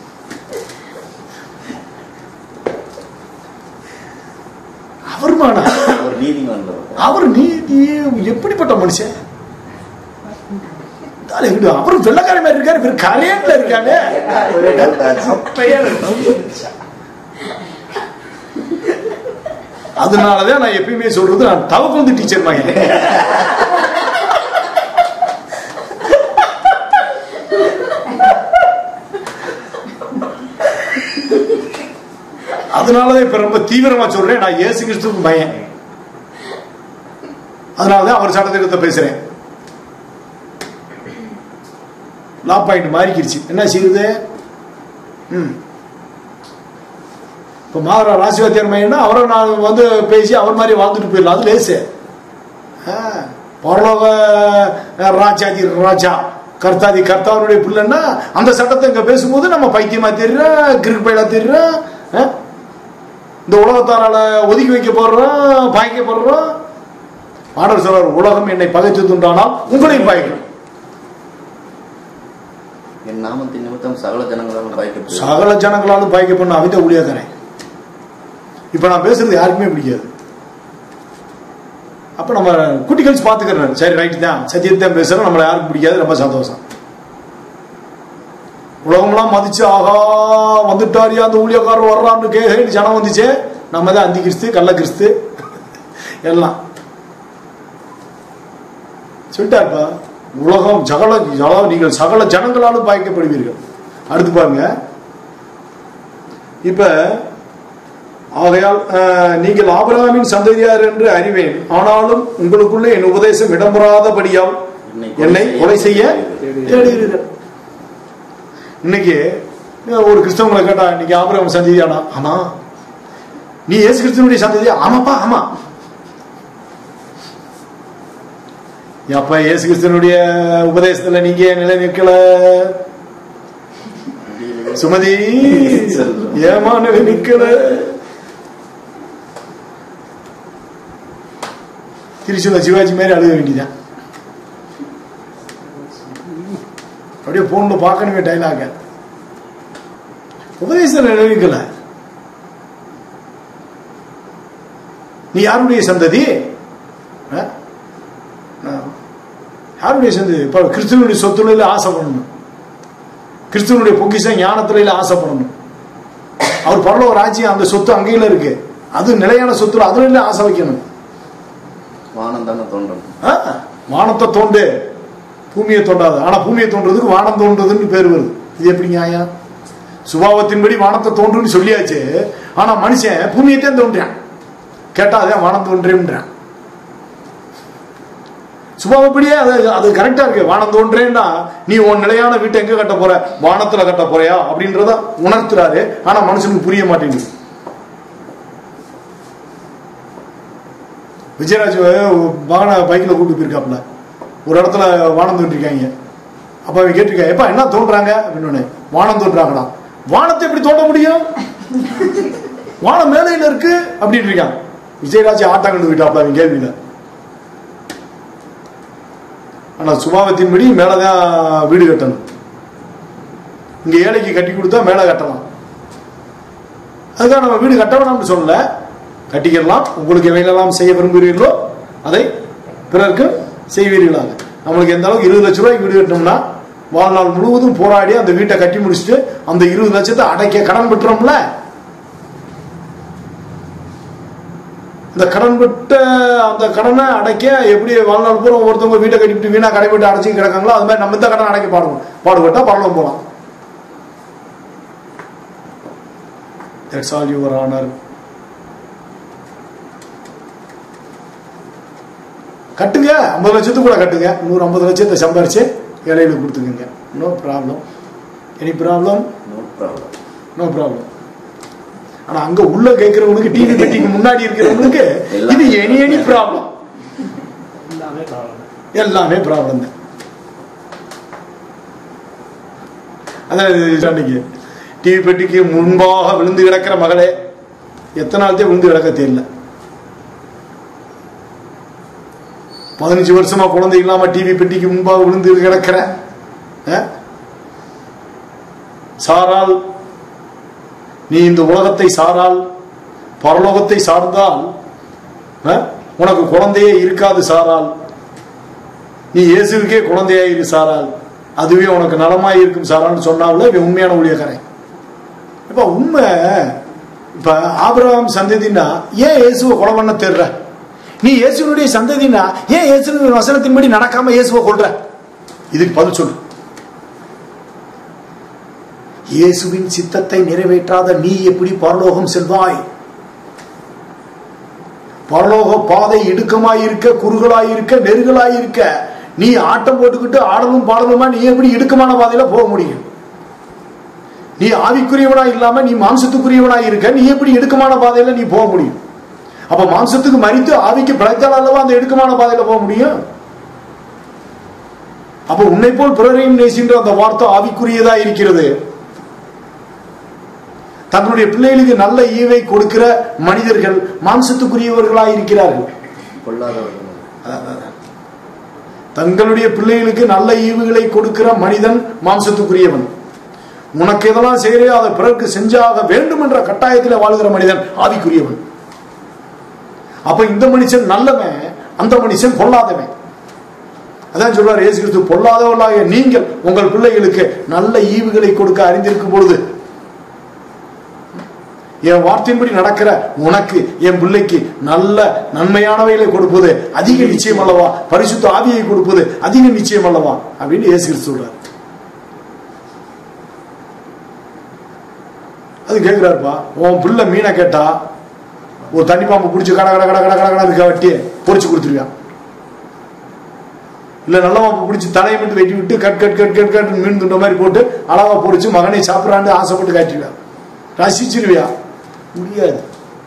அவர் மானா அவர் நீதிமான், அவர் நீதி எப்படிப்பட்ட மனுஷன்? அவர் வெள்ளக்கார மாதிரி இருக்காரு, இவர் கரையன்ல இருக்காங்க. அதனாலதான் நான் எப்பயுமே சொல்றது, நான் தவக்கொந்து டீச்சர் மாதிரி. அதனாலதான் இப்ப ரொம்ப தீவிரமா சொல்றேன், நான் இயேசு கிறிஸ்துவுக்கு பயம். அதனாலதான் அவர் சட்டத்திட்டத்தை பேசுறேன். லா பாயிண்ட் மாறிக்கிடுச்சு, என்ன செய்யுது? ம் இப்ப மாதரா ராசிவாத்தியார் மையம்னா அவரை நான் வந்து பேசி அவர் மாதிரி வாழ்ந்துட்டு போயிடலாம், அது லேசு. பரலோக ராஜாதி ராஜா கர்த்தாதி கர்த்தாவுடைய பிள்ளைன்னா அந்த சட்டத்தை இங்க பேசும்போது நம்ம பைத்தியமா தெரியுறோம், கிறுக்கு பயிலா தெரியுறோம். இந்த உலகத்தாரால ஒதுக்கி வைக்க போடுறோம், பாய்க்க போடுறோம். ஆண்டவர் சொல்றார், உலகம் என்னை பகைத்து துண்டானால் உங்களையும் பாய்க்கும். என் நாமத்தின் நிமித்தம் சகல ஜனங்களாலும் பாய்க்க சகல ஜனங்களாலும் பாய்க்க பண்ண அவித ஊழியக்காரன். இப்ப நான் பேசுறது யாருக்குமே பிடிக்காது. அப்ப நம்ம குட்டிகள்ஸ் பாத்துக்கிறேன், சரி ரைட் தான், சத்தியத்தை பேசுறோம், நம்மளை யாருக்கும் பிடிக்காது, ரொம்ப சந்தோஷம். உலகம்லாம் மதிச்சு ஆகா வந்துட்டாரியா அந்த ஊழியக்காரர் வர்றான்னு கேட்க ஜனம் வந்துச்சு. நம்ம தான் அந்தி கிறிஸ்து, கள்ள கிறிஸ்து எல்லாம் சொல்லிட்டாருப்பா. உலகம் சகல நீங்கள் சகல ஜனங்களாலும் பாய்க்கப்படுவீர்கள். அடுத்து பாருங்க, இப்ப ஆகையால் நீங்கள் ஆபிரகாமின் சந்ததியார் என்று அறிவேன், ஆனாலும் உங்களுக்குள்ளே என் உபதேசம் இடம்பெறாதபடியால் என்னை கொலை செய்ய தேடுகிறீர்கள். இன்னைக்கு ஒரு கிறிஸ்தவங்களை கேட்டா, இன்னைக்கு ஆபிரகாம் சந்ததியானா? ஆமா. நீ இயேசு கிறிஸ்துவனுடைய சந்ததியா? ஆமாப்பா ஆமா. அப்ப இயேசு கிறிஸ்துவனுடைய உபதேசத்துல நீங்க நிலை நிற்கல. சுமதி ஏமா நிலை நிற்கல? திருச்சியில சிவாஜி மாதிரி அழுக வேண்டியதான். அப்படியே போன்ல பார்க்கணுமே டைலாக. உபதேசத்துல நிலைக்கல. நீ யாருடைய சந்ததி? யாருடைய சந்ததி? இப்ப கிறிஸ்துவனுடைய சொத்துலையில ஆசைப்படணும், கிறிஸ்துவனுடைய பொக்கிஷம் ஞானத்துல ஆசைப்படணும். அவர் பரலோக ராஜ்யம் அந்த சொத்து அங்கேயில இருக்கு, அது நிலையான சொத்துல அதுல ஆசை வைக்கணும். வானம் தானே தோன்றும். வானத்தை தோண்டு பூமியை தோண்டாது. ஆனா பூமியை தோன்றதுக்கு வானம் தோன்றதுன்னு பேர் வருது. இது எப்படி நியாயம்? சுபாவத்தின்படி வானத்தை தோன்றுன்னு சொல்லியாச்சு, ஆனா மனுஷன் பூமியைத்தான் தோன்றான். கேட்டா அதான் வானம் தோன்றேன்றான். சுபாவப்படியே அது அது கரெக்டா இருக்கு. வானம் தோன்றேன்னா நீ உன் நிலையான வீட்டை எங்க கட்ட போற? வானத்துல கட்ட போறியா அப்படின்றத உணர்த்துறாரு. ஆனா மனுஷனுக்கு புரிய மாட்டேங்குது. விஜயராஜ் வாகன பைக்கில் கூப்பிட்டு போயிருக்காப்புல, ஒரு இடத்துல வானம் தோன்றிருக்காங்க. அப்ப அவன் கேட்டிருக்கா, எப்ப என்ன தோன்றாங்க அப்படின்னு. வானம் தோன்றாங்கடா. வானத்தை எப்படி தோண்ட முடியும்? வானம் மேலையில இருக்கு அப்படின்னு இருக்கான். விஜயராஜ் ஆட்டா கண்டு விட்டாப்புல அவன் கேள்வியில. ஆனா சுபாவத்தின்படி மேலதான் வீடு கட்டணும். இங்க ஏழைக்கு கட்டி கொடுத்தா மேல கட்டலாம். அதுக்காக நம்ம வீடு கட்ட வேணாம்னு சொல்லல, கட்டிக்கலாம். உங்களுக்கு எவையெல்லாம் செய்ய விரும்புகிறீர்களோ அதை பிறருக்கு செய்வீர்களாக. நம்மளுக்கு எந்த அளவுக்கு இருபது லட்சம் ரூபாய்க்கு வீடு கட்டணும்னா வாழ்நாள் முழுவதும் போராடி அந்த வீட்டை கட்டி முடிச்சுட்டு அந்த இருபது லட்சத்தை அடைக்க கடன் பெற்றோம்ல, இந்த கடன் பெற்ற அந்த கடனை அடைக்க எப்படி வாழ்நாள் பூரா ஒருத்தவங்க வீட்டை கட்டிவிட்டு வீணா கடை போட்டு அடைச்சி கிடக்காங்களோ அது மாதிரி நம்ம இந்த கடன் அடைக்க பாடுவோம். பாடுபட்டா பரவலம் போலாம். That's all your honor. கட்டுங்க, ஐம்பது லட்சத்துக்கு கூட கட்டுங்க. நூறு ஐம்பது லட்சத்தை சம்பாரிச்சு ஏழைகளுக்கு கொடுத்துருங்க. No problem. Any problem? No problem. No problem. ஆனா அங்க உள்ள கேட்கிறவங்களுக்கு, டிவி பெட்டிக்கு முன்னாடி இருக்கிறவங்களுக்கு இது எனி எனி ப்ராப்ளம். எல்லாமே ப்ராப்ளம் தான். அதான் டிவி பெட்டிக்கு முன்பாக விழுந்து கிடக்கிற மகளே, எத்தனை நாள்தே விழுந்து கிடக்க தெரியல. பதினஞ்சு வருஷமா குழந்தை இல்லாம டிவி பெட்டிக்கு முன்பாக விழுந்து கிடக்கிற சாரால், நீ இந்த உலகத்தை சாரால், பரலோகத்தை சார்ந்தால் உனக்கு குழந்தையே இருக்காது சாரால். நீ இயேசுக்கே குழந்தையா இரு சாரால், அதுவே உனக்கு நலமாய் இருக்கும் சாரான்னு சொன்னால இவன் உண்மையான ஊழியக்காரன். இப்ப உண்மை, இப்ப ஆபிரகாம் சந்ததினா ஏன் இயேசுவை கொலை பண்ண தேடுற? நீ இயேசுனுடைய சந்ததினா ஏன் இயேசுவின் வசனத்தின்படி நடக்காம இயேசுவை கொல்ற? இதுக்கு பதில் சொல்லு. இயேசுவின் சித்தத்தை நிறைவேற்றாத நீ எப்படி பரலோகம் செல்வாய்? பரலோக பாதை இடுக்கமாயிருக்க, குறுகலாயிருக்க, நெருகலாயிருக்க, நீ ஆட்டம் போட்டுக்கிட்டு ஆடலும் பாடலுமா நீ எப்படி இடுக்கமான பாதையில போக முடியும்? நீ ஆவிக்குரியவனா இல்லாம நீ மாம்சத்துக்குரியவனா இருக்க, நீ எப்படி இடுக்கமான பாதையில நீ போக முடியும்? அப்ப மாம்சத்துக்கு மறித்து ஆவிக்கு பிழைத்தால் அல்லவா அந்த இடுக்கமான பாதையில போக முடியும்? அப்ப உன்னை போல் பிறரையும் நேசின்ற அந்த வார்த்தை ஆவிக்குரியதா இருக்கிறது. தங்களுடைய பிள்ளைகளுக்கு நல்ல ஈவை கொடுக்கிற மனிதர்கள் மாம்சத்துக்குரியவர்களா இருக்கிறார்கள். தங்களுடைய பிள்ளைகளுக்கு நல்ல ஈவுகளை கொடுக்கிற மனிதன் மாம்சத்துக்குரியவன். உனக்கு எதெல்லாம் செய்யறையோ அதை பிறருக்கு செஞ்சாக வேண்டும் என்ற கட்டாயத்தில் வாழ்கிற மனிதன் ஆவிக்குரியவன். அப்ப இந்த மனுஷன் நல்லவன், அந்த மனுஷன் பொல்லாதவன். அதான் சொல்றாரு இயேசு கிறிஸ்து, பொல்லாதவர்களாக நீங்கள் உங்கள் பிள்ளைகளுக்கு நல்ல ஈவுகளை கொடுக்க அறிந்திருக்கும் பொழுது என் வார்த்தையின்படி நடக்கிற உனக்கு, என் பிள்ளைக்கு நல்ல நன்மையானவைகளை கொடுப்பது அதிக நிச்சயம் அல்லவா? பரிசுத்த ஆவியை கொடுப்பது அதிக நிச்சயம் அல்லவா அப்படின்னு இயேசு கிறிஸ்து சொல்றாரு. அது கேட்கிறாருப்பா, உன் பிள்ளை மீனை கேட்டா ஒரு தண்ணி பாம்பு பிடிச்சி கட கட கட கட கட இருக்க வட்டி பொறிச்சு கொடுத்துருவான். இல்ல நல்ல பாம்பு பிடிச்சி தலையை மட்டும் வெட்டி விட்டு cut cut cut cut cut மீன் துண்ட மாதிரி போட்டு அழகா பொறிச்சு மகனை சாப்பிடறான்னு ஆசைப்பட்டு காட்டிடுவான். ரசிச்சிருவியா? முடியாது.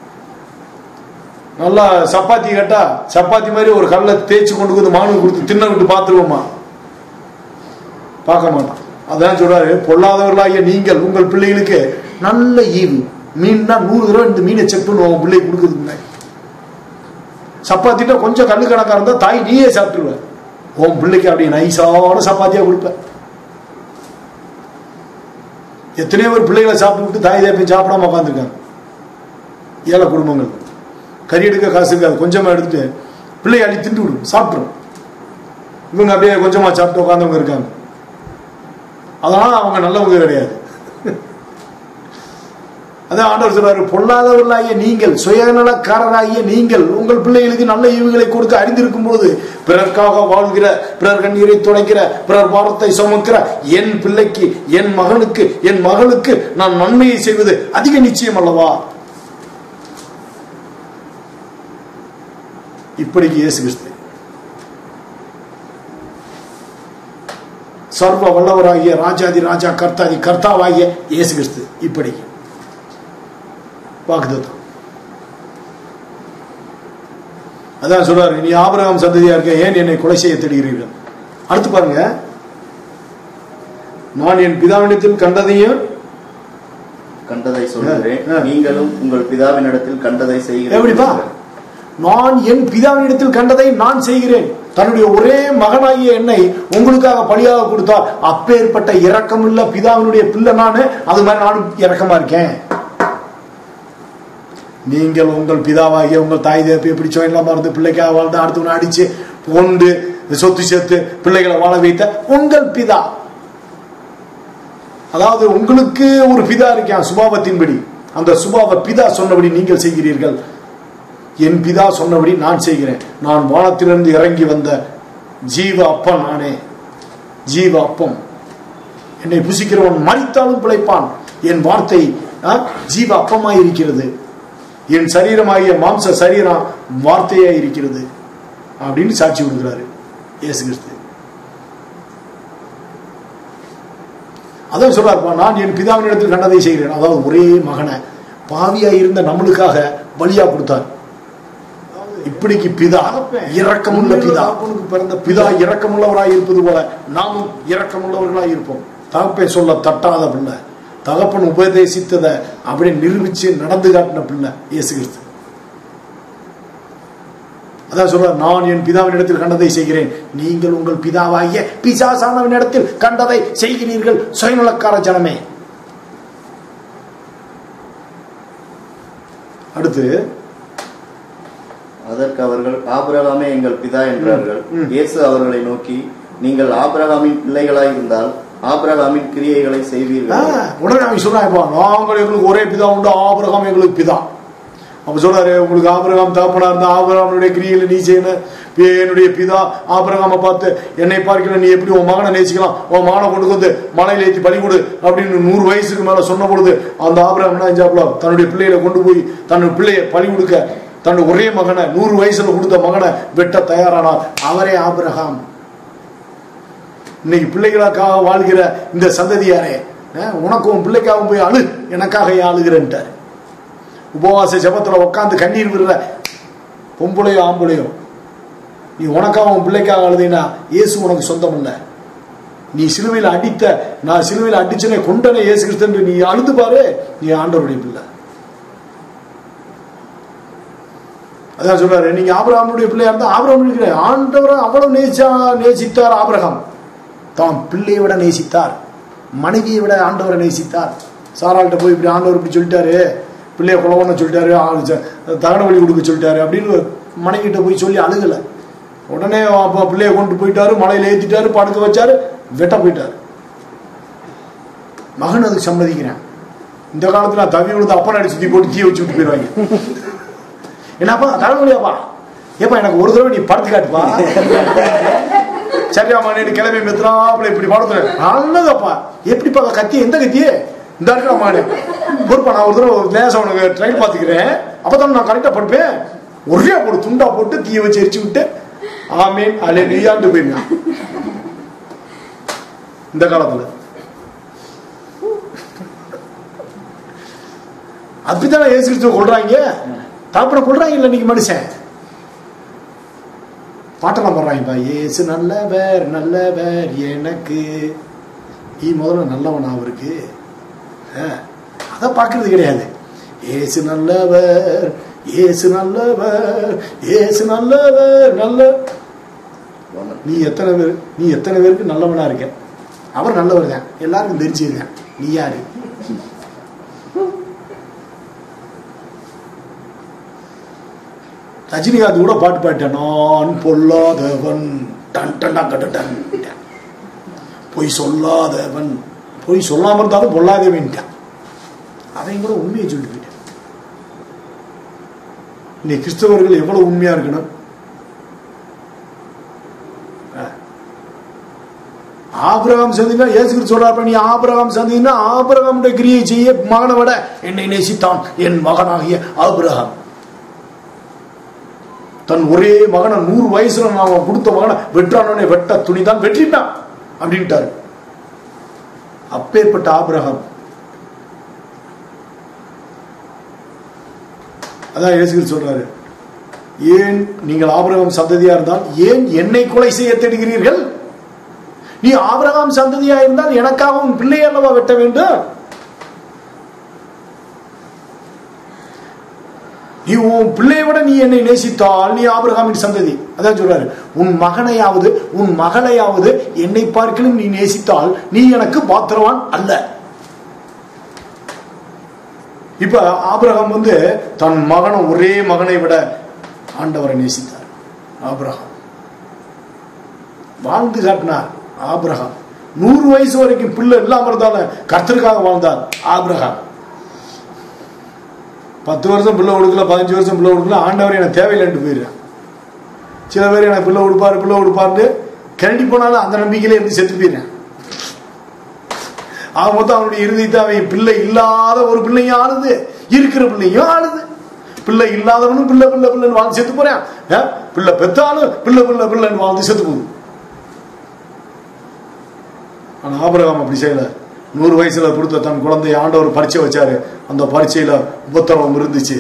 நல்லா சப்பாத்தி கேட்டா சப்பாத்தி மாதிரி ஒரு கல்ல தேய்ச்சி கொண்டு வந்து மகனுக்கு கொடுத்து தின்ன விட்டு பார்த்துருவோமா? பார்க்க மாட்டான். அதான் சொல்றாரு, பொல்லாதவர்களாகிய நீங்கள் உங்கள் பிள்ளைகளுக்கு நல்ல ஈவு. மீன்னா நூறு தடவை இந்த மீனை செக் பண்ணுவோம் பிள்ளை கொடுக்குறதுக்கு முன்னாடி. சப்பாத்திட்ட கொஞ்சம் கல்லு கணக்கா இருந்தா தாய் நீயே சாப்பிட்டுருவ. உன் பிள்ளைக்கு அப்படி நைசான சப்பாத்தியா கொடுப்ப. எத்தனையோ ஒரு பிள்ளைகளை சாப்பிட்டு விட்டு தாய் தேப்பையும் சாப்பிடாம உட்காந்துருக்காங்க. ஏழை குடும்பங்கள் கறி எடுக்க காசு இருக்காது, கொஞ்சமா எடுத்துட்டு பிள்ளையை அள்ளி திண்டு விடும், சாப்பிட்டுரும். இவங்க அப்படியே கொஞ்சமா சாப்பிட்டு உட்காந்தவங்க இருக்காங்க. அதனால அவங்க நல்லவங்க கிடையாது. அதான் ஆண்டவர் சொல்றாரு, பொல்லாதவர்களாகிய நீங்கள், சுயநலக்காரராகிய நீங்கள் உங்கள் பிள்ளைகளுக்கு நல்ல ஈவுகளை கொடுக்க அறிந்திருக்கும் பொழுது பிறர்க்காக வாழ்கிற, பிறர் கண்ணீரை துடைக்கிற, பிறர் பாரத்தை சுமக்கிற என் பிள்ளைக்கு, என் மகனுக்கு, என் மகளுக்கு நான் நன்மையை செய்வது அதிக நிச்சயம் அல்லவா? இப்படிக்கு இயேசு கிறிஸ்து சர்வ வல்லவராகிய ராஜாதி ராஜா கர்த்தாதி கர்த்தாவாகிய இயேசு கிறிஸ்து இப்படி வாக்குத்தத்தம். அதான் சொல்றாரு, நீ ஆபிரகாம் சந்ததியா இருக்க, ஏன் என்னை கொலை செய்ய தேடுகிறீர்கள்? அடுத்து பாருங்க, நான் என் பிதாவினிடத்தில் கண்டதையும் கண்டதை சொல்கிறேன், நீங்களும் உங்கள் பிதாவினிடத்தில் கண்டதை செய்கிறீர்கள். எப்படிப்பா? நான் என் பிதாவினிடத்தில் கண்டதை நான் செய்கிறேன். தன்னுடைய ஒரே மகனாகிய என்னை உங்களுக்காக பலியாக கொடுத்தார். அப்பேற்பட்ட இரக்கமுள்ள பிதாவினுடைய பிள்ளை நானு. அது மாதிரி நானும் இரக்கமா இருக்கேன். நீங்கள் உங்கள் பிதாவாகிய உங்கள் தாய் தேப்பை எப்படி சொல்லாம் மறந்து பிள்ளைக்காக வாழ்ந்து அடுத்தவனை அடிச்சு கொண்டு சொத்து சேர்த்து பிள்ளைகளை வாழ வைத்த உங்கள் பிதா, அதாவது உங்களுக்கு ஒரு பிதா இருக்கான் சுபாவத்தின்படி. அந்த சுபாவ பிதா சொன்னபடி நீங்கள் செய்கிறீர்கள். என் பிதா சொன்னபடி நான் செய்கிறேன். நான் வானத்திலிருந்து இறங்கி வந்த ஜீவ அப்பம் நானே. ஜீவ அப்பம். என்னை புசிக்கிறவன் மரித்தாலும் பிழைப்பான். என் வார்த்தை ஜீவ அப்பமாய் இருக்கிறது. என் சரீரமாகிய மாம்ச சரீரம் வார்த்தையாய் இருக்கிறது அப்படின்னு சாட்சி கொடுக்கிறாரு இயேசு கிறிஸ்து. அதான் சொல்றாருப்பா, நான் என் பிதாவினிடத்தில் கண்டதை செய்கிறேன். அதாவது ஒரே மகனை பாவியா இருந்த நம்மளுக்காக பலியா கொடுத்தார். இப்படிக்கு பிதா இரக்கமுள்ள பிதா, பிறந்த பிதா இரக்கமுள்ளவராய் இருப்பது போல நாமும் இரக்கமுள்ளவர்களாய் இருப்போம். தகப்பை சொல்ல தட்டாத பிள்ளை, தகப்பன் உபதேசித்ததை அப்படி நிரூபிச்சு நடந்து காட்டின பிள்ளை இயேசு கிறிஸ்து. அதான் சொல்ற, நான் என் பிதாவினிடத்தில் கண்டதை செய்கிறேன், நீங்கள் உங்கள் பிதாவாகிய பிசாசானவனிடத்தில் கண்டதை செய்கிறீர்கள். சுயநலக்கார ஜனமே. அடுத்து, அதற்கு அவர்கள் ஆபிரகாமே எங்கள் பிதா என்றார்கள். இயேசு அவர்களை நோக்கி, நீங்கள் ஆபிரகாமின் பிள்ளைகளாய் இருந்தால் ஆபிரகாமின் கிரியைகளை செய்வீர்கள். உடனே அவங்க சொல்றாங்க, நாங்கள் எங்களுக்கு ஒரே பிதா உண்டு, ஆபிரகாம் எங்களுக்கு பிதா. அப்ப சொல்றாரு, உங்களுக்கு ஆபிரகாம் தகப்பனா இருந்தா ஆபிரகாமுடைய கிரியைகளை நீ செய்யணும். என்னுடைய பிதா ஆபிரகாமை பார்த்து என்னை பார்க்கல, நீ எப்படி உன் மகனை நேசிக்கலாம், உன் மகனை கொண்டு வந்து மலையில ஏற்றி பலி கொடு அப்படின்னு நூறு வயசுக்கு மேல சொன்ன பொழுது அந்த ஆபிரகாம் என்ன செஞ்சாப்ல, தன்னுடைய பிள்ளைகளை கொண்டு போய் தன்னுடைய பிள்ளைய பலி கொடுக்க தன்னுடைய ஒரே மகனை நூறு வயசுல கொடுத்த மகனை வெட்ட தயாரானார். அவரே ஆபிரகாம். இன்னைக்கு பிள்ளைகளுக்காக வாழ்கிற இந்த சந்ததியாரே, உனக்கு உன் பிள்ளைக்காக போய் அழு, எனக்காக ஆளுகிறேன்ட்டார். உபவாச ஜபத்துல உட்காந்து கண்ணீர் விடுற பொம்பளையோ ஆம்பளையோ, நீ உனக்காக உன் பிள்ளைக்காக அழுதினா இயேசு உனக்கு சொந்தம் இல்லை. நீ சிலுவையில் அடித்த, நான் சிலுவையில் அடிச்சனே கொண்டனே இயேசு கிறிஸ்து, நீ அழுது பாரு, நீ ஆண்டவருடைய பிள்ளை. அதான் சொல்றாரு, நீங்க ஆபிரகாமுடைய பிள்ளையா இருந்தா ஆபிரகாம் ஆண்டவரை அவ்வளவு நேசிச்சா நேசித்தார். ஆபிரகாம் தான் பிள்ளையை விட நேசித்தார், மனைவியை விட ஆண்டவரை நேசித்தார். சாராள்கிட்ட போய் இப்படி ஆண்டவர் இப்படி சொல்லிட்டாரு, பிள்ளைய குலவன சொல்லிட்டாரு, தகன வழி கொடுக்க சொல்லிட்டாரு அப்படின்னு மனைவிட்ட போய் சொல்லி அழுகல. உடனே பிள்ளைய கொண்டு போயிட்டாரு, மலையில ஏத்திட்டாரு, படுக்க வச்சாரு, வெட்ட போயிட்டாரு. மகன் அதுக்கு சம்மதிக்கிறேன். இந்த காலத்துல தவி விழுந்து அப்பனை அடி சுத்தி போட்டு தீ வச்சு விட்டு போயிடுவாங்க. என்னப்பா தலைவலியாப்பா, ஏப்பா எனக்கு ஒரு தடவை நீ படுத்து காட்டுப்பா, சரியாமா கிளம்பி மெத்ராப்புல இப்படி படுத்துற நல்லதப்பா. எப்படிப்பா கத்தி, எந்த கத்தியே இந்த இருக்கமானே பொறுப்பா, நான் ஒரு தடவை லேசா உனக்கு ட்ரைன் பார்த்துக்கிறேன், அப்பதான் நான் கரெக்டா படுப்பேன். ஒரே போட்டு துண்டா போட்டு தீய வச்சு எரிச்சு விட்டு ஆமீன் அலே நீயாண்டு போயிருக்கான் இந்த காலத்துல. அப்படித்தானே இயேசு கிறிஸ்துவை கொள்றாங்க, தாப்பனை கொள்றாங்க. இல்ல இன்னைக்கு மனுஷன் பாட்டெல்லாம் போடுறாங்கப்பா, இயேசு நல்லவர் நல்லவர் எனக்கு, நீ முதல்ல நல்லவன் அவருக்கு, அத பாக்குறது கிடையாது. இயேசு நல்லவர், இயேசு நல்லவர், இயேசு நல்லவர் நல்ல. நீ எத்தனை பேர், நீ எத்தனை பேருக்கு நல்லவனா இருக்க? அவர் நல்லவர் தான், எல்லாருக்கும் தெரிஞ்சிருக்கேன். நீ யாரு? ரஜினிகாந்த் கூட பாட்டு பாட்டேன், நான் பொல்லாதவன் டன் டன் டன், பொய் சொல்லாதவன், பொய் சொல்லாம இருந்தாலும் பொல்லாதவன். அவன் கூட உண்மையை சொல்லி போயிட்டான். இன்னைக்கு கிறிஸ்தவர்கள் எவ்வளவு உண்மையா இருக்கணும். ஆபிரகாம் சந்ததினா இயேசு கிறிஸ்து சொல்றாரு, நீ ஆபிரகாம் சந்ததினா ஆபிரகாமுடைய கிரியை செய்ய மகனை விட என்னை நேசித்தான் என் மகனாகிய ஆபிரகாம். தன் ஒரே மகனை நூறு வயசுல நான் கொடுத்த மகனை வெற்றானே வெட்ட துணிதான் வெற்றிட்டான் அப்படின்ட்டாரு. அப்பேற்பட்ட ஆபிரகாம். அதான் இயேசு கிறிஸ்து சொல்றாரு, ஏன் நீங்கள் ஆபிரகாம் சந்ததியா இருந்தால் ஏன் என்னை கொலை செய்ய தேடுகிறீர்கள்? நீ ஆபிரகாம் சந்ததியா இருந்தால் எனக்காகவும் பிள்ளை அல்லவா வெட்ட வேண்டும்? நீ உன் பிள்ளையை விட நீ என்னை நேசித்தால் நீ ஆபிரகாமின் சந்ததி. அதான் சொல்றாரு, உன் மகனையாவது உன் மகளையாவது என்னை பார்க்கலும் நீ நேசித்தால் நீ எனக்கு பாத்திரவான் அல்ல. இப்ப ஆபிரகாம் வந்து தன் மகனை ஒரே மகனை விட ஆண்டவரை நேசித்தார். ஆபிரகாம் வாழ்ந்து காட்டினார். ஆபிரகாம் நூறு வயசு வரைக்கும் பிள்ளை இல்லாம இருந்தாலும் கர்த்தருக்காக வாழ்ந்தார். ஆபிரகாம் பத்து வருஷம் பிள்ளை கொடுக்கல, பதினஞ்சு வருஷம் பிள்ளை கொடுக்கல, ஆண்டவர் எனக்கு தேவையில்லைன்ட்டு போயிடுறேன். சில பேர் எனக்கு பிள்ளை கொடுப்பாரு பிள்ளை கொடுப்பாரு கரண்டி போனாலும் அந்த நம்பிக்கையில இருந்து செத்து போயிடுறேன். அவன் மொத்தம் அவனுடைய இறுதித்தை அவன் பிள்ளை இல்லாத ஒரு பிள்ளையும் ஆளுது, இருக்கிற பிள்ளையும் ஆளுது. பிள்ளை இல்லாதவனும் பிள்ளை பிள்ளை பிள்ளைன்னு வாழ்ந்து செத்து போறேன். பிள்ளை பெற்றாலும் பிள்ளை பிள்ளை பிள்ளைன்னு வாழ்ந்து செத்து போகுது. ஆனா ஆபிரகாம் அப்படி செய்யல. நூறு வயசுல கொடுத்த தன் குழந்தைய ஆண்டவர் பரீட்சை வச்சாரு. அந்த பரீட்சையில உபத்திரவம் இருந்துச்சு.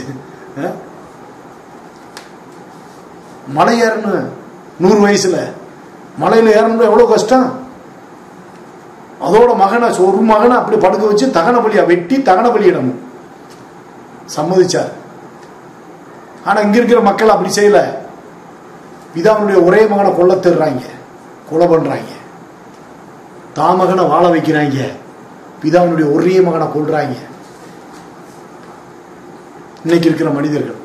மலை ஏறணும் நூறு வயசுல, மலையில ஏறணும் எவ்வளவு கஷ்டம். அதோட மகனை ஒரு மகனை அப்படி படுக்க வச்சு தகன பலியா வெட்டி தகன பலியிடணும் சம்மதிச்சார். ஆனா இங்க இருக்கிற மக்கள் அப்படி செய்யல. பிதாவுடைய ஒரே மகனை கொல்ல தேடுறாங்க, கொலை பண்றாங்க. தான் மகனை வாழ வைக்கிறாங்க, பிதாவுடைய ஒரே மகனை கொல்றாங்க. இன்னைக்கு இருக்கிற மனிதர்கள்.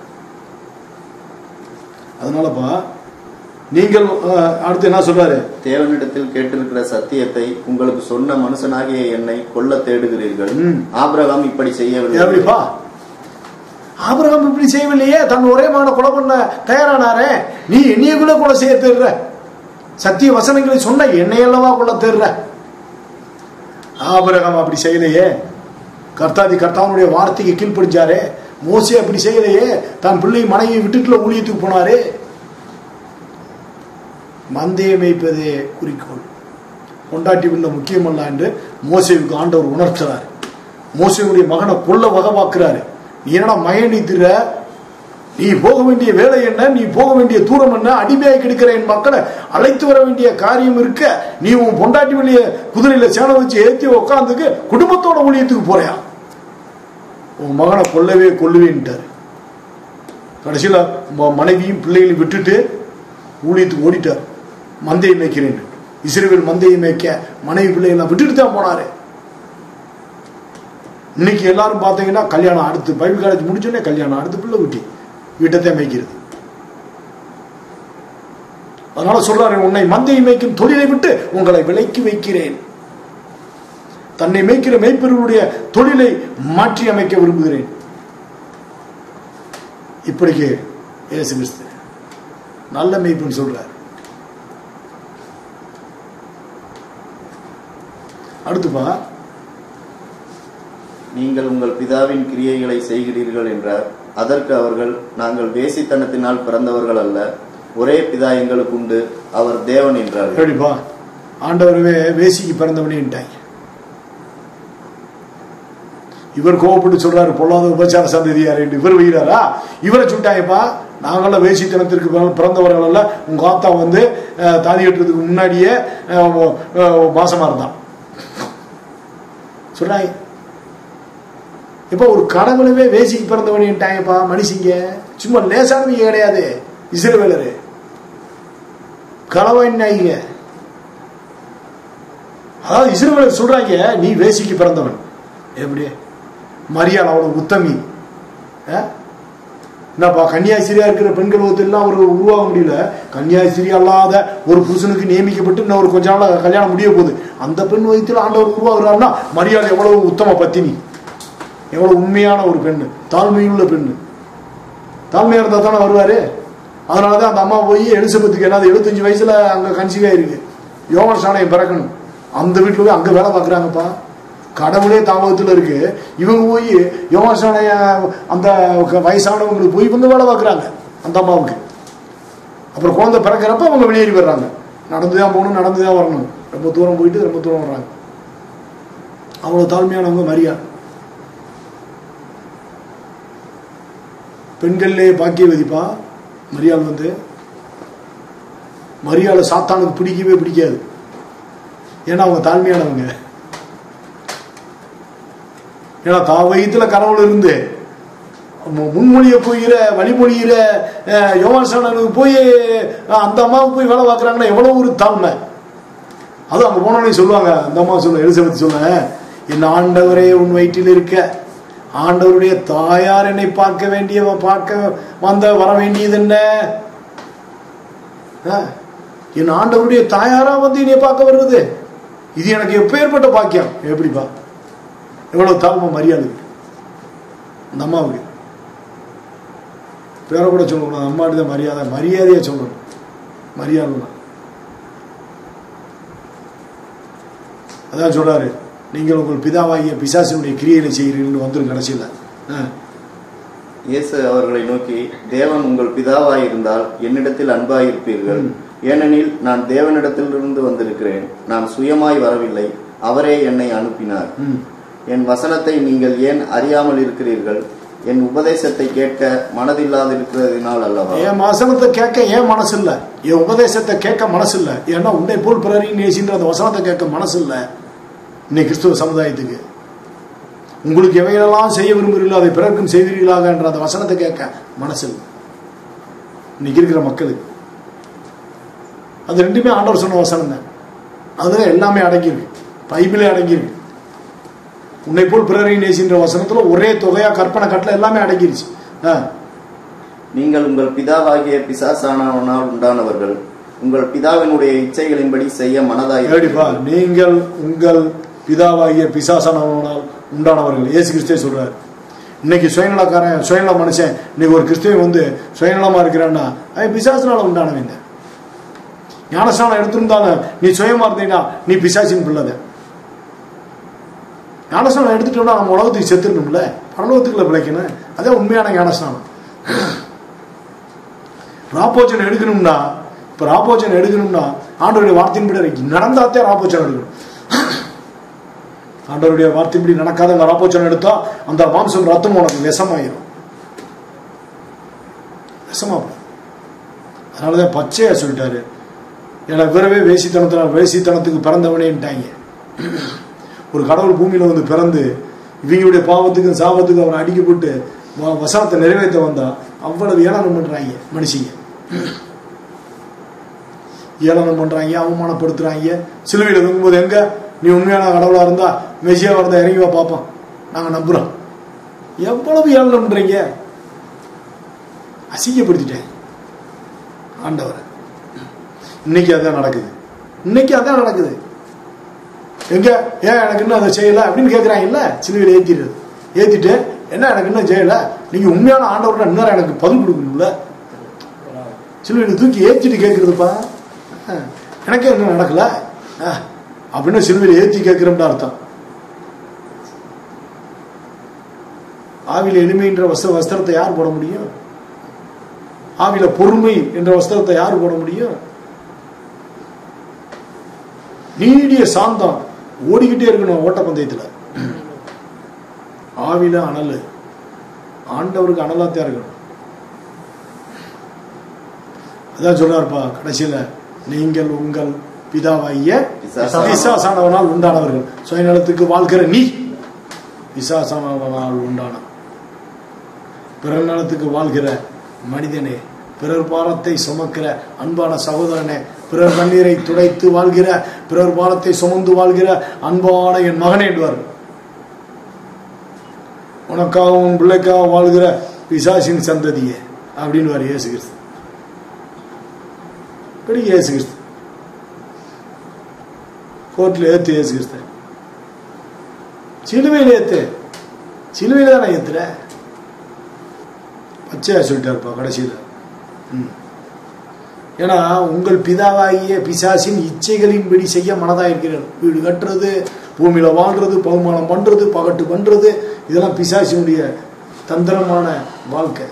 அதனாலப்பா நீங்கள் அடுத்து என்ன சொல்றாரு, தேவனிடத்தில் கேட்டிருக்கிற சத்தியத்தை உங்களுக்கு சொன்ன மனுஷனாகிய என்னை கொல்ல தேடுகிறீர்கள். ஆபிரகாம் இப்படி செய்யவில்லை. ஆபிரகாம் இப்படி செய்யவில்லையே, தன் ஒரே மகனை கொலை பண்ண தயாரானாரே. நீ என்னைய கூட கொலை செய்ய தேடுற, சத்திய வசனங்களை சொன்ன என்னையல்லவா கொள்ள தேடுற. ஆபிரகாம் அப்படி செய்யலையே. கர்த்தாதி கர்த்தாவுடைய வார்த்தைக்கு கீழ்ப்படிச்சாரே. மோசே அப்படி செய்யலையே. தன் பிள்ளை மனைவி விட்டுட்டுல ஊழியத்துக்கு போனாரே. மந்தையை மேய்ப்பதே குறிக்கோள், கொண்டாட்டி உள்ள முக்கியமல்ல என்று மோசேவுக்கு ஆண்டவர் உணர்த்துறாரு. மோசேவுடைய மகனை கொல்ல வகவாக்குறாரு. நீ என்னடா மயனித்திர, நீ போக வேண்டிய வேலை என்ன, நீ போக வேண்டிய தூரம் என்ன, அடிமையாய் கிடைக்கிற என் மக்களை அழைத்து வர வேண்டிய காரியம் இருக்க, நீ உன் பொண்டாட்டி வெளிய குதிரையில சேனை வச்சு ஏற்றி உட்காந்துக்கு குடும்பத்தோட ஊழியத்துக்கு போறியா? உன் மகனை கொல்லவே கொல்லுவேன்ட்டாரு. கடைசியில மனைவியும் பிள்ளைகளையும் விட்டுட்டு ஊழியத்துக்கு ஓடிட்டார். மந்தையை மேய்க்கிறேன், இஸ்ரவேல் மந்தையை மேய்க்க மனைவி பிள்ளைகளை விட்டுட்டு தான் போனாரு. இன்னைக்கு எல்லாரும் பாத்தீங்கன்னா கல்யாணம், அடுத்து பைபிள் காலேஜ் முடிச்சோடனே கல்யாணம், அடுத்து பிள்ளை குட்டி, வீட்டத்தை மேய்க்கிறது. அதனால சொல்றாரு, உன்னை மந்தையை மேய்க்கும் தொழிலை விட்டு உங்களை விலைக்கு வைக்கிறேன். தன்னை மேய்க்கிற மேய்ப்பவர்களுடைய தொழிலை மாற்றி அமைக்க விரும்புகிறேன். இப்படிக்கு இயேசு கிறிஸ்து நல்ல மேய்ப்புன்னு சொல்றார். அடுத்துப்பா, நீங்கள் உங்கள் பிதாவின் கிரியைகளை செய்கிறீர்கள் என்றார். அதற்கு அவர்கள், நாங்கள் வேசித்தனத்தினால் பிறந்தவர்கள் அல்ல, ஒரே பிதா எங்களுக்கு உண்டு, அவர் தேவன் என்றார். எப்படிப்பா, ஆண்டவரவே வேசிக்கு பிறந்தவனேன்ட்டாங்க. இவர் கோவப்பட்டு சொல்றாரு, பொல்லாத உபச்சார சந்ததியார் என்று. இவர் வைகிறாரா? இவரை சுட்டாயப்பா, நாங்களாம் வேசித்தனத்திற்கு பிறந்தவர்கள் அல்ல, உங்க ஆத்தா வந்து தாதி கட்டுறதுக்கு முன்னாடியே மாசமா இருந்தான் சொல்றாங்க. இப்ப ஒரு கடவுளவே வேசிக்கு பிறந்தவன்ட்டாங்கப்பா. மனுஷங்க சும்மா லேசானவங்க கிடையாது. இஸ்ரவேலரு களவாயினாங்க. அதாவது இஸ்ரவேலர் சொல்றாங்க, நீ வேசிக்கு பிறந்தவன். எப்படி? மரியாள் அவ்வளவு உத்தமி. என்னப்பா, கன்னியாஸ்திரியா இருக்கிற பெண்கள் எல்லாம் ஒரு உருவாக முடியல. கன்னியாஸ்திரி அல்லாத ஒரு புருஷனுக்கு நியமிக்கப்பட்டு இன்னும் ஒரு கொஞ்ச நாள் கல்யாணம் முடிய போகுது. அந்த பெண் வயிற்றுல ஆண்டவர் உருவாகிறாருன்னா மரியாள் எவ்வளவு உத்தம பத்தினி. எவ்வளவு உண்மையான ஒரு பெண்ணு, தாழ்மையுள்ள பெண்ணு. தாழ்மையா இருந்தா தானே வருவாரு. அதனாலதான் அந்த அம்மா போய் எலிசபெத்துக்கு என்னது எழுபத்தஞ்சு வயசுல அங்க கன்சீவ் ஆயிருக்கு, யோவான் ஸ்நானம் பிறக்கணும். அந்த வீட்டுல போய் அங்க வேலை பாக்குறாங்கப்பா. கடவுளே தாமதத்துல இருக்கு, இவங்க போய் யோவான் ஸ்நானம் அந்த வயசானவங்களுக்கு போய் இவங்க வேலை பாக்குறாங்க அந்த அம்மாவுக்கு. அப்புறம் குழந்தை பிறக்கிறப்ப அவங்க வெளியேறி வர்றாங்க. நடந்துதான் போகணும், நடந்துதான் வரணும். ரொம்ப தூரம் போயிட்டு ரொம்ப தூரம் வர்றாங்க. அவ்வளவு தாழ்மையானவங்க மரியா. பெண்கள்லே பாக்கியவதிப்பா மரியாள். வந்து மரியாதை சாத்தானுக்கு பிடிக்கவே பிடிக்காது. ஏன்னா அவங்க தாழ்மையானவங்க. ஏன்னா தா வயிற்றுல கடவுள் இருந்து முன்மொழிய போகிற வழிமொழிகிற யோவான் ஸ்நானனுக்கு போய் அந்த அம்மாவுக்கு போய் வேலை பார்க்குறாங்கன்னா எவ்வளவு ஒரு தாழ்மை. அதுவும் அங்கே போனோடனே சொல்லுவாங்க, அந்த அம்மா சொல்ல எலிசபெத் சொல்ல, என் ஆண்டவரே உன் வயிற்றில் இருக்க ஆண்டவருடைய தாயார் என்னை பார்க்க வேண்டிய பார்க்க வந்த வர வேண்டியது என்ன? என் ஆண்டவருடைய தாயாரா வந்து என்னை பார்க்க வருவது, இது எனக்கு எப்பேற்பட்ட பாக்கியம். எப்படிப்பா, எவ்வளவு தாழ்மை மரியாதை அந்த அம்மாவுக்கு. பேரை கூட சொல்லணும், அம்மாட்டு மரியாதை, மரியாதையா சொல்லணும். மரியாதை அதான் சொல்றாரு, நீங்கள் உங்கள் பிதாவாகிய பிசாசினுடைய கிரியைகளை செய்கிறீர்கள் வந்துடும் கடைசியில். இயேசு அவர்களை நோக்கி, தேவன் உங்கள் பிதாவாய் இருந்தால் என்னிடத்தில் அன்பாயிருப்பீர்கள். ஏனெனில் நான் தேவனிடத்திலிருந்து வந்திருக்கிறேன், நான் சுயமாய் வரவில்லை, அவரே என்னை அனுப்பினார். என் வசனத்தை நீங்கள் ஏன் அறியாமல் இருக்கிறீர்கள்? என் உபதேசத்தை கேட்க மனதில்லாதிருக்கிறதுனால் அல்லவா? என் வசனத்தை கேட்க ஏன் மனசு இல்ல? என் உபதேசத்தை கேட்க மனசு இல்ல. ஏன்னா உன்னை போல் பிறரையும் நேசின்ற அந்த வசனத்தை கேட்க மனசு இல்ல. இன்னைக்கு கிறிஸ்துவ சமுதாயத்துக்கு உங்களுக்கு எவைகளெல்லாம் செய்ய விரும்புகிறீர்களோ அதை பிறர்க்கும் செய்வீர்களாக என்ற அந்த வசனத்தை கேட்க மனசு இல்லை இன்னைக்கு இருக்கிற மக்களுக்கு. அது ரெண்டுமே ஆண்டவர் சொன்ன வசனம் தான். அதுல எல்லாமே அடங்கியிருக்கு, பைபிளே அடங்கியிருக்கு. உன்னை போல் பிறரை நேசின்ற வசனத்துல ஒரே தொகையா கற்பனை கட்டல எல்லாமே அடங்கிருச்சு. நீங்கள் உங்கள் பிதாவாகிய பிசாசானவனால் உண்டானவர்கள், உங்கள் பிதாவினுடைய இச்சைகளின்படி செய்ய மனதாய். நீங்கள் உங்கள் பிதாவாகிய பிசாசானவனால் உண்டானவர்கள், இயேசு கிறிஸ்துவே சொல்றாரு. இன்னைக்கு சுயநலக்காரன் சுயநல மனுஷன் இன்னைக்கு ஒரு கிறிஸ்துவன் வந்து சுயநலமா இருக்கிறான்னா அவன் பிசாசினால உண்டானவன். ஞானஸ்நானம் எடுத்திருந்தாலும் நீ சுயமா இருந்தீங்கன்னா நீ பிசாசின் பிள்ளை. ஞானஸ்நானம் எடுத்துட்டோம்னா நம்ம உலகத்துக்கு செத்துடணும்ல, பரலோகத்துக்குள்ள பிழைக்கணும். அதான் உண்மையான ஞானஸ்நானம். ராப்போச்சனை எடுக்கணும்னா, இப்ப ராப்போச்சனை எடுக்கணும்னா ஆண்டவருடைய வார்த்தையின்படி நடந்தாத்தே ராப்போச்சனை எடுக்கணும். ஆண்டவருடைய வார்த்தையின்படி நடக்காத அந்த ராப்போச்சனை எடுத்தா அந்த மாம்சம் ரத்தம் உனக்கு விஷமாயிரும், விஷமா. அதனாலதான் பச்சையா சொல்லிட்டாரு, ஏன்னா விரவே வேசித்தனத்தின வேசித்தனத்துக்கு பிறந்தவனேன்ட்டாங்க. ஒரு கடவுள் பூமியில வந்து பிறந்து இவங்களுடைய பாவத்துக்கும் சாபத்துக்கும் அவனை அடிக்கப்பட்டு வசனத்தை நிறைவேற்ற வந்தா அவ்வளவு ஏளனம் பண்றாங்க மனுஷங்க. ஏளனம் பண்றாங்க, அவமானப்படுத்துறாங்க. சிலுவையில் தூங்கும்போது எங்க நீ உண்மையான கடவுளா இருந்தா மெசியா இருந்தா இறங்கிவா பார்ப்போம், நாங்க நம்புறோம். எவ்வளவு ஏளனம் பண்றீங்க, அசிங்கப்படுத்திட்டேன் ஆண்டவரை. இன்னைக்கு அதான் நடக்குது, இன்னைக்கு அதான் நடக்குது. எங்க ஏன் எனக்கு இன்னும் அதை செய்யல அப்படின்னு கேட்கிறாங்க. இல்ல, சிலுவையில் ஏத்திடுறது, ஏத்திட்டு என்ன எனக்கு இன்னும் செய்யல, நீங்க உண்மையான ஆண்டவர்கிட்ட இன்னும் எனக்கு பதில் கொடுக்கணும்ல. சிலுவையில் தூக்கி ஏத்திட்டு கேட்கறதுப்பா, எனக்கே இன்னும் நடக்கல அப்படின்னு சிலுவையில் ஏத்தி கேட்கிறோம்னு அர்த்தம். ஆவில எளிமைன்ற வஸ்திர வஸ்திரத்தை யார் போட முடியும்? ஆவில பொறுமை என்ற வஸ்திரத்தை யார் போட முடியும்? நீடிய சாந்தம் ஓடிக்கிட்டே இருக்கணும் ஓட்டப்பந்தயத்துல. ஆவில அனல், ஆண்டவருக்கு அனலாத்தான் இருக்கணும். அதான் சொல்றாருப்பா கடைசியில, நீங்கள் உங்கள் பிதாவாகிய பிசாசானவனால் உண்டானவர்கள். சுயநலத்துக்கு வாழ்கிற நீ பிசாசானவனால் உண்டான, பிறர் நலத்துக்கு வாழ்கிற மனிதனே, பிறர் பாரத்தை சுமக்கிற அன்பான சகோதரனே, பிறர் கண்ணீரை துடைத்து வாழ்கிற, பிறர் பாரத்தை சுமந்து வாழ்கிற அன்பான என் மகனே என்பார். உனக்காகவும் பிள்ளைக்காக வாழ்கிற பிசாசின் சந்ததியே அப்படின்னு இயேசு கிறிஸ்து. இயேசு கிறிஸ்து கோர்ட்ல ஏத்து, இயேசு கிறிஸ்து சிலுவையில் ஏத்து. சிலுவையில தானே ஏத்துற. பச்சையா சொல்லிட்டாருப்பா கடைசியில். ஏன்னா உங்கள் பிதாவாகிய பிசாசின் இச்சைகளின்படி செய்ய மனதா இருக்கிறார். வீடு கட்டுறது, பூமியில வாழ்றது, பகுமானம் பண்றது, பகட்டு பண்றது, இதெல்லாம் பிசாசினுடைய தந்திரமான வாழ்க்கை.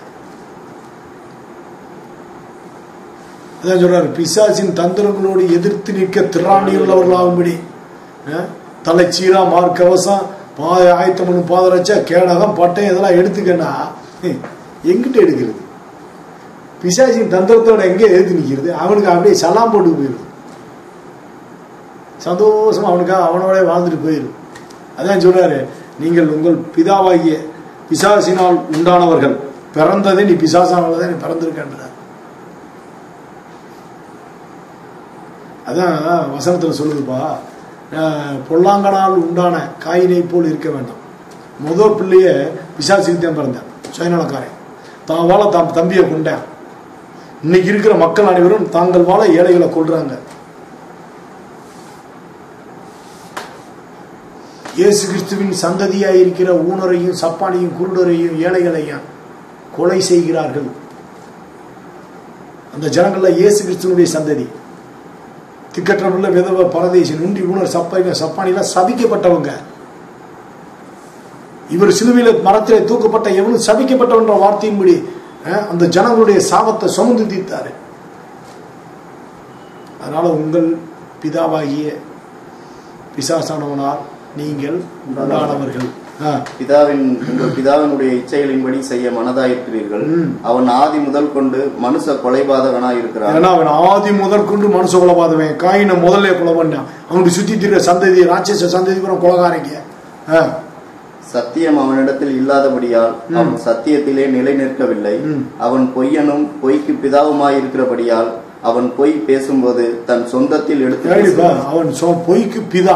அதான் சொல்றாரு, பிசாசின் தந்திரங்களோடு எதிர்த்து நிற்க திராணி உள்ளவர்களாகும்படி தலைச்சீரா மார்க்கவசம் பாத ஆயத்தம் பண்ணு பாதரச்சா கேடகம் பட்டம் இதெல்லாம் எடுத்துக்கன்னா எங்கிட்ட எடுக்கிறது? பிசாசின் தந்திரத்தோட எங்கே எதிர்த்து நிற்கிறது? அவனுக்கு அப்படியே சலாம் போட்டு போயிடும். சந்தோஷமா அவனுக்காக அவனோட வாழ்ந்துட்டு போயிடும். அதான் சொல்றாரு, நீங்கள் உங்கள் பிதாவாகிய பிசாசினால் உண்டானவர்கள், பிறந்ததே நீ பிசாசானால்தான் நீ பிறந்திருக்கின்ற. அதான் வசனத்துல சொல்லுதுப்பா, பொல்லாங்கனால் உண்டான காயினை போல் இருக்க வேண்டாம். முதல் பிள்ளைய பிசாசுக்கு தான் பிறந்தேன், சுயநலக்காரன். தான் வாழ தான் தம்பியை கொண்டேன். இன்னைக்கு இருக்கிற மக்கள் அனைவரும் தாங்கள் வாழ ஏழைகளை கொள்றாங்க. இயேசு கிறிஸ்துவின் சந்ததியாய் இருக்கிற ஊனரையும் சப்பானியும் குருடரையும் ஏழைகளையும் கொலை செய்கிறார்கள். அந்த ஜனங்கள்ல இயேசு கிறிஸ்துவனுடைய சந்ததி திக்கற்றமுள்ள விதவ பரதேசி நுண்டி ஊனர் சப்பான சப்பானிலாம் சபிக்கப்பட்டவங்க. இவர் சிலுவையில மரத்திலே தூக்கப்பட்ட எவனும் சபிக்கப்பட்டவன்ற வார்த்தையின்படி அந்த ஜனங்களுடைய சாபத்தை சுமந்து தீர்த்தாரு. அதனால உங்கள் பிதாவாகிய பிசாசானவனால் நீங்கள் உண்டானவர்கள். பிதாவின் உங்கள் பிதாவினுடைய இச்சைகளின்படி செய்ய மனதாயிருக்கிறீர்கள். அவன் ஆதி முதல் கொண்டு மனுஷ கொலைபாதகனாய் இருக்கிறான். அவன் ஆதி முதல் கொண்டு மனுஷ கொலைபாதவன். காயினை முதல்ல கொலை பண்ணான். அவனுடைய சுத்தி திரு சந்ததி ராட்சச சந்ததி கூட கொலைகாரங்க. சத்தியம் அவனிடத்தில் இல்லாதபடியால் அவன் சத்தியத்திலே நிலை நிற்கவில்லை. அவன் பொய்யனும் பொய்க்கு பிதாவுமாயிருக்கிறபடியால் அவன் பொய் பேசும்போது தன் சொந்தத்தில் எடுத்து அவன் பொய்க்கு பிதா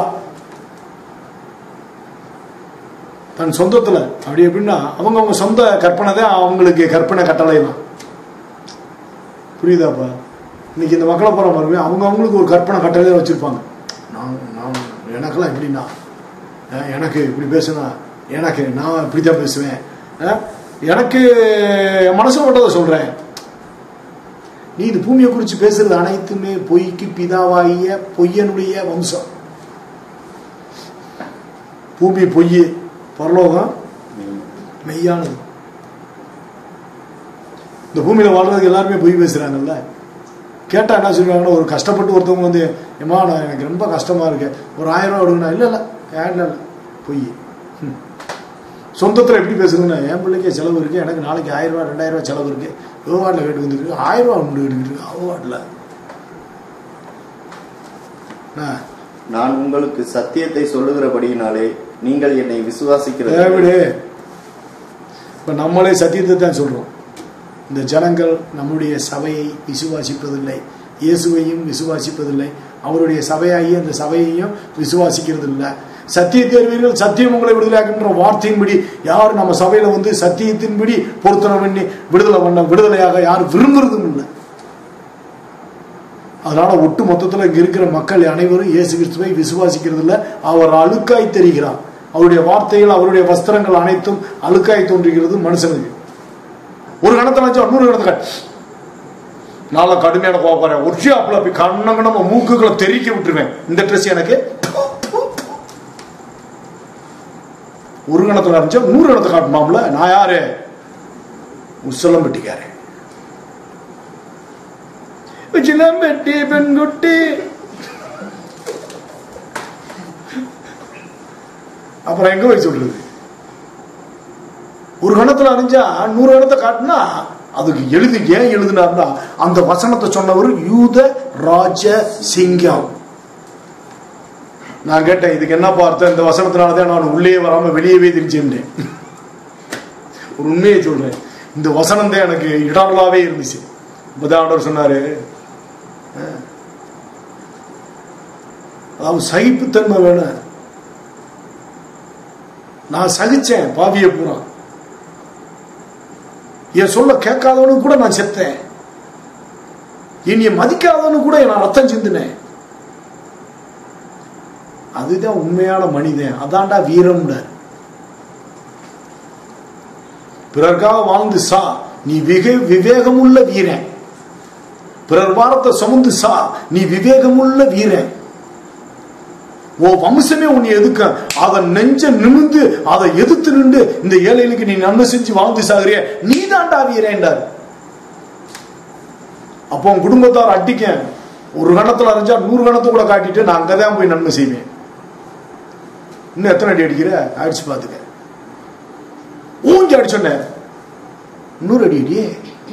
தன் சொந்தத்துல. அப்படி எப்படின்னா அவங்க அவங்க சொந்த கற்பனை தான் அவங்களுக்கு கற்பனை கட்டளை தான். புரியுதாப்பா? இன்னைக்கு இந்த மக்களை போற மாதிரி அவங்க அவங்களுக்கு ஒரு கற்பனை கட்டளை தான் வச்சிருப்பாங்க. நான் நான் எனக்கெல்லாம் எப்படின்னா எனக்கு இப்படி பேசுனா எனக்கு நான் இப்படித்தான் பேசுவேன், எனக்கு மனசு ஓட்டதை சொல்றேன். நீ இது பூமியை குறிச்சு பேசுறது அனைத்துமே பொய்க்கு பிதாவாகிய பொய்யனுடைய வம்சம். பூமி பொய், பரலோகம் மெய்யானது. இந்த பூமியில வாழ்றதுக்கு எல்லாருமே பொய் பேசுறாங்கல்ல. கேட்டா என்ன சொல்லுவாங்கன்னா, ஒரு கஷ்டப்பட்டு ஒருத்தவங்க வந்து ஏமா நான் எனக்கு ரொம்ப கஷ்டமா இருக்கு, ஒரு ஆயிரம் ரூபா கொடுங்கண்ணா. இல்ல இல்ல இல்ல பொய். சொந்தத்துல எப்படி பேசுறதுன்னா, என் பிள்ளைக்கு செலவு இருக்கு, எனக்கு நாளைக்கு ஆயிரம் ரூபாய் ரெண்டாயிரம் ரூபாய் செலவு இருக்கு, யோகாட்டில் கேட்டு வந்துருக்கு, ஆயிரம் ரூபாய் கொண்டு எடுக்கிட்டு அவாட்டில். நான் உங்களுக்கு சத்தியத்தை சொல்லுகிறபடியினாலே நீங்கள் என்னை விசுவாசிக்கிறது. இப்ப நம்மளே சத்தியத்தை தான் சொல்றோம். இந்த ஜனங்கள் நம்முடைய சபையை விசுவாசிப்பதில்லை, இயேசுவையும் விசுவாசிப்பதில்லை, அவருடைய சபையாகிய அந்த சபையையும் விசுவாசிக்கிறது இல்லை. சத்தியத்தை அறிவீர்கள், சத்தியம் உங்களை விடுதலையாக்குன்ற வார்த்தையின்படி யார் நம்ம சபையில வந்து சத்தியத்தின்படி பொருத்தனை பண்ணி விடுதலை பண்ண விடுதலையாக யார் விரும்புறதும் இல்லை. அதனால ஒட்டு மொத்தத்தில் இங்க இருக்கிற மக்கள் அனைவரும் இயேசு கிறிஸ்துவை விசுவாசிக்கிறது இல்லை. அவர் அழுக்காய் தெரிகிறார். அவருடைய வார்த்தைகள், அவருடைய வஸ்திரங்கள் அனைத்தும் அழுக்காய் தோன்றுகிறது மனுஷனுக்கு. ஒரு கணத்தை வச்சா இன்னொரு கணத்தை நாளை கடுமையான கோபப்படுறேன், ஒரு ஷாப்ல போய் கண்ணங்க நம்ம மூக்குகளை தெறிக்க விட்டுருவேன். இந்த ட்ரெஸ் எனக்கு ஒரு கணத்துல இருந்துச்சா நூறு கணத்தை காட்டுமாம்ல. நான் யாரு? உசலம்பட்டிக்காரன். உசலம்பட்டி பெண்குட்டி. அப்புறம் எங்க போய் சொல்றது? ஒரு கணத்துல அறிஞ்சா நூறு கணத்தை காட்டினா அதுக்கு எழுதி ஏன் எழுதினார்னா, அந்த வசனத்தை சொன்னவர் யூத ராஜ சிங்கம். நான் கேட்டேன், இதுக்கு என்ன பார்த்தேன்? இந்த வசனத்தினாலதான் நான் உள்ளே வராம வெளியவே திரிச்சேன். ஒரு உண்மையை சொல்றேன், இந்த வசனம் தான் எனக்கு இடர்லாவே இருந்துச்சு. ஆண்டவர் சொன்னாரு, அதாவது சகிப்புத்தன்மை வேணும். நான் சகிச்சேன் பாவிய பூரா. என் சொல்ல கேட்காதவனு கூட நான் செத்தேன். என்னைய மதிக்காதவனு கூட நான் ரத்தம் சிந்தினேன். அதுதான் உண்மையான மனிதன். அதான்டா வீரம். பிறர்க்காக வாழ்ந்து சா, நீ விவே விவேகமுள்ள வீரன். பிறர் பாரத்தை சுமந்து சா, நீ விவேகமுள்ள வீரன். ஓ வம்சமே உன்னை எதுக்க, அதை நெஞ்ச நிமிந்து அதை எதிர்த்து நின்று இந்த ஏழைகளுக்கு நீ நன்மை செஞ்சு வாழ்ந்து சாகுறிய, நீ தாண்டா வீரன்டார். அப்போ உன் குடும்பத்தார் அடிக்க ஒரு கணத்துல அரைஞ்சா நூறு கணத்தை கூட காட்டிட்டு நான் அங்கதான் போய் நன்மை செய்வேன். இன்னும் எத்தனை அடி அடிக்கிற அடிச்சு பாத்துக்க. ஊஞ்சி அடிச்சோன்ன நூறு அடி அடியே.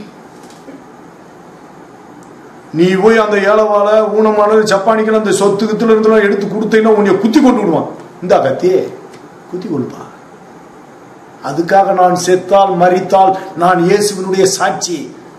நீ போய் அந்த ஏழவால ஊனமான சப்பானிக்கு அந்த சொத்து கித்துல இருந்து எடுத்து கொடுத்தீங்கன்னா உன்னை குத்தி கொண்டு விடுவான். இந்த கத்தியே குத்தி கொடுப்பா. அதுக்காக நான் செத்தால் மரித்தால் நான் இயேசுவினுடைய சாட்சி.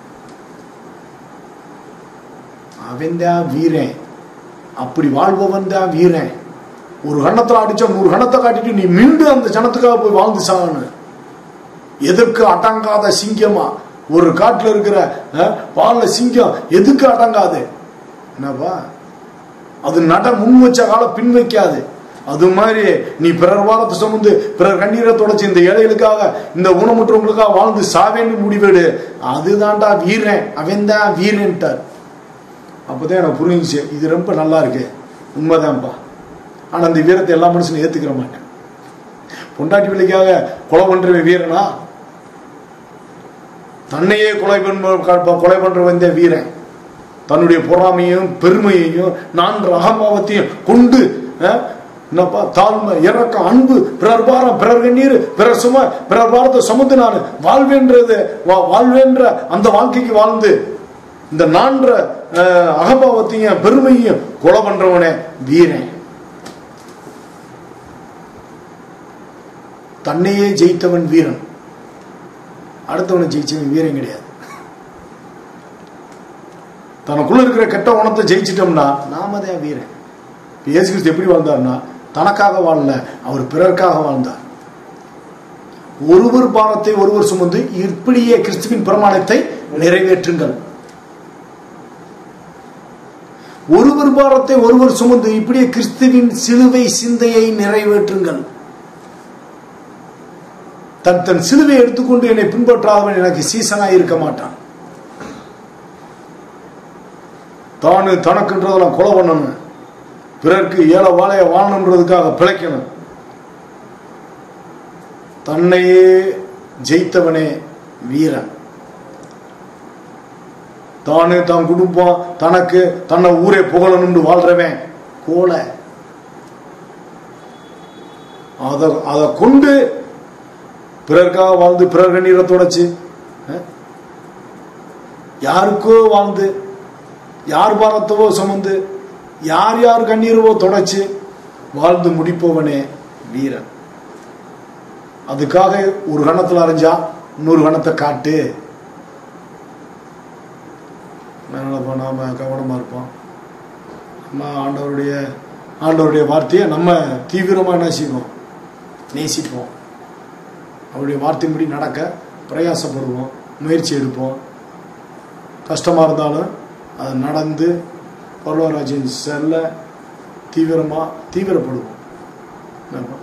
அவன் தான் வீரன். அப்படி வாழ்பவன் தான் வீரன். ஒரு கணத்துல அடிச்சா நூறு கணத்தை காட்டிட்டு நீ மீண்டும் அந்த ஜனத்துக்காக போய் வாழ்ந்து சாகணும். எதற்கு அடங்காத சிங்கமா ஒரு காட்டுல இருக்கிற பால்ல சிங்கம் எதுக்கு அடங்காது? என்னப்பா அது நட முன் வச்ச கால பின் வைக்காது. அது மாதிரி நீ பிறர் வாரத்தை சுமந்து பிறர் கண்ணீரை தொடச்சு இந்த ஏழைகளுக்காக இந்த ஊனமுற்றவங்களுக்காக வாழ்ந்து சாவேன்னு முடிவெடு. அதுதான்டா வீரன். அவன் தான் வீரன்ட்டார். அப்பதான் எனக்கு புரிஞ்சிச்சு, இது ரொம்ப நல்லா இருக்கு, உண்மைதான்ப்பா. ஆனா அந்த வீரத்தை எல்லா மனுஷனும் ஏத்துக்கிற மாட்டேன். பொண்டாட்டி பிள்ளைக்காக கொலை பண்ற வீரனா? தன்னையே கொலை பண்ண கொலை பண்ற வந்த வீரன் தன்னுடைய பொறாமையும் பெருமையையும் நான் அகம்பாவத்தையும் கொண்டு என்னப்பா தாழ்மை இறக்கம் அன்பு பிறர் பாரம் பிறர் கண்ணீர் பிறர் சும பிறர் பாரத்தை சுமந்து நான் வாழ்வேன்றது வாழ்வேன்ற அந்த வாழ்க்கைக்கு வாழ்ந்து இந்த நான்ற அகம்பாவத்தையும் பெருமையும் கொலை பண்றவனே வீரன். தன்னையே ஜெயித்தவன் வீரன், அடுத்தவனை ஜெயிச்சவன் வீரன் கிடையாது. தனக்குள்ள இருக்கிற கெட்ட குணத்தை ஜெயிச்சிட்டோம்னா நாம தான் வீரன். இயேசு கிறிஸ்து எப்படி வாழ்ந்தார்னா தனக்காக வாழல, அவர் பிறர்க்காக வாழ்ந்தார். ஒருவர் பாரத்தை ஒருவர் சுமந்து இப்படியே கிறிஸ்துவின் பிரமாணத்தை நிறைவேற்றுங்கள். ஒருவர் பாரத்தை ஒருவர் சுமந்து இப்படியே கிறிஸ்துவின் சிலுவை சிந்தையை நிறைவேற்றுங்கள். தன் தன் சிலுவை எடுத்துக்கொண்டு என்னை பின்பற்றாதவன் எனக்கு சீசனாய் இருக்க மாட்டான். தானு தனக்குன்றதெல்லாம் கொலை பண்ணணும், பிறருக்கு ஏழை வாழைய வாழணுன்றதுக்காக பிழைக்கணும். தன்னையே ஜெயித்தவனே வீரன். தானு தான் குடும்பம் தனக்கு தன்னை ஊரே புகழணும்னு வாழ்றவன் கோலை. அத அதை கொண்டு பிறர்க்காக வாழ்ந்து பிறர் கண்ணீரை தொடச்சு யாருக்கோ வாழ்ந்து யார் பாரத்தவோ சுமந்து யார் யார் கண்ணீரவோ தொடச்சு வாழ்ந்து முடிப்பவனே வீரன். அதுக்காக ஒரு கணத்துல அரைஞ்சா இன்னொரு கணத்தை காட்டு. நாம கவனமா இருப்போம். நம்ம ஆண்டவருடைய ஆண்டவருடைய வார்த்தையை நம்ம தீவிரமா என்ன செய்வோம், நேசிப்போம். அவருடைய வார்த்தையின்படி நடக்க பிரயாசப்படுவோம், முயற்சி எடுப்போம். கஷ்டமா இருந்தாலும் அது நடந்து பரலோகராஜ்யம் செல்ல தீவிரமா தீவிரப்படுவோம்.